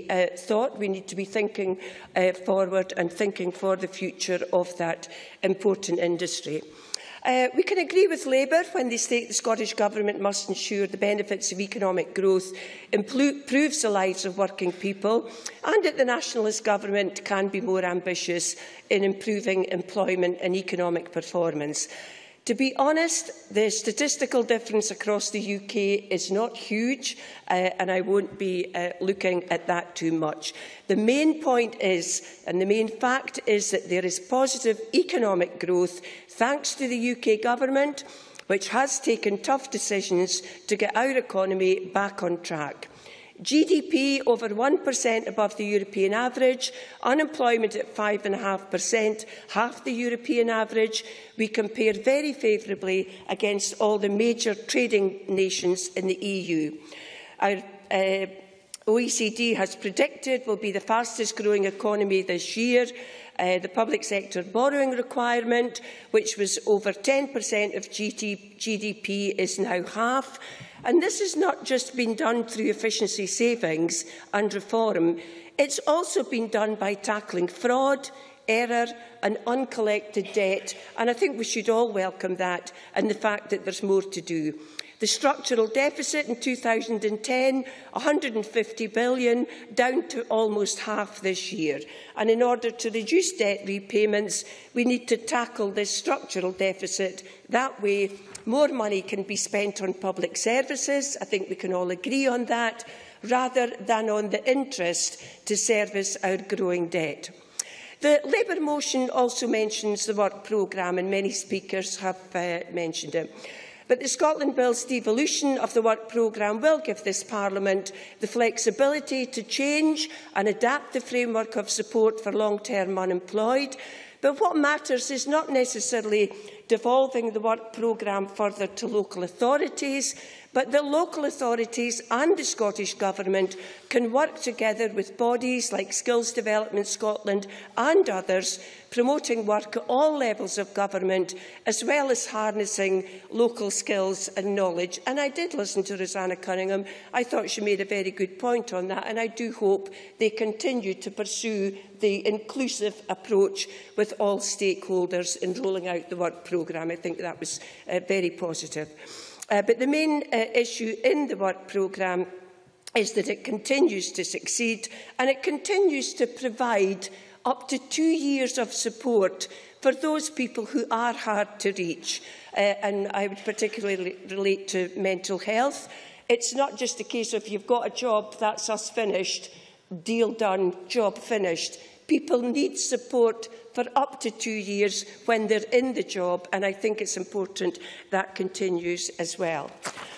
thought. We need to be thinking uh, forward and thinking for the future of that important industry. Uh, we can agree with Labour when they state the Scottish Government must ensure the benefits of economic growth improves the lives of working people, and that the Nationalist Government can be more ambitious in improving employment and economic performance. To be honest, the statistical difference across the U K is not huge, uh, and I won't be uh, looking at that too much. The main point is, and the main fact is, that there is positive economic growth thanks to the U K Government, which has taken tough decisions to get our economy back on track. G D P over one percent above the European average, unemployment at five point five percent, half the European average. We compare very favourably against all the major trading nations in the E U. Our uh, O E C D has predicted will be the fastest growing economy this year. Uh, the public sector borrowing requirement, which was over ten percent of G D P, is now half. And this has not just been done through efficiency savings and reform, it's also been done by tackling fraud, error and uncollected debt. And I think we should all welcome that and the fact that there's more to do. The structural deficit in two thousand ten, one hundred and fifty billion pounds, down to almost half this year. And in order to reduce debt repayments, we need to tackle this structural deficit. That way, more money can be spent on public services. I think we can all agree on that, rather than on the interest to service our growing debt. The Labour motion also mentions the work programme, and many speakers have uh, mentioned it. But the Scotland Bill's devolution of the work programme will give this Parliament the flexibility to change and adapt the framework of support for long-term unemployed. But what matters is not necessarily devolving the work programme further to local authorities, but the local authorities and the Scottish Government can work together with bodies like Skills Development Scotland and others, promoting work at all levels of government, as well as harnessing local skills and knowledge. And I did listen to Rosanna Cunningham. I thought she made a very good point on that, and I do hope they continue to pursue the inclusive approach with all stakeholders in rolling out the work programme. I think that was uh, very positive. Uh, but the main uh, issue in the work programme is that it continues to succeed, and it continues to provide up to two years of support for those people who are hard to reach. Uh, and I would particularly relate to mental health. It's not just a case of you've got a job, that's us finished, deal done, job finished. People need support for up to two years when they're in the job, and I think it's important that continues as well.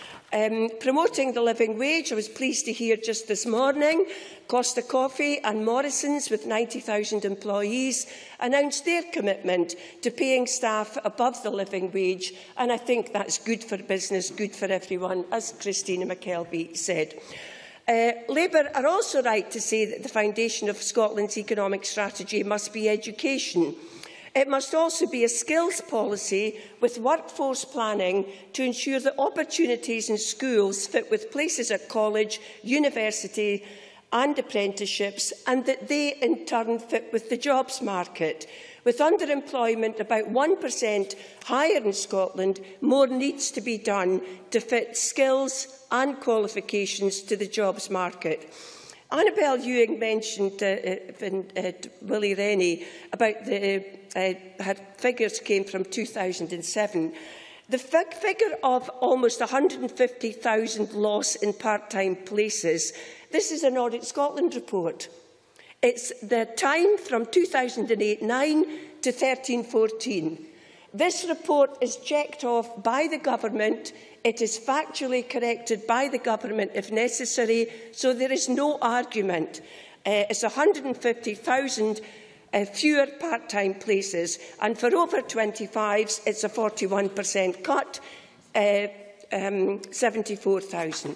Um, promoting the living wage, I was pleased to hear just this morning Costa Coffee and Morrisons, with ninety thousand employees, announced their commitment to paying staff above the living wage, and I think that's good for business, good for everyone, as Christina McKelvey said. Uh, Labour are also right to say that the foundation of Scotland's economic strategy must be education. It must also be a skills policy with workforce planning to ensure that opportunities in schools fit with places at college, university and apprenticeships, and that they in turn fit with the jobs market. With underemployment about one percent higher in Scotland, more needs to be done to fit skills and qualifications to the jobs market. Annabel Ewing mentioned uh, uh, uh, Willie Rennie about the uh, her figures came from two thousand seven. The fig figure of almost one hundred and fifty thousand loss in part-time places. This is an Audit Scotland report. It's the time from two thousand eight nine to thirteen fourteen. This report is checked off by the Government. It is factually corrected by the Government if necessary, so there is no argument. Uh, it's one hundred and fifty thousand uh, fewer part-time places, and for over twenty-fives it's a forty-one percent cut, uh, um, seventy-four thousand.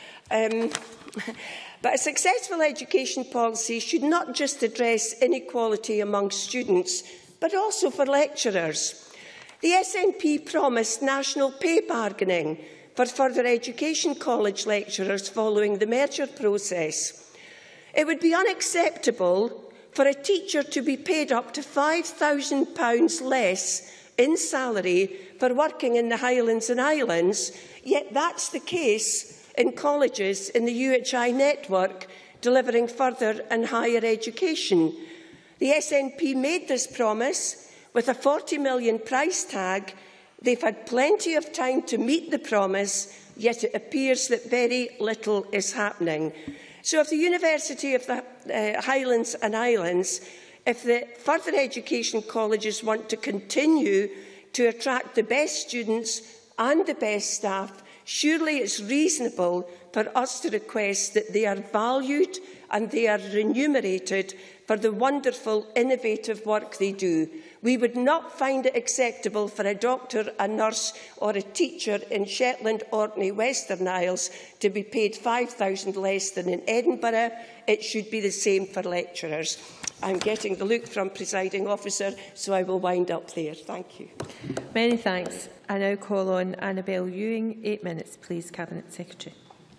Um, But a successful education policy should not just address inequality among students, but also for lecturers. The S N P promised national pay bargaining for further education college lecturers following the merger process. It would be unacceptable for a teacher to be paid up to five thousand pounds less in salary for working in the Highlands and Islands, yet that's the case in colleges in the U H I network delivering further and higher education. The S N P made this promise with a forty million pounds price tag. They've had plenty of time to meet the promise, yet it appears that very little is happening. So if the University of the uh, Highlands and Islands, if the further education colleges want to continue to attract the best students and the best staff, surely it's reasonable for us to request that they are valued and they are remunerated for the wonderful, innovative work they do. We would not find it acceptable for a doctor, a nurse or a teacher in Shetland, Orkney, Western Isles to be paid five thousand pounds less than in Edinburgh. It should be the same for lecturers. I'm getting the look from presiding officer, so I will wind up there. Thank you. Many thanks. I now call on Annabel Ewing. Eight minutes, please, Cabinet Secretary.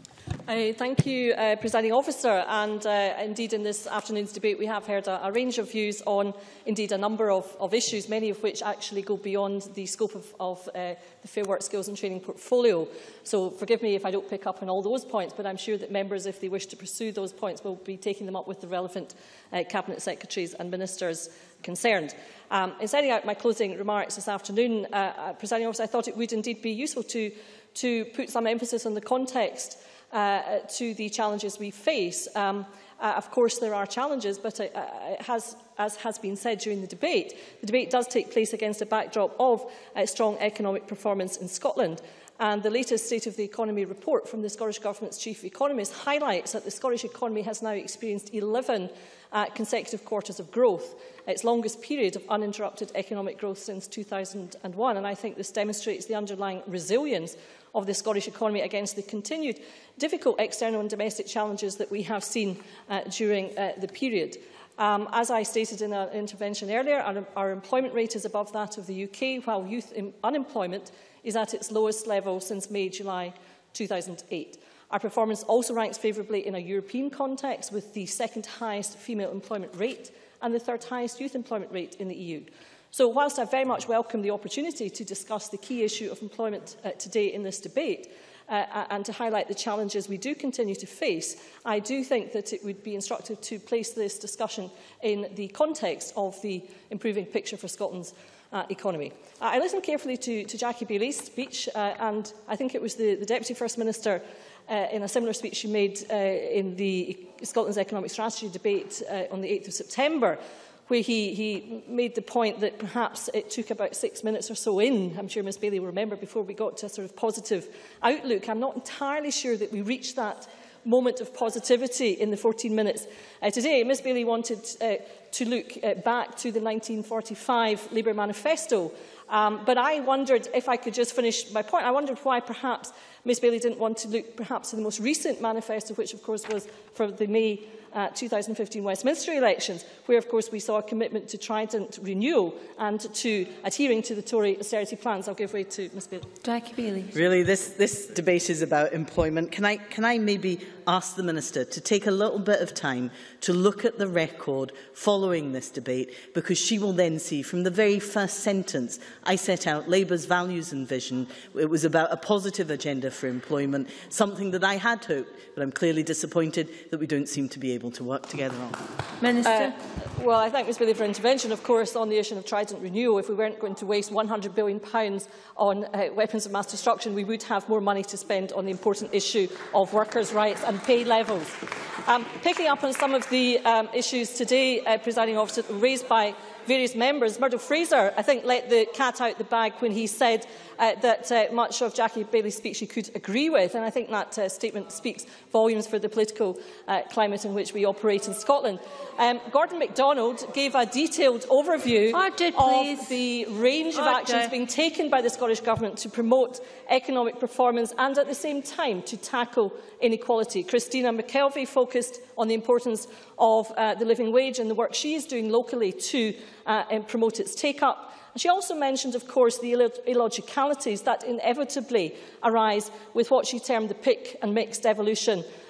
Uh, thank you, uh, Presiding Officer. And uh, indeed, in this afternoon's debate, we have heard a, a range of views on, indeed, a number of, of issues, many of which actually go beyond the scope of, of uh, the Fair Work Skills and Training portfolio. So forgive me if I don't pick up on all those points, but I'm sure that members, if they wish to pursue those points, will be taking them up with the relevant uh, Cabinet Secretaries and Ministers concerned. Um, in setting out my closing remarks this afternoon, uh, uh, Presiding Officer, I thought it would indeed be useful to, to put some emphasis on the context Uh, to the challenges we face. Um, uh, of course, there are challenges, but it, uh, it has, as has been said during the debate, the debate does take place against a backdrop of uh, strong economic performance in Scotland. And the latest State of the Economy report from the Scottish Government's Chief Economist highlights that the Scottish economy has now experienced eleven uh, consecutive quarters of growth, its longest period of uninterrupted economic growth since two thousand one. And I think this demonstrates the underlying resilience of the Scottish economy against the continued difficult external and domestic challenges that we have seen uh, during uh, the period. Um, as I stated in an intervention earlier, our, our employment rate is above that of the U K, while youth unemployment is at its lowest level since May July two thousand eight. Our performance also ranks favourably in a European context, with the second highest female employment rate and the third highest youth employment rate in the E U. So whilst I very much welcome the opportunity to discuss the key issue of employment uh, today in this debate uh, and to highlight the challenges we do continue to face, I do think that it would be instructive to place this discussion in the context of the improving picture for Scotland's uh, economy. Uh, I listened carefully to, to Jackie Bailey's speech, uh, and I think it was the, the Deputy First Minister uh, in a similar speech she made uh, in the Scotland's Economic Strategy debate uh, on the eighth of September, where he, he made the point that perhaps it took about six minutes or so in, I'm sure Miz Bailey will remember, before we got to a sort of positive outlook. I'm not entirely sure that we reached that moment of positivity in the fourteen minutes uh, today. Miz Bailey wanted uh, to look uh, back to the nineteen forty-five Labour manifesto, um, but I wondered, if I could just finish my point, I wondered why perhaps Miz Bailey didn't want to look perhaps to the most recent manifesto, which of course was for the May Uh, two thousand fifteen Westminster elections, where, of course, we saw a commitment to Trident renewal and to adhering to the Tory austerity plans. I'll give way to Miz Bailey. Jackie Bailey. Really, this, this debate is about employment. Can I, can I maybe ask the Minister to take a little bit of time to look at the record following this debate, because she will then see from the very first sentence I set out Labour's values and vision. It was about a positive agenda for employment, something that I had hoped, but I'm clearly disappointed that we don't seem to be able to work together on. Minister. Uh, well, I thank Miz Bailey for intervention. Of course, on the issue of Trident renewal, if we weren't going to waste one hundred billion pounds on uh, weapons of mass destruction, we would have more money to spend on the important issue of workers' rights and pay levels. Um, picking up on some of the um, issues today, uh, Presiding Officer, raised by various members, Murdo Fraser, I think, let the cat out the bag when he said uh, that uh, much of Jackie Bailey's speech he could agree with, and I think that uh, statement speaks volumes for the political uh, climate in which we operate in Scotland. Um, Gordon MacDonald gave a detailed overview Order, of the range of Order. actions being taken by the Scottish Government to promote economic performance and, at the same time, to tackle inequality. Christina McKelvey focused on the importance of uh, the living wage and the work she is doing locally to uh, and promote its take-up. She also mentioned, of course, the illogicalities that inevitably arise with what she termed the pick and mix devolution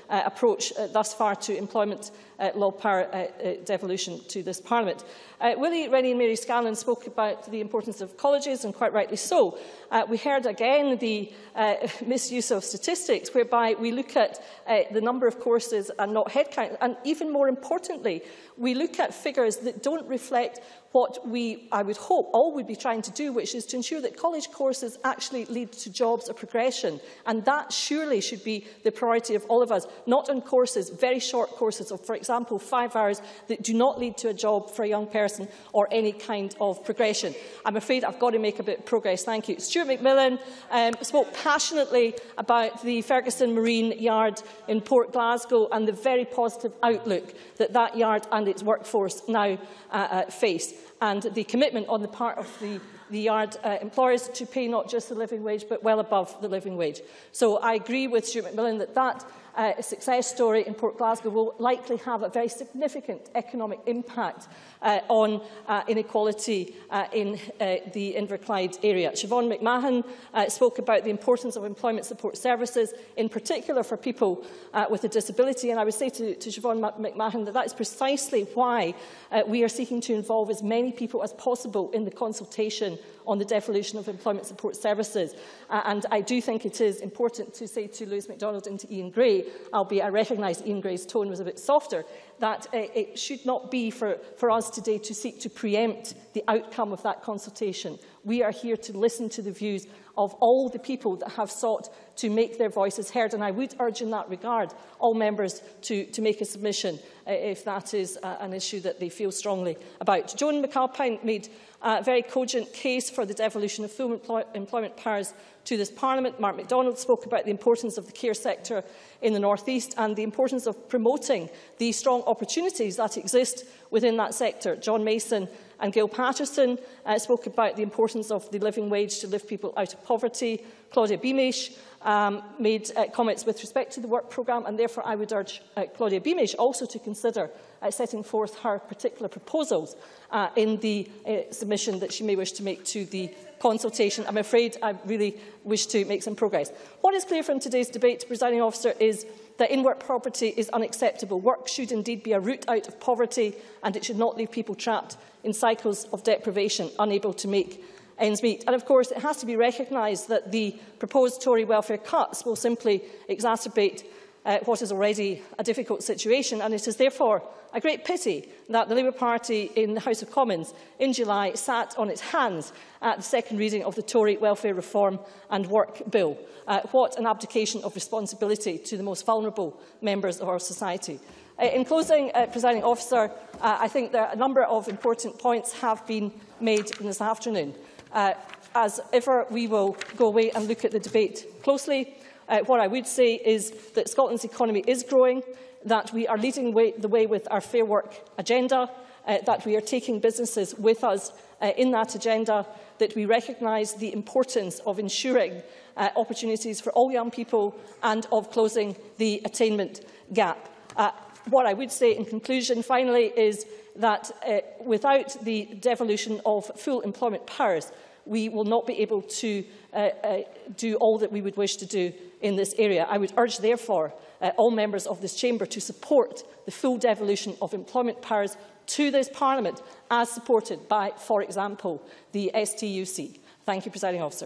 uh, approach uh, thus far to employment uh, law power uh, uh, devolution to this Parliament. Uh, Willie Rennie and Mary Scanlon spoke about the importance of colleges, and quite rightly so. Uh, we heard again the uh, misuse of statistics, whereby we look at uh, the number of courses and not headcount, and even more importantly, we look at figures that don't reflect what we, I would hope, all would be trying to do, which is to ensure that college courses actually lead to jobs or progression. And that surely should be the priority of all of us, not on courses, very short courses of, for example, five hours that do not lead to a job for a young person or any kind of progression. I'm afraid I've got to make a bit of progress. Thank you. Stuart McMillan um, spoke passionately about the Ferguson Marine Yard in Port Glasgow and the very positive outlook that that yard and its workforce now uh, uh, face, and the commitment on the part of the, the yard uh, employers to pay not just the living wage but well above the living wage. So I agree with Stuart McMillan that that uh, success story in Port Glasgow will likely have a very significant economic impact uh, on uh, inequality uh, in uh, the Inverclyde area. Siobhan McMahon uh, spoke about the importance of employment support services, in particular for people uh, with a disability, and I would say to, to Siobhan McMahon that that is precisely why uh, we are seeking to involve as many people as possible in the consultation on the devolution of employment support services. Uh, and I do think it is important to say to Lewis MacDonald and to Ian Gray, albeit I recognise Ian Gray's tone was a bit softer, that uh, it should not be for, for us today to seek to preempt the outcome of that consultation. We are here to listen to the views of all the people that have sought to make their voices heard, and I would urge in that regard all members to, to make a submission uh, if that is uh, an issue that they feel strongly about. Joan McAlpine made a very cogent case for the devolution of full employ employment powers to this Parliament. Mark MacDonald spoke about the importance of the care sector in the North East and the importance of promoting the strong opportunities that exist within that sector. John Mason and Gil Patterson uh, spoke about the importance of the living wage to lift people out of poverty. Claudia Beamish um, made uh, comments with respect to the work programme, and therefore I would urge uh, Claudia Beamish also to consider uh, setting forth her particular proposals uh, in the uh, submission that she may wish to make to the consultation. I'm afraid I really wish to make some progress. What is clear from today's debate, Presiding Officer, is that in-work poverty is unacceptable. Work should indeed be a route out of poverty, and it should not leave people trapped in cycles of deprivation, unable to make ends meet. And of course, it has to be recognised that the proposed Tory welfare cuts will simply exacerbate uh, what is already a difficult situation, and it is therefore a great pity that the Labour Party in the House of Commons in July sat on its hands at the second reading of the Tory Welfare Reform and Work Bill. Uh, what an abdication of responsibility to the most vulnerable members of our society. Uh, in closing, uh, Presiding Officer, uh, I think that a number of important points have been made this afternoon. Uh, as ever, we will go away and look at the debate closely. Uh, what I would say is that Scotland's economy is growing, that we are leading way, the way with our Fair Work agenda, uh, that we are taking businesses with us uh, in that agenda, that we recognise the importance of ensuring uh, opportunities for all young people and of closing the attainment gap. Uh, what I would say in conclusion, finally, is that uh, without the devolution of full employment powers, we will not be able to uh, uh, do all that we would wish to do in this area. I would urge, therefore, uh, all members of this chamber to support the full devolution of employment powers to this Parliament, as supported by, for example, the S T U C. Thank you, Presiding Officer.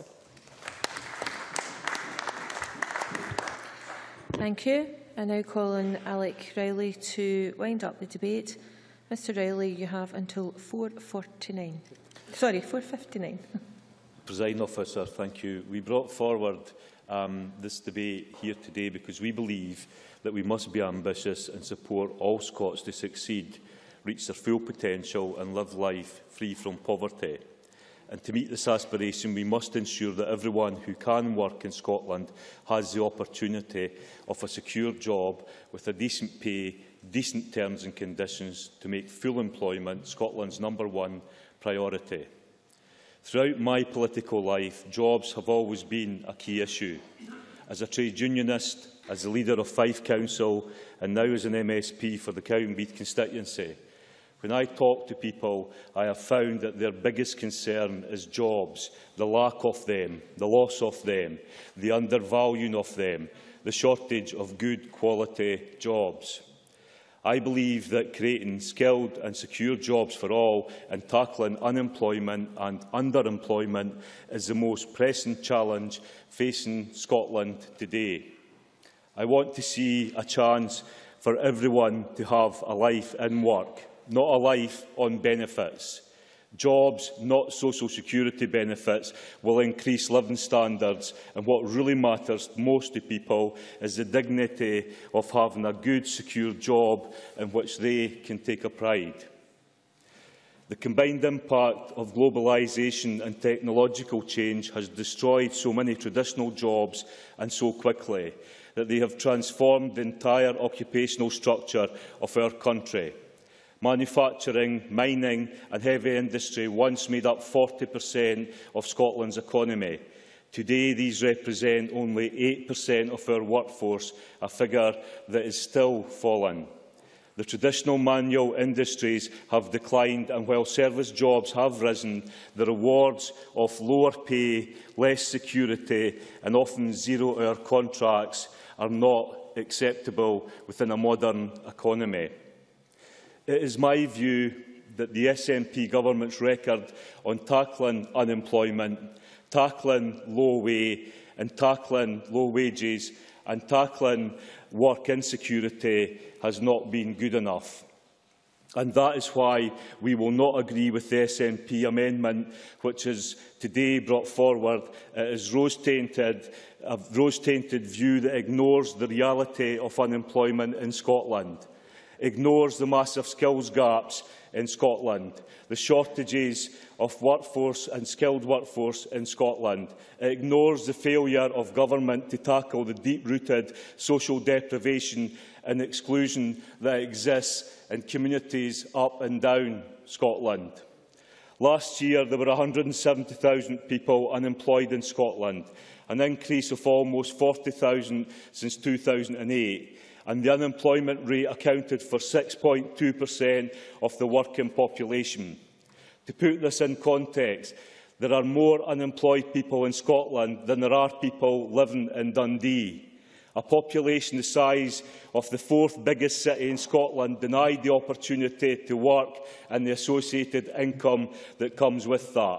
Thank you. I now call on Alec Rowley to wind up the debate. Mr Rowley, you have until four forty-nine. Sorry, four fifty-nine. Presiding Officer, thank you. We brought forward um, this debate here today because we believe that we must be ambitious and support all Scots to succeed, reach their full potential and live life free from poverty. And to meet this aspiration, we must ensure that everyone who can work in Scotland has the opportunity of a secure job with a decent pay, decent terms and conditions to make full employment Scotland's number one priority. Throughout my political life, jobs have always been a key issue. As a trade unionist, as the leader of Fife Council and now as an M S P for the Cowdenbeath constituency, When I talk to people, I have found that their biggest concern is jobs, the lack of them, the loss of them, the undervaluing of them, the shortage of good quality jobs. I believe that creating skilled and secure jobs for all and tackling unemployment and underemployment is the most pressing challenge facing Scotland today. I want to see a chance for everyone to have a life in work, not a life on benefits. Jobs, not social security benefits, will increase living standards, and what really matters most to people is the dignity of having a good, secure job in which they can take a pride. The combined impact of globalisation and technological change has destroyed so many traditional jobs and so quickly that they have transformed the entire occupational structure of our country. Manufacturing, mining and heavy industry once made up forty percent of Scotland's economy. Today, these represent only eight percent of our workforce, a figure that is still falling. The traditional manual industries have declined, and while service jobs have risen, the rewards of lower pay, less security and often zero-hour contracts are not acceptable within a modern economy. It is my view that the S N P government's record on tackling unemployment, tackling low wage and tackling low wages and tackling work insecurity has not been good enough. And that is why we will not agree with the S N P amendment which is today brought forward. It is rose-tainted, a rose-tainted view that ignores the reality of unemployment in Scotland, ignores the massive skills gaps in Scotland, the shortages of workforce and skilled workforce in Scotland. It ignores the failure of government to tackle the deep-rooted social deprivation and exclusion that exists in communities up and down Scotland. Last year, there were one hundred and seventy thousand people unemployed in Scotland, an increase of almost forty thousand since two thousand and eight. And the unemployment rate accounted for six point two percent of the working population. To put this in context, there are more unemployed people in Scotland than there are people living in Dundee. A population the size of the fourth biggest city in Scotland denied the opportunity to work and the associated income that comes with that.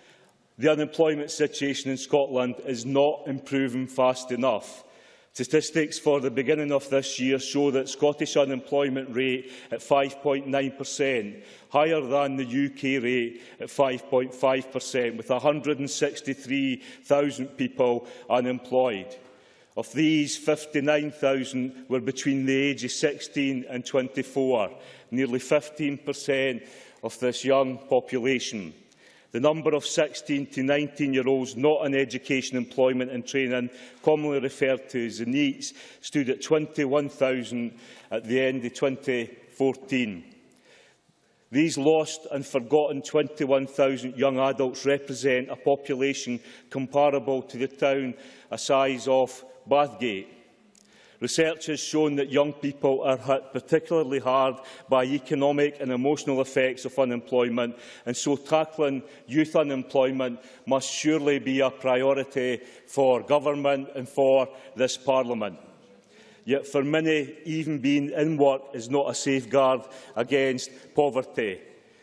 The unemployment situation in Scotland is not improving fast enough. Statistics for the beginning of this year show that Scottish unemployment rate at five point nine percent, higher than the U K rate at five point five percent, with one hundred and sixty-three thousand people unemployed. Of these, fifty-nine thousand were between the ages of sixteen and twenty-four, nearly fifteen percent of this young population. The number of sixteen to nineteen-year-olds not in education, employment and training, commonly referred to as the NEETs, stood at twenty-one thousand at the end of twenty fourteen. These lost and forgotten twenty-one thousand young adults represent a population comparable to the town a size of Bathgate. Research has shown that young people are hit particularly hard by economic and emotional effects of unemployment, and so tackling youth unemployment must surely be a priority for government and for this Parliament. Yet for many, even being in work is not a safeguard against poverty.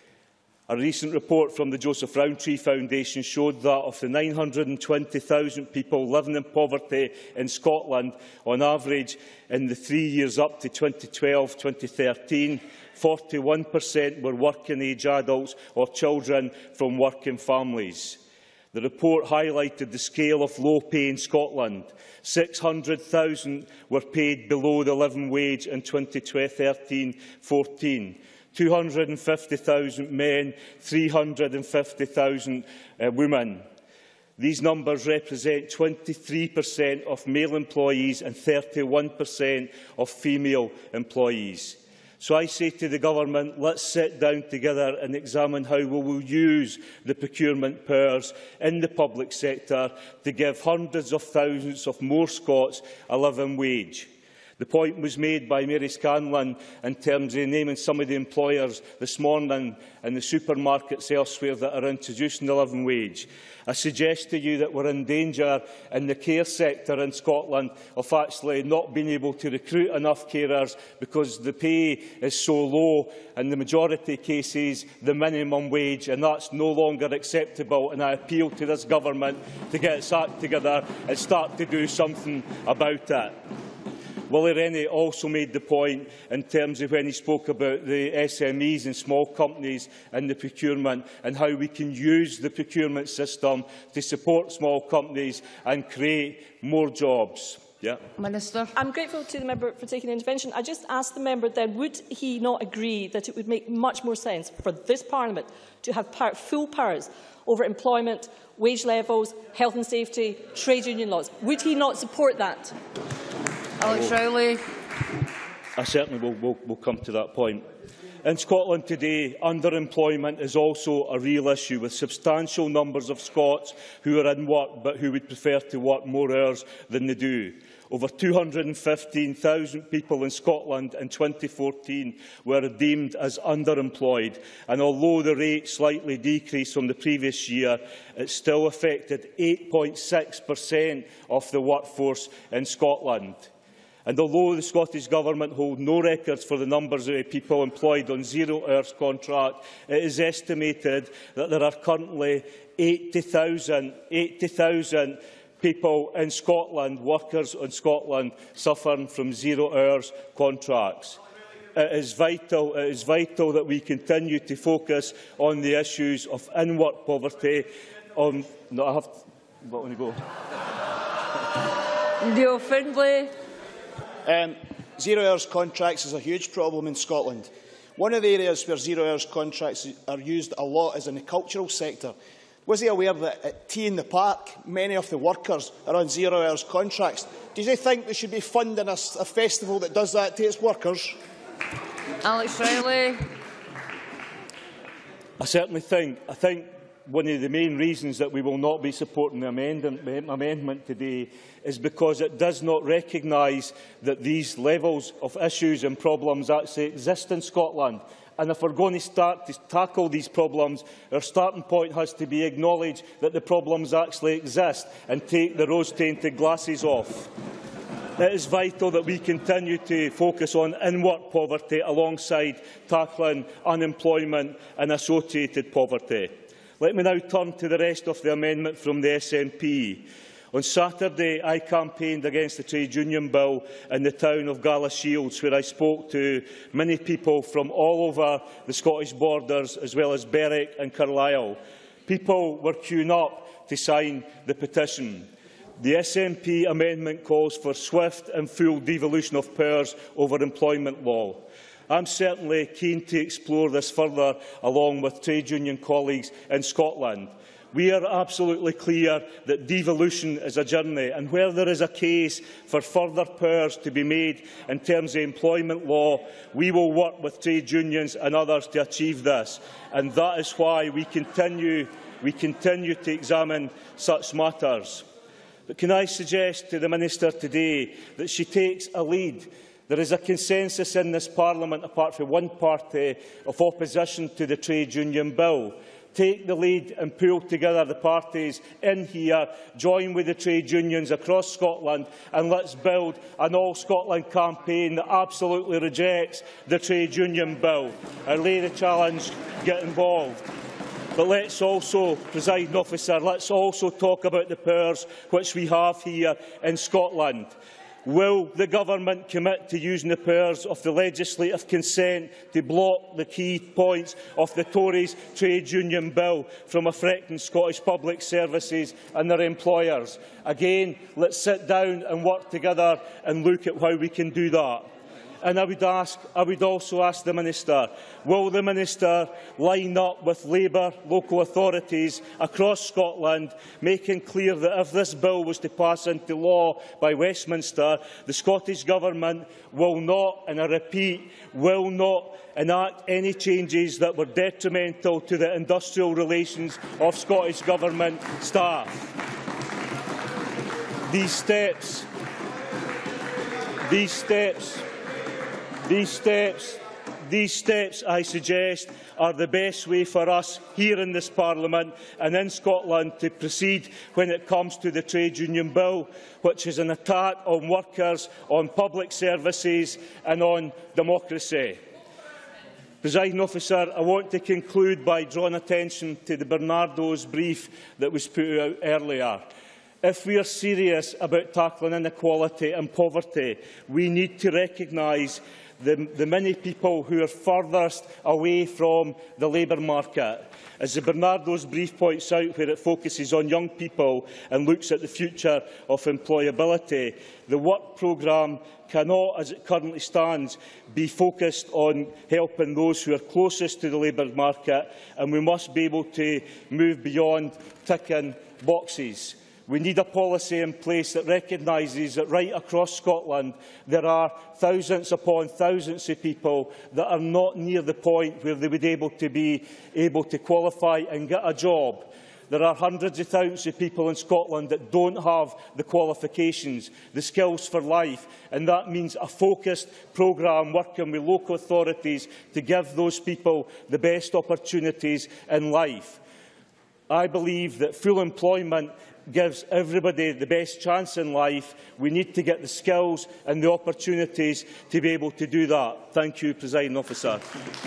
A recent report from the Joseph Rowntree Foundation showed that of the nine hundred and twenty thousand people living in poverty in Scotland, on average in the three years up to twenty twelve to twenty thirteen, forty-one percent were working-age adults or children from working families. The report highlighted the scale of low pay in Scotland. six hundred thousand were paid below the living wage in twenty thirteen fourteen. two hundred and fifty thousand men, three hundred and fifty thousand uh, women. These numbers represent twenty-three percent of male employees and thirty-one percent of female employees. So I say to the Government, let's sit down together and examine how we will use the procurement powers in the public sector to give hundreds of thousands of more Scots a living wage. The point was made by Mary Scanlon in terms of naming some of the employers this morning in the supermarkets elsewhere that are introducing the living wage. I suggest to you that we're in danger in the care sector in Scotland of actually not being able to recruit enough carers because the pay is so low, in the majority of cases the minimum wage, and that's no longer acceptable. And I appeal to this government to get its act together and start to do something about it. Willie Rennie also made the point in terms of when he spoke about the S M Es and small companies and the procurement and how we can use the procurement system to support small companies and create more jobs. Yeah. Minister. I'm grateful to the member for taking the intervention. I just asked the member then, would he not agree that it would make much more sense for this Parliament to have power, full powers over employment, wage levels, health and safety, trade union laws? Would he not support that? Alex Rowley. I certainly will, will, will come to that point. In Scotland today, underemployment is also a real issue, with substantial numbers of Scots who are in work but who would prefer to work more hours than they do. Over two hundred and fifteen thousand people in Scotland in twenty fourteen were deemed as underemployed, and although the rate slightly decreased from the previous year, it still affected eight point six percent of the workforce in Scotland. And although the Scottish Government hold no records for the numbers of people employed on zero-hours contract, it is estimated that there are currently eighty thousand people in Scotland, workers in Scotland, suffering from zero-hours contracts. It is vital, it is vital that we continue to focus on the issues of in-work poverty. On, no, I have to, what, to go? Leo Findlay. Um, zero-hours contracts is a huge problem in Scotland. One of the areas where zero-hours contracts are used a lot is in the cultural sector. Was he aware that at Tea in the Park, many of the workers are on zero-hours contracts? Does he think they should be funding a, a festival that does that to its workers? Alex Riley. I certainly think, I think one of the main reasons that we will not be supporting the amendment, amendment today is because it does not recognise that these levels of issues and problems actually exist in Scotland. And if we're going to start to tackle these problems, our starting point has to be acknowledge that the problems actually exist and take the rose-tinted glasses off. It is vital that we continue to focus on in-work poverty alongside tackling unemployment and associated poverty. Let me now turn to the rest of the amendment from the S N P. On Saturday, I campaigned against the trade union bill in the town of Galashiels, where I spoke to many people from all over the Scottish borders, as well as Berwick and Carlisle. People were queuing up to sign the petition. The S N P amendment calls for swift and full devolution of powers over employment law. I am certainly keen to explore this further, along with trade union colleagues in Scotland. We are absolutely clear that devolution is a journey, and where there is a case for further powers to be made in terms of employment law, we will work with trade unions and others to achieve this. And that is why we continue, we continue to examine such matters. But can I suggest to the Minister today that she takes a lead? There is a consensus in this Parliament, apart from one party, of opposition to the trade union bill. Take the lead and pull together the parties in here, join with the trade unions across Scotland, and let's build an all-Scotland campaign that absolutely rejects the trade union bill. I lay the challenge, get involved. But let's also, presiding officer, let's also talk about the powers which we have here in Scotland. Will the Government commit to using the powers of the legislative consent to block the key points of the Tories' trade union bill from affecting Scottish public services and their employers? Again, let's sit down and work together and look at how we can do that. And I would, ask, I would also ask the Minister, will the Minister line up with Labour local authorities across Scotland, making clear that if this bill was to pass into law by Westminster, the Scottish Government will not, and I repeat, will not enact any changes that were detrimental to the industrial relations of Scottish Government staff. These steps These steps, these steps, these steps, I suggest, are the best way for us here in this Parliament and in Scotland to proceed when it comes to the Trade Union Bill, which is an attack on workers, on public services and on democracy. Presiding Officer, I want to conclude by drawing attention to the Bernardo's brief that was put out earlier. If we are serious about tackling inequality and poverty, we need to recognise the, the many people who are furthest away from the labour market. As the Bernardo's brief points out, where it focuses on young people and looks at the future of employability, the work programme cannot, as it currently stands, be focused on helping those who are closest to the labour market, and we must be able to move beyond ticking boxes. We need a policy in place that recognises that right across Scotland there are thousands upon thousands of people that are not near the point where they would be able to be able to qualify and get a job. There are hundreds of thousands of people in Scotland that don't have the qualifications, the skills for life, and that means a focused programme working with local authorities to give those people the best opportunities in life. I believe that full employment gives everybody the best chance in life. We need to get the skills and the opportunities to be able to do that. Thank you, Presiding Officer.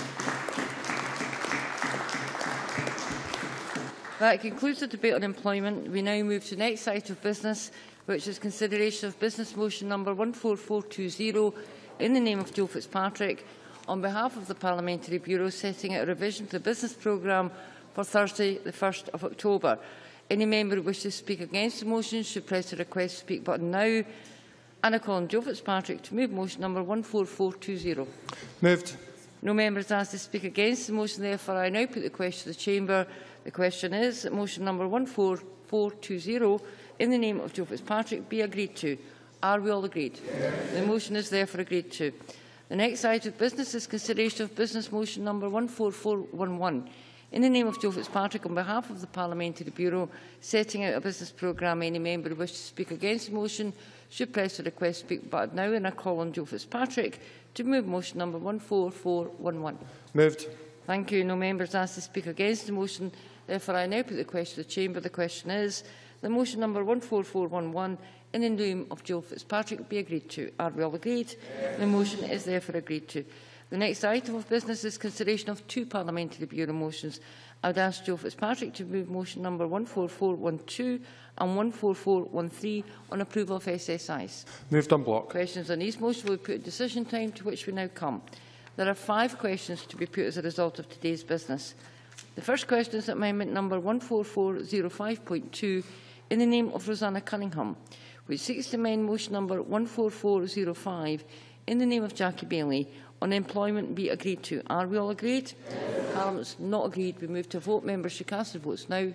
That concludes the debate on employment. We now move to the next item of business, which is consideration of business motion number one four four two zero in the name of Joe Fitzpatrick, on behalf of the Parliamentary Bureau, setting out a revision to the business programme for Thursday, the first of October. Any member who wishes to speak against the motion should press the request to speak button now. And I call on Joe Fitzpatrick to move motion number one four four two zero. Moved. No member is asked to speak against the motion. Therefore, I now put the question to the Chamber. The question is that motion number one four four two zero in the name of Joe Fitzpatrick be agreed to. Are we all agreed? Yes. The motion is therefore agreed to. The next item of business is consideration of business motion number one four four one one. In the name of Joe Fitzpatrick, on behalf of the Parliamentary Bureau, setting out a business programme, any member who wishes to speak against the motion should press the request to speak button now, and I call on Joe Fitzpatrick to move motion number one four four one one. Moved. Thank you. No members asked to speak against the motion. Therefore, I now put the question to the Chamber. The question is the motion number one four four one one in the name of Joe Fitzpatrick be agreed to. Are we all agreed? Yes. The motion is therefore agreed to. The next item of business is consideration of two Parliamentary Bureau motions. I would ask Joe Fitzpatrick to move motion number one four four one two and one four four one three on approval of S S Is. Moved on block. Questions on these motions will be put at decision time, to which we now come. There are five questions to be put as a result of today's business. The first question is amendment number one four four zero five point two in the name of Rosanna Cunningham, which seeks to amend motion number one four four zero five in the name of Jackie Bailey on employment be agreed to. Are we all agreed? Yes. Parliament's not agreed. We move to a vote. Members should cast their votes now.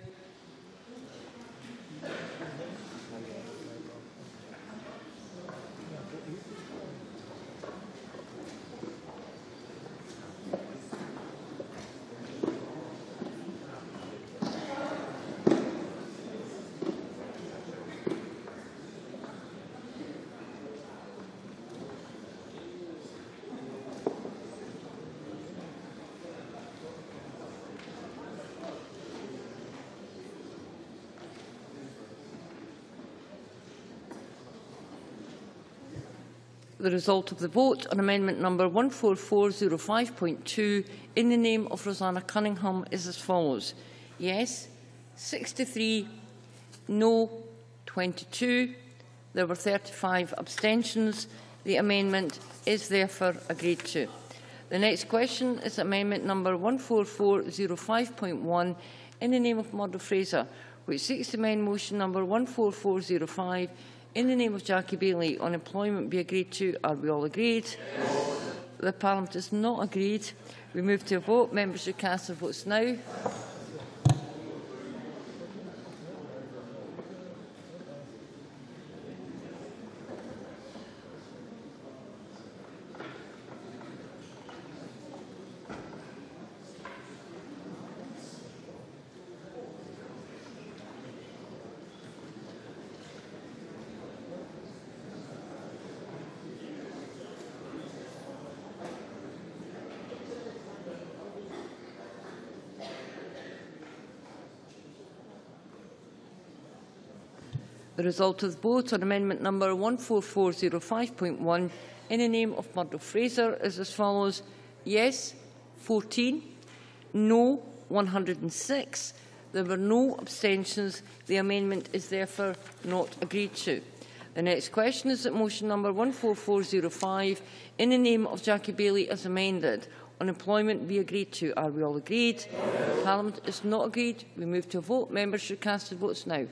The result of the vote on amendment number one four four zero five point two in the name of Rosanna Cunningham is as follows. Yes, sixty-three, no, twenty-two. There were thirty-five abstentions. The amendment is therefore agreed to. The next question is amendment number one four four zero five point one in the name of Murdo Fraser, which seeks to amend motion number one four four zero five in the name of Jackie Bailey on employment be agreed to. Are we all agreed? Yes. The Parliament is not agreed. We move to a vote. Members should cast their votes now. The result of the vote on amendment number one four four zero five point one in the name of Murdo Fraser is as follows. Yes, fourteen. No, one hundred and six. There were no abstentions. The amendment is therefore not agreed to. The next question is that motion number one four four zero five, in the name of Jackie Baillie as amended, on employment be agreed to. Are we all agreed? Yes. Parliament is not agreed. We move to a vote. Members should cast their votes now.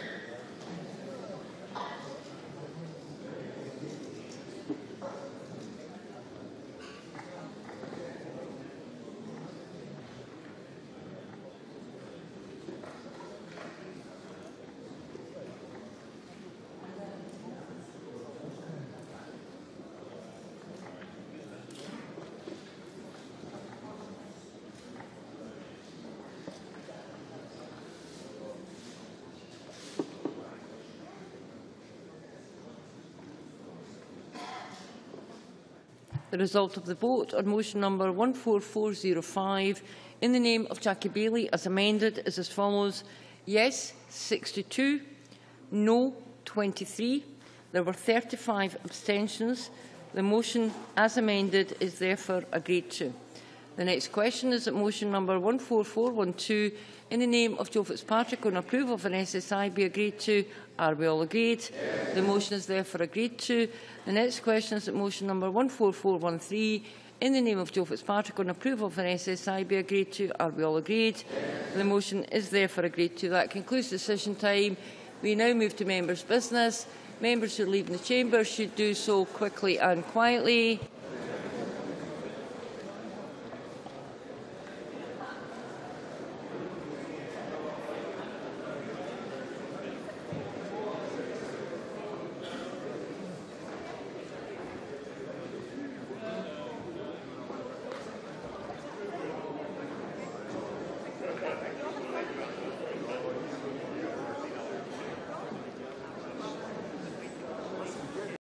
The result of the vote on motion number one four four zero five in the name of Jackie Baillie as amended is as follows. Yes, sixty-two. No, twenty-three. There were thirty-five abstentions. The motion as amended is therefore agreed to. The next question is that motion number one four four one two in the name of Joe Fitzpatrick on approval of an S S I be agreed to. Are we all agreed? Yes. The motion is therefore agreed to. The next question is that motion number one four four one three in the name of Joe Fitzpatrick on approval of an S S I be agreed to. Are we all agreed? Yes. The motion is therefore agreed to. That concludes decision time. We now move to members' business. Members who are leaving the chamber should do so quickly and quietly.